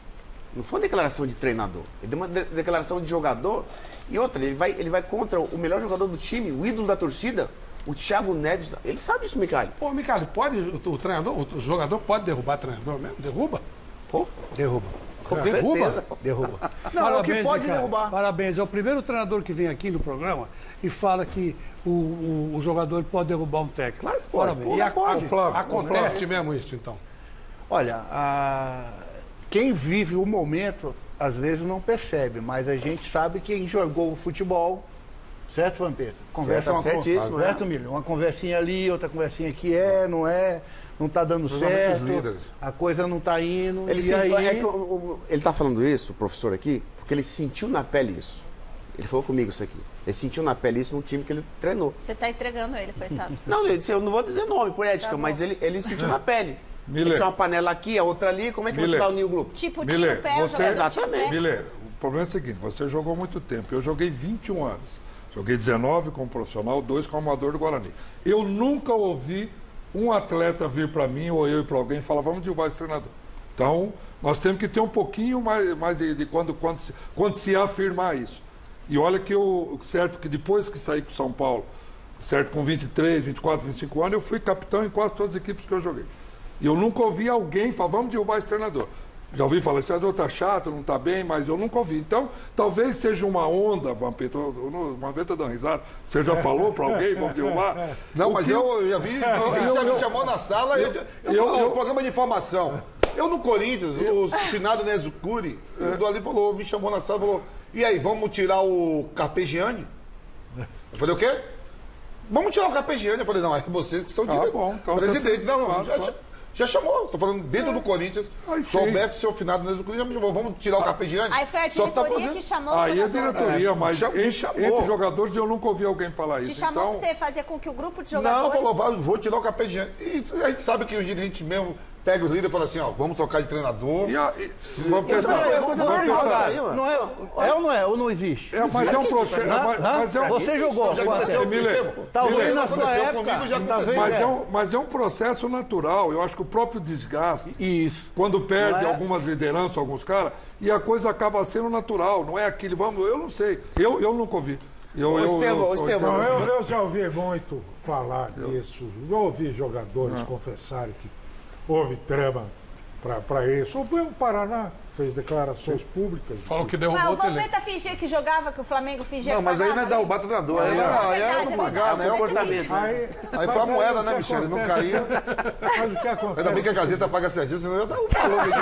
Não foi uma declaração de treinador. Ele deu uma de- declaração de jogador. E outra, ele vai, ele vai contra o melhor jogador do time, o ídolo da torcida, o Thiago Neves. Ele sabe disso, Micali. Pô, Micali, pode, o, o treinador, o, o jogador pode derrubar treinador mesmo? Derruba? Pô, Derruba. com Derruba? certeza. Derruba. Não, é o que pode Ricardo. derrubar. Parabéns. É o primeiro treinador que vem aqui no programa e fala que o, o, o jogador pode derrubar um técnico. Claro que pode. Parabéns. Pô, E a, pode. a- Flávio, acontece mesmo isso, então? Olha, a- quem vive o momento, às vezes não percebe, mas a gente sabe que quem jogou futebol Certo, Vampeta? Conversa Certo, uma certíssimo, conversa, certo, é. Milho? Uma conversinha ali, outra conversinha aqui, é, não é, não tá dando certo, a coisa não tá indo. Ele e sentiu, aí... é que o, o, ele tá falando isso, o professor aqui, porque ele sentiu na pele isso. Ele falou comigo isso aqui. Ele sentiu na pele isso no time que ele treinou. Você tá entregando ele, coitado. Não, ele disse, eu não vou dizer nome por ética, Tá bom. mas ele, ele sentiu na pele. Miller. Ele tinha uma panela aqui, a outra ali, como é que Miller. você vai unir o grupo? Tipo, Miller, tira o pé, você... Exatamente. Miller, o problema é o seguinte, você jogou muito tempo, eu joguei vinte e um anos. Joguei dezenove como profissional, dois como amador do Guarani. Eu nunca ouvi um atleta vir para mim ou eu ir para alguém e falar, vamos derrubar esse treinador. Então, nós temos que ter um pouquinho mais, mais de, de quando, quando, se, quando se afirmar isso. E olha que eu, certo que depois que saí com São Paulo, certo, com vinte e três, vinte e quatro, vinte e cinco anos, eu fui capitão em quase todas as equipes que eu joguei. E eu nunca ouvi alguém falar, vamos derrubar esse treinador. Já ouvi falar, esse treinador está chato, não está bem, mas eu nunca ouvi. Então, talvez seja uma onda, Vampeta, o Vampeta dá uma risada, você já falou para alguém, vamos derrubar? Não, O mas que... eu já vi, você já me chamou na sala, eu, eu, eu, eu, eu, programa de informação. Eu no Corinthians, o finado Nezucuri, o do ali falou, me chamou na sala e falou, e aí, vamos tirar o Carpegiani? Eu falei, o quê? Vamos tirar o Carpegiani. Eu falei, não, é vocês que são ah, dire... bom, então presidente. Não, não, claro, já, claro. já chamou. Estou falando dentro é. do Corinthians. Souberto, seu finado Nezucuri, já me chamou. Vamos tirar o Carpegiani. Aí foi a diretoria tá fazendo... que chamou o Aí jogador. é diretoria, é, mas cham... entre, entre jogadores eu nunca ouvi alguém falar Te isso. chamou então... pra você fazer com que o grupo de jogadores... Não, falou, vai, vou tirar o Carpegiani. E a gente sabe que o dirigente mesmo... Pega os líderes e fala assim, ó, vamos trocar de treinador. E a, e, Se... vamos pensar, não é, vamos não, é, pensar. não é, é ou não é? Ou não existe? É, mas é um processo. Mas, mas é um, você jogou. Já aconteceu, Miller, talvez na sua época. Comigo, já mas, é um, mas é um processo natural. Eu acho que o próprio desgaste, Isso. quando perde é? algumas lideranças, alguns caras, e a coisa acaba sendo natural. Não é aquele, vamos, eu não sei. Eu, eu nunca ouvi. Eu, Ô, eu, Estevão, eu, Estevão, Não, eu, eu já ouvi muito falar disso. Já ouvi jogadores Não. confessarem que houve trama para isso. O mesmo Paraná fez declarações públicas. Falou que Mas derrubou o o tele. Vampeta fingia que jogava, que o Flamengo fingia Não, que mas aí não é pagava, derrubar treinador. Não, Aí isso é é, aí verdade, é é não pagar, né? É verdade. comportamento. Aí, Aí mas foi a aí moeda, o né, que Michele? Não acontece- caía. Mas o que acontece? Ainda bem que a Gazeta paga certinho, senão eu ia dar um valor aqui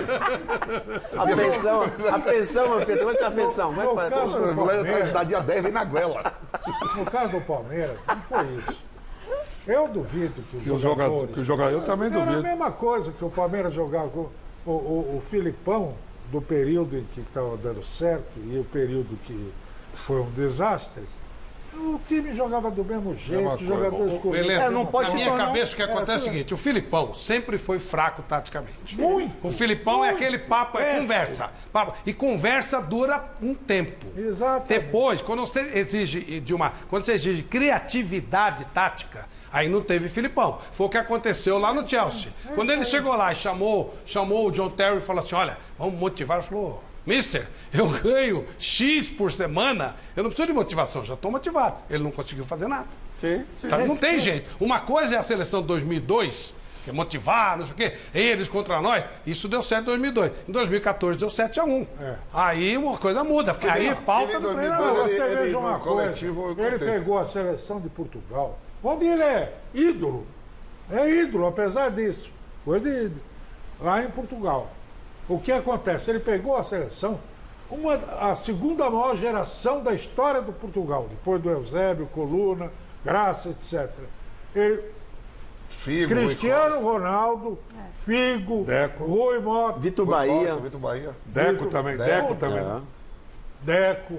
do A pensão, a pensão, meu Pedro, como é que é a pensão? Como é que No faz? caso do Palmeiras, Da dia dez vem na goela. no caso do Palmeiras, não foi isso. Eu duvido que os que o jogador, jogadores... que o jogador, eu também Era a duvido. mesma coisa que o Palmeiras jogava com o, o, o Filipão, do período em que estava dando certo e o período que foi um desastre. O time jogava do mesmo jeito, os jogadores O, o, Heleno, é, não pode na minha falar, cabeça não. o que acontece é, é o seguinte, o Filipão sempre foi fraco taticamente. Muito. O Filipão muito. é aquele papo, é Péssimo. conversa. Papo, e conversa dura um tempo. Exato. Depois, quando você exige de uma, quando você exige criatividade tática, aí não teve Filipão. Foi o que aconteceu lá no Chelsea. É Quando ele chegou lá e chamou, chamou o John Terry e falou assim, olha, vamos motivar. Ele falou, mister, eu ganho X por semana, eu não preciso de motivação, já estou motivado. Ele não conseguiu fazer nada. Sim, sim. Tá, não tem jeito. Uma coisa é a seleção de dois mil e dois, que é motivar, não sei o quê, eles contra nós. Isso deu certo em dois mil e dois. Em dois mil e quatorze deu sete a um. É. Aí uma coisa muda, porque aí falta do treinador. Você Ele- ele- veja uma no coisa, coletivo, eu ele contei. pegou a seleção de Portugal, onde ele é ídolo. É ídolo, apesar disso. Coisa de ídolo. Lá em Portugal. O que acontece? Ele pegou a seleção, uma, a segunda maior geração da história do Portugal, depois do Eusébio, Coluna, Graça, etcétera. Ele, Figo, Cristiano Ronaldo, Figo, Deco. Rui Mota, Vitor Rui Bahia. Costa, Vitor Bahia. Deco também, Deco, Deco também. É. Deco.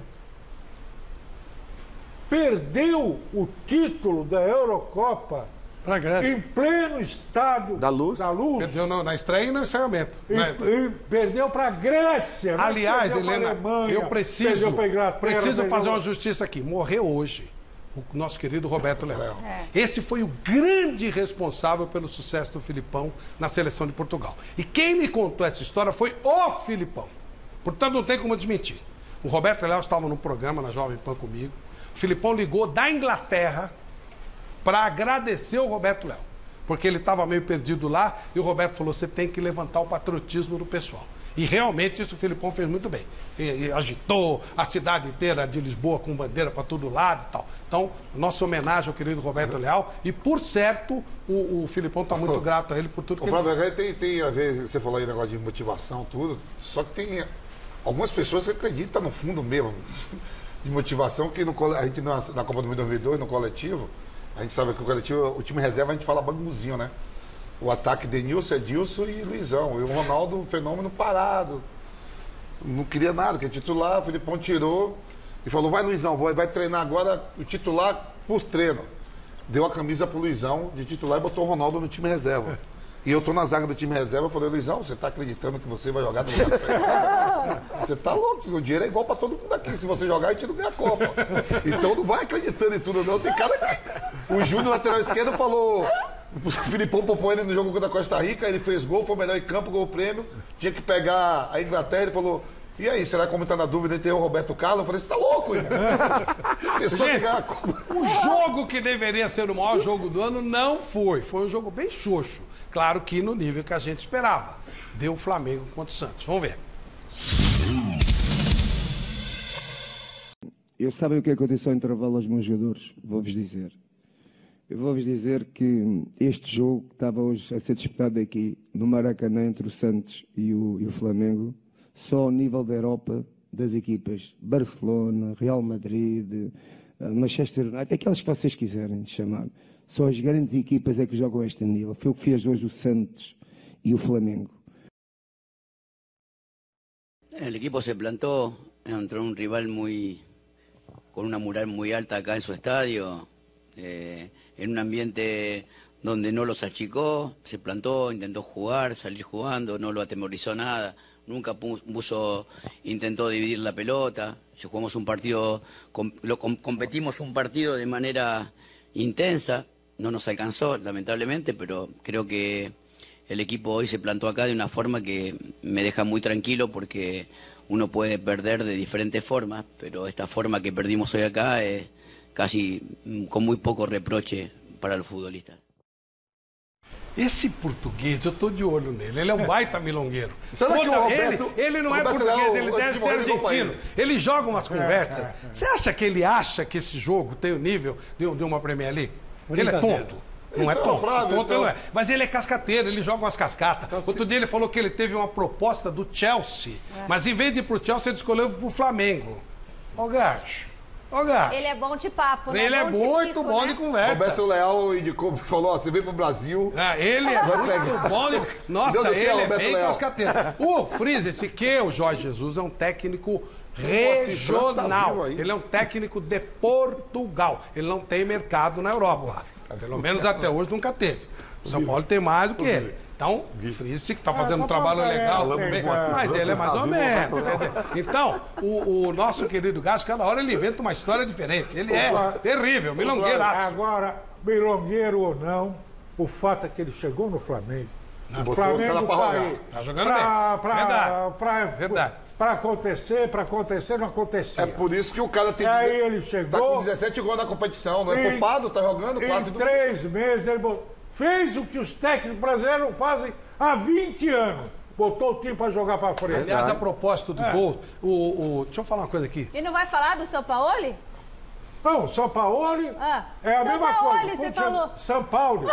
Perdeu o título da Eurocopa Pra Grécia. em pleno estado Da Luz. da luz. Perdeu no- na estreia e no encerramento. E, né? e perdeu para a Grécia. não Aliás, perdeu pra Helena, Alemanha, eu preciso, perdeu pra Inglaterra, preciso perdeu- fazer uma justiça aqui. Morreu hoje o nosso querido Roberto Leão. É. Esse foi o grande responsável pelo sucesso do Filipão na seleção de Portugal. E quem me contou essa história foi o Filipão. Portanto, não tem como desmentir. O Roberto Leão estava num programa na Jovem Pan comigo. O Filipão ligou da Inglaterra para agradecer o Roberto Leão. Porque ele estava meio perdido lá e o Roberto falou, você tem que levantar o patriotismo do pessoal. E realmente isso o Filipão fez muito bem. E, e agitou a cidade inteira de Lisboa com bandeira para todo lado e tal. Então, nossa homenagem ao querido Roberto Leal. E, por certo, o, o Filipão está muito grato a ele por tudo que Ô, ele Flávio, fez. agora tem, tem a ver, você falou aí negócio de motivação, tudo, só que tem algumas pessoas que acreditam no fundo mesmo. de motivação, que no, a gente na, na Copa do Mundo dois mil e dois, no coletivo, a gente sabe que o coletivo, o time reserva, a gente fala bambuzinho, né? O ataque Denilson, Edilson e Luizão. E o Ronaldo, um fenômeno parado. Não queria nada, que é titular, o Filipão tirou e falou, vai Luizão, vai, vai treinar agora o titular por treino. Deu a camisa pro Luizão de titular e botou o Ronaldo no time reserva. E eu tô na zaga do time reserva, eu falei, Luizão, você tá acreditando que você vai jogar no lugar do Fernando? Você tá louco, o dinheiro é igual pra todo mundo aqui. Se você jogar, a gente não ganha a Copa. Então não vai acreditando em tudo, não. Tem cara que... O Júnior, lateral esquerdo, falou... O Filipão popou ele no jogo contra a Costa Rica, ele fez gol, foi o melhor em campo, gol prêmio. Tinha que pegar a Inglaterra, ele falou... E aí, será que como tá na dúvida entre eu e o Roberto Carlos? Eu falei, você tá louco, irmão? Gente, o jogo que deveria ser o maior jogo do ano não foi. Foi um jogo bem xoxo. Claro que no nível que a gente esperava. Deu o Flamengo contra o Santos. Vamos ver. Eu sabem o que aconteceu ao intervalo aos meus jogadores? Vou-vos dizer. Eu vou-vos dizer que este jogo que estava hoje a ser disputado aqui no Maracanã entre o Santos e o, e o Flamengo, só ao nível da Europa, das equipas Barcelona, Real Madrid, Manchester United, aquelas que vocês quiserem chamar, só as grandes equipas é que jogam a este nível. Foi o que fez hoje o Santos y el Flamengo. El equipo se plantó, entró un rival muy con una mural muy alta acá en su estadio, eh, en un ambiente donde no los achicó, se plantó, intentó jugar, salir jugando, no lo atemorizó nada, nunca puso, intentó dividir la pelota. Si jugamos un partido, lo, competimos un partido de manera intensa, no nos alcanzó lamentablemente, pero creo que el equipo hoy se plantó acá de una forma que me deja muy tranquilo, porque uno puede perder de diferentes formas, pero esta forma que perdimos hoy acá es casi con muy poco reproche para los futbolistas. Esse português, eu tô de olho nele, ele é um baita milongueiro. Será que o Roberto, ele, ele não Roberto é português, Leal, ele deve ser argentino. Ele joga umas conversas. Você acha que ele acha que esse jogo tem o nível de, de uma Premier League? Ele é tonto. Não é tonto, Flávio, tonto então. não é. Mas ele é cascateiro, ele joga umas cascatas. Então, Outro se... dia ele falou que ele teve uma proposta do Chelsea, é. mas em vez de ir pro Chelsea, ele escolheu pro Flamengo. Ó, gacho. Ó, gacho. Ele é bom de papo, né? Ele é bom muito de rico, bom né? de conversa. Roberto Leal indicou, falou, ó, você vem pro Brasil. Ah, ele é muito bom de... Nossa, ele é bem cascateiro. O Freeze, esse que o Jorge Jesus é um técnico regional. Ele é um técnico de Portugal. Ele não tem mercado na Europa. Pelo menos até hoje nunca teve. O São Paulo tem mais do que ele. Então, o Frice que está fazendo um trabalho legal também, mas ele é mais ou menos. Então, o, o nosso querido Gacho, cada hora ele inventa uma história diferente. Ele é terrível, milongueiraço. Agora, milongueiro ou não, o fato é que ele chegou no Flamengo. O Flamengo tá aí. Tá jogando bem. Pra, Verdade. Pra, Verdade. Para acontecer, para acontecer, não acontecia. É por isso que o cara tem aí ele chegou, tá com dezessete gols na competição, não é poupado, tá jogando quatro. Em três meses ele fez o que os técnicos brasileiros não fazem há vinte anos. Botou o time para jogar para frente. Aliás, a propósito do é. gol, o, o, deixa eu falar uma coisa aqui. E não vai falar do São Paulo? Não, São Paulo ah, é a São mesma Paulo, coisa. Você falou. São Paulo.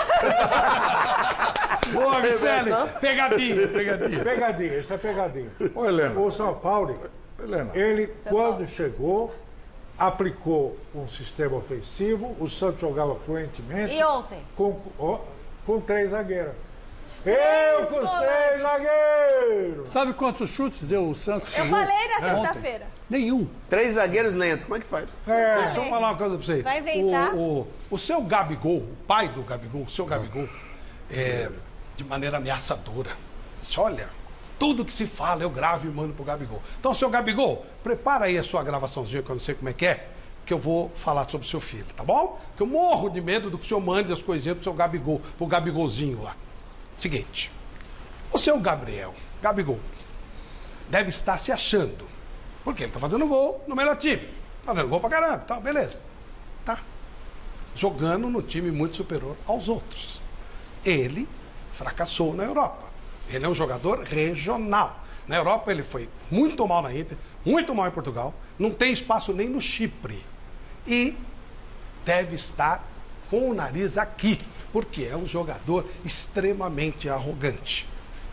Boa, Michele. Pegadinha, pegadinha. Pegadinha, isso é pegadinha. Ô, Helena. O São Paulo, Helena. ele, São quando Paulo. chegou, aplicou um sistema ofensivo, o Santos jogava fluentemente. E ontem? Com, com, com três zagueiros. Eu com seis zagueiros! Sabe quantos chutes deu o Santos? Eu falei na sexta-feira. Nenhum. Três zagueiros lentos, como é que faz? É. Deixa eu falar uma coisa pra vocês. Vai inventar. O, o, o seu Gabigol, o pai do Gabigol, o seu Gabigol, é, de maneira ameaçadora. Disse, olha, tudo que se fala eu gravo e mando pro Gabigol. Então, seu Gabigol, prepara aí a sua gravaçãozinha, que eu não sei como é que é, que eu vou falar sobre o seu filho, tá bom? Porque eu morro de medo do que o senhor mande as coisinhas pro seu Gabigol, pro Gabigolzinho lá. Seguinte, o seu Gabriel, Gabigol, deve estar se achando, porque ele tá fazendo gol no melhor time, fazendo gol pra caramba, tá, beleza. Tá jogando no time muito superior aos outros. Ele fracassou na Europa. Ele é um jogador regional. Na Europa ele foi muito mal na Inter, muito mal em Portugal, não tem espaço nem no Chipre. E deve estar com o nariz aqui, porque é um jogador extremamente arrogante.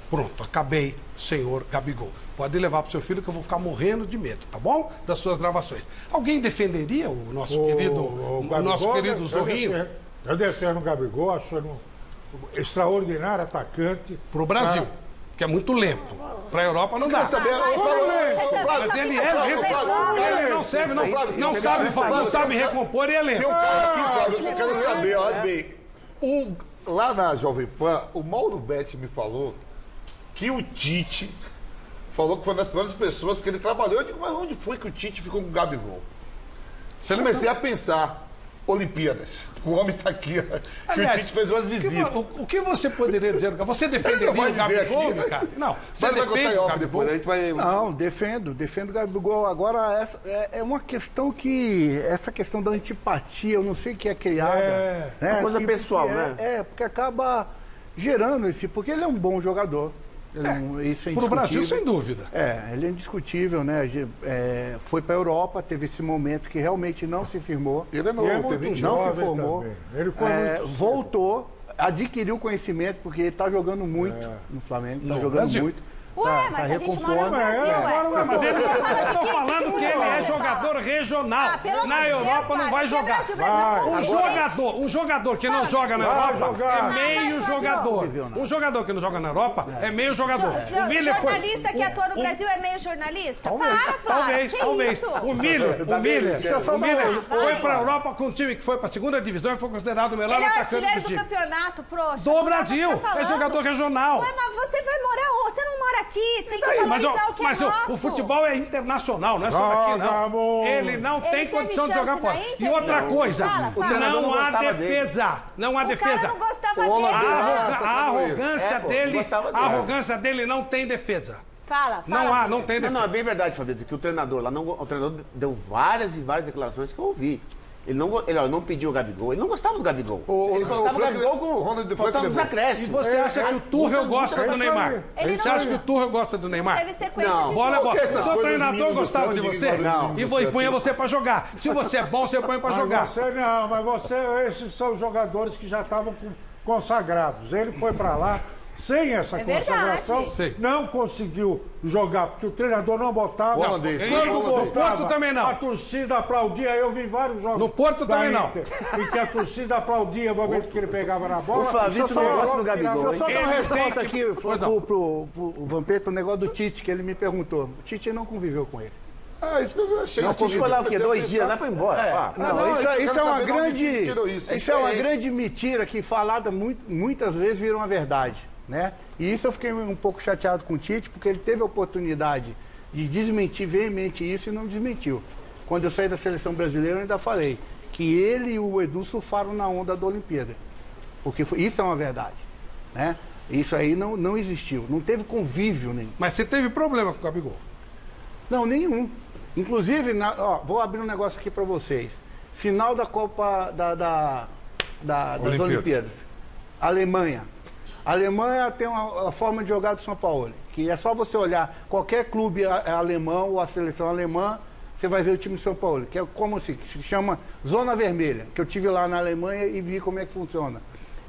Pronto, acabei, senhor Gabigol. Pode levar pro seu filho que eu vou ficar morrendo de medo, tá bom? Das suas gravações. Alguém defenderia o nosso o, querido, o, o, o nosso querido eu, Zorrinho? Eu defendo, eu defendo o Gabigol, achando um extraordinário atacante. Pro Brasil, pra... que é muito lento. Pra Europa não dá. Saber, eu falo, mas ele é lento. Ele não serve, não, não sabe, não sabe recompor e é lento. Tem um cara aqui, Fábio, eu quero saber, olha bem. O, lá na Jovem Pan, o Mauro Betti me falou que o Tite falou que foi uma das primeiras pessoas que ele trabalhou. Eu digo, mas onde foi que o Tite ficou com o Gabigol? Seleção. Comecei a pensar, Olimpíadas. O homem está aqui, que aliás, o Tite fez umas visitas. O que, o que você poderia dizer? Você defenderia o Gabigol, cara? Não, você defende o Gabigol? Depois, a gente vai... Não, defendo, defendo o Gabigol. Agora, essa é, é uma questão que, essa questão da antipatia, eu não sei que é criada. É, né? Uma coisa que, pessoal, é, né? É, porque acaba gerando esse, porque ele é um bom jogador. É, isso é para o Brasil, sem dúvida. É, ele é indiscutível, né? É, foi para a Europa, teve esse momento que realmente não se firmou. Ele é novo, é teve não se formou. Também. Ele foi é, muito voltou, adquiriu conhecimento, porque ele está jogando muito é. no Flamengo, está jogando Brasil. muito. Ué, tá, mas tá a gente mora no Brasil, é, ué. Mas ele, eu tô falando que ele é jogador regional. Ah, na Europa não vai jogar. Um jogador, um jogador que não joga na Europa é meio jogador. Um jogador que não joga na Europa é meio jogador. O Miller foi... Jornalista que atua no Brasil é meio jornalista? Talvez, talvez, talvez. O Miller, o Miller, o Miller foi pra Europa com um time que foi pra segunda divisão e foi considerado o melhor atacante do time. do campeonato, proxa. Do Brasil, é jogador regional. Ué, mas você vai morar, você não mora aqui, tem que Aí, mas, ó, valorizar o que mas é ó, nosso. O futebol é internacional, não é só daqui, não. Ele não Ele tem condição de jogar fora. E outra coisa, fala, fala. não, não há defesa. Dele. Não há o defesa. Cara não gostava a, dele. arroga a arrogância é, pô, dele, a arrogância dele não tem defesa. Fala, fala. Não há, não tem defesa. Não, não, é bem verdade, Fabio, que o treinador lá, não, o treinador deu várias e várias declarações que eu ouvi. Ele não, ele, ó, não pediu o Gabigol, ele não gostava do Gabigol. O, ele o, colocava o Gabigol com o Ronald faltando os acréscimos. E você acha que o Tuchel gosta do Neymar? Você acha que o Tuchel gosta do Neymar? Não. Bola, bola. O seu treinador gostava de você? Não. E punha você pra jogar. Se você é bom, você põe pra jogar. Você não, mas você, esses são jogadores que já estavam consagrados. Ele foi pra lá sem essa é consagração, não conseguiu jogar, porque o treinador não botava. Não, Quando no Porto também não. A torcida aplaudia, eu vi vários jogos. No Porto também não. E que a torcida aplaudia no momento que ele pegava na bola. O Flavito não gosta do Gabigol. Deixa eu só dar uma resposta que... aqui pro, pro, pro, pro Vampeta, o negócio do Tite, que ele me perguntou. O Tite não conviveu com ele. Ah, isso que eu achei. Não, o Tite foi lá o quê? Dois dias, né? Foi embora. É, ah, não, não, isso, isso é uma grande. Isso, isso é uma grande mentira que falada muito, muitas vezes vira uma verdade. Né? E isso eu fiquei um pouco chateado com o Tite, porque ele teve a oportunidade de desmentir veemente isso e não desmentiu. Quando eu saí da seleção brasileira, eu ainda falei que ele e o Edu surfaram na onda da Olimpíada. Porque foi, isso é uma verdade. Né? Isso aí não, não existiu. Não teve convívio nenhum. Mas você teve problema com o Gabigol? Não, nenhum. Inclusive, na, ó, vou abrir um negócio aqui para vocês. Final da Copa da, da, da, das Olimpíada. Olimpíadas. Alemanha. A Alemanha tem uma, uma forma de jogar do São Paulo, que é só você olhar qualquer clube alemão ou a seleção alemã, você vai ver o time de São Paulo, que é como assim, que se chama Zona Vermelha, que eu tive lá na Alemanha e vi como é que funciona.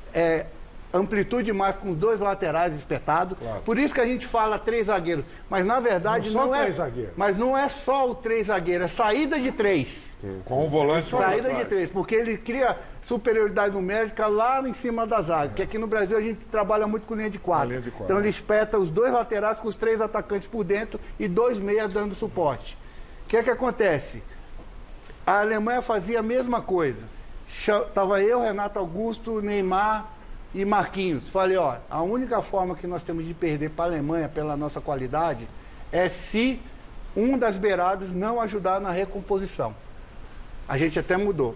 É amplitude mais com dois laterais espetados, claro. Por isso que a gente fala três zagueiros, mas na verdade não, não é, mas não é só o três zagueiros, é saída de três. Com o volante. Saída de três, porque ele cria superioridade numérica lá em cima da zaga. Porque aqui no Brasil a gente trabalha muito com linha de quatro. Linha de quatro. Então ele espeta os dois laterais com os três atacantes por dentro e dois meias dando suporte. O que é que acontece? A Alemanha fazia a mesma coisa. Estava eu, Renato Augusto, Neymar e Marquinhos. Falei, ó, a única forma que nós temos de perder para a Alemanha pela nossa qualidade é se um das beiradas não ajudar na recomposição. A gente até mudou.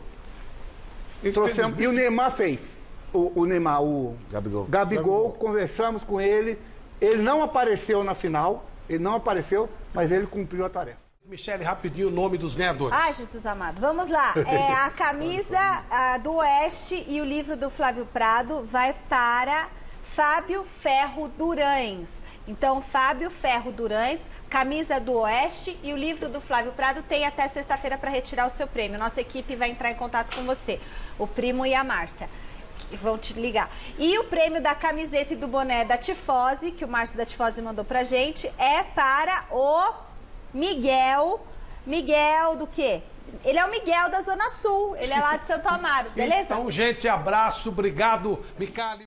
Trouxemos, e o Neymar fez. O, o Neymar, o Gabigol. Gabigol, conversamos com ele. Ele não apareceu na final, ele não apareceu, mas ele cumpriu a tarefa. Michele, rapidinho o nome dos ganhadores. Ai, Jesus amado. Vamos lá. É, a camisa a, do Oeste e o livro do Flávio Prado vai para Fábio Ferro Durães. Então, Fábio Ferro Durães, camisa do Oeste e o livro do Flávio Prado tem até sexta-feira para retirar o seu prêmio. Nossa equipe vai entrar em contato com você, o Primo e a Márcia. vão te ligar. E o prêmio da camiseta e do boné da Tifose, que o Márcio da Tifose mandou pra gente, é para o Miguel. Miguel do quê? Ele é o Miguel da Zona Sul, ele é lá de Santo Amaro, beleza? Então, gente, abraço, obrigado, Micali.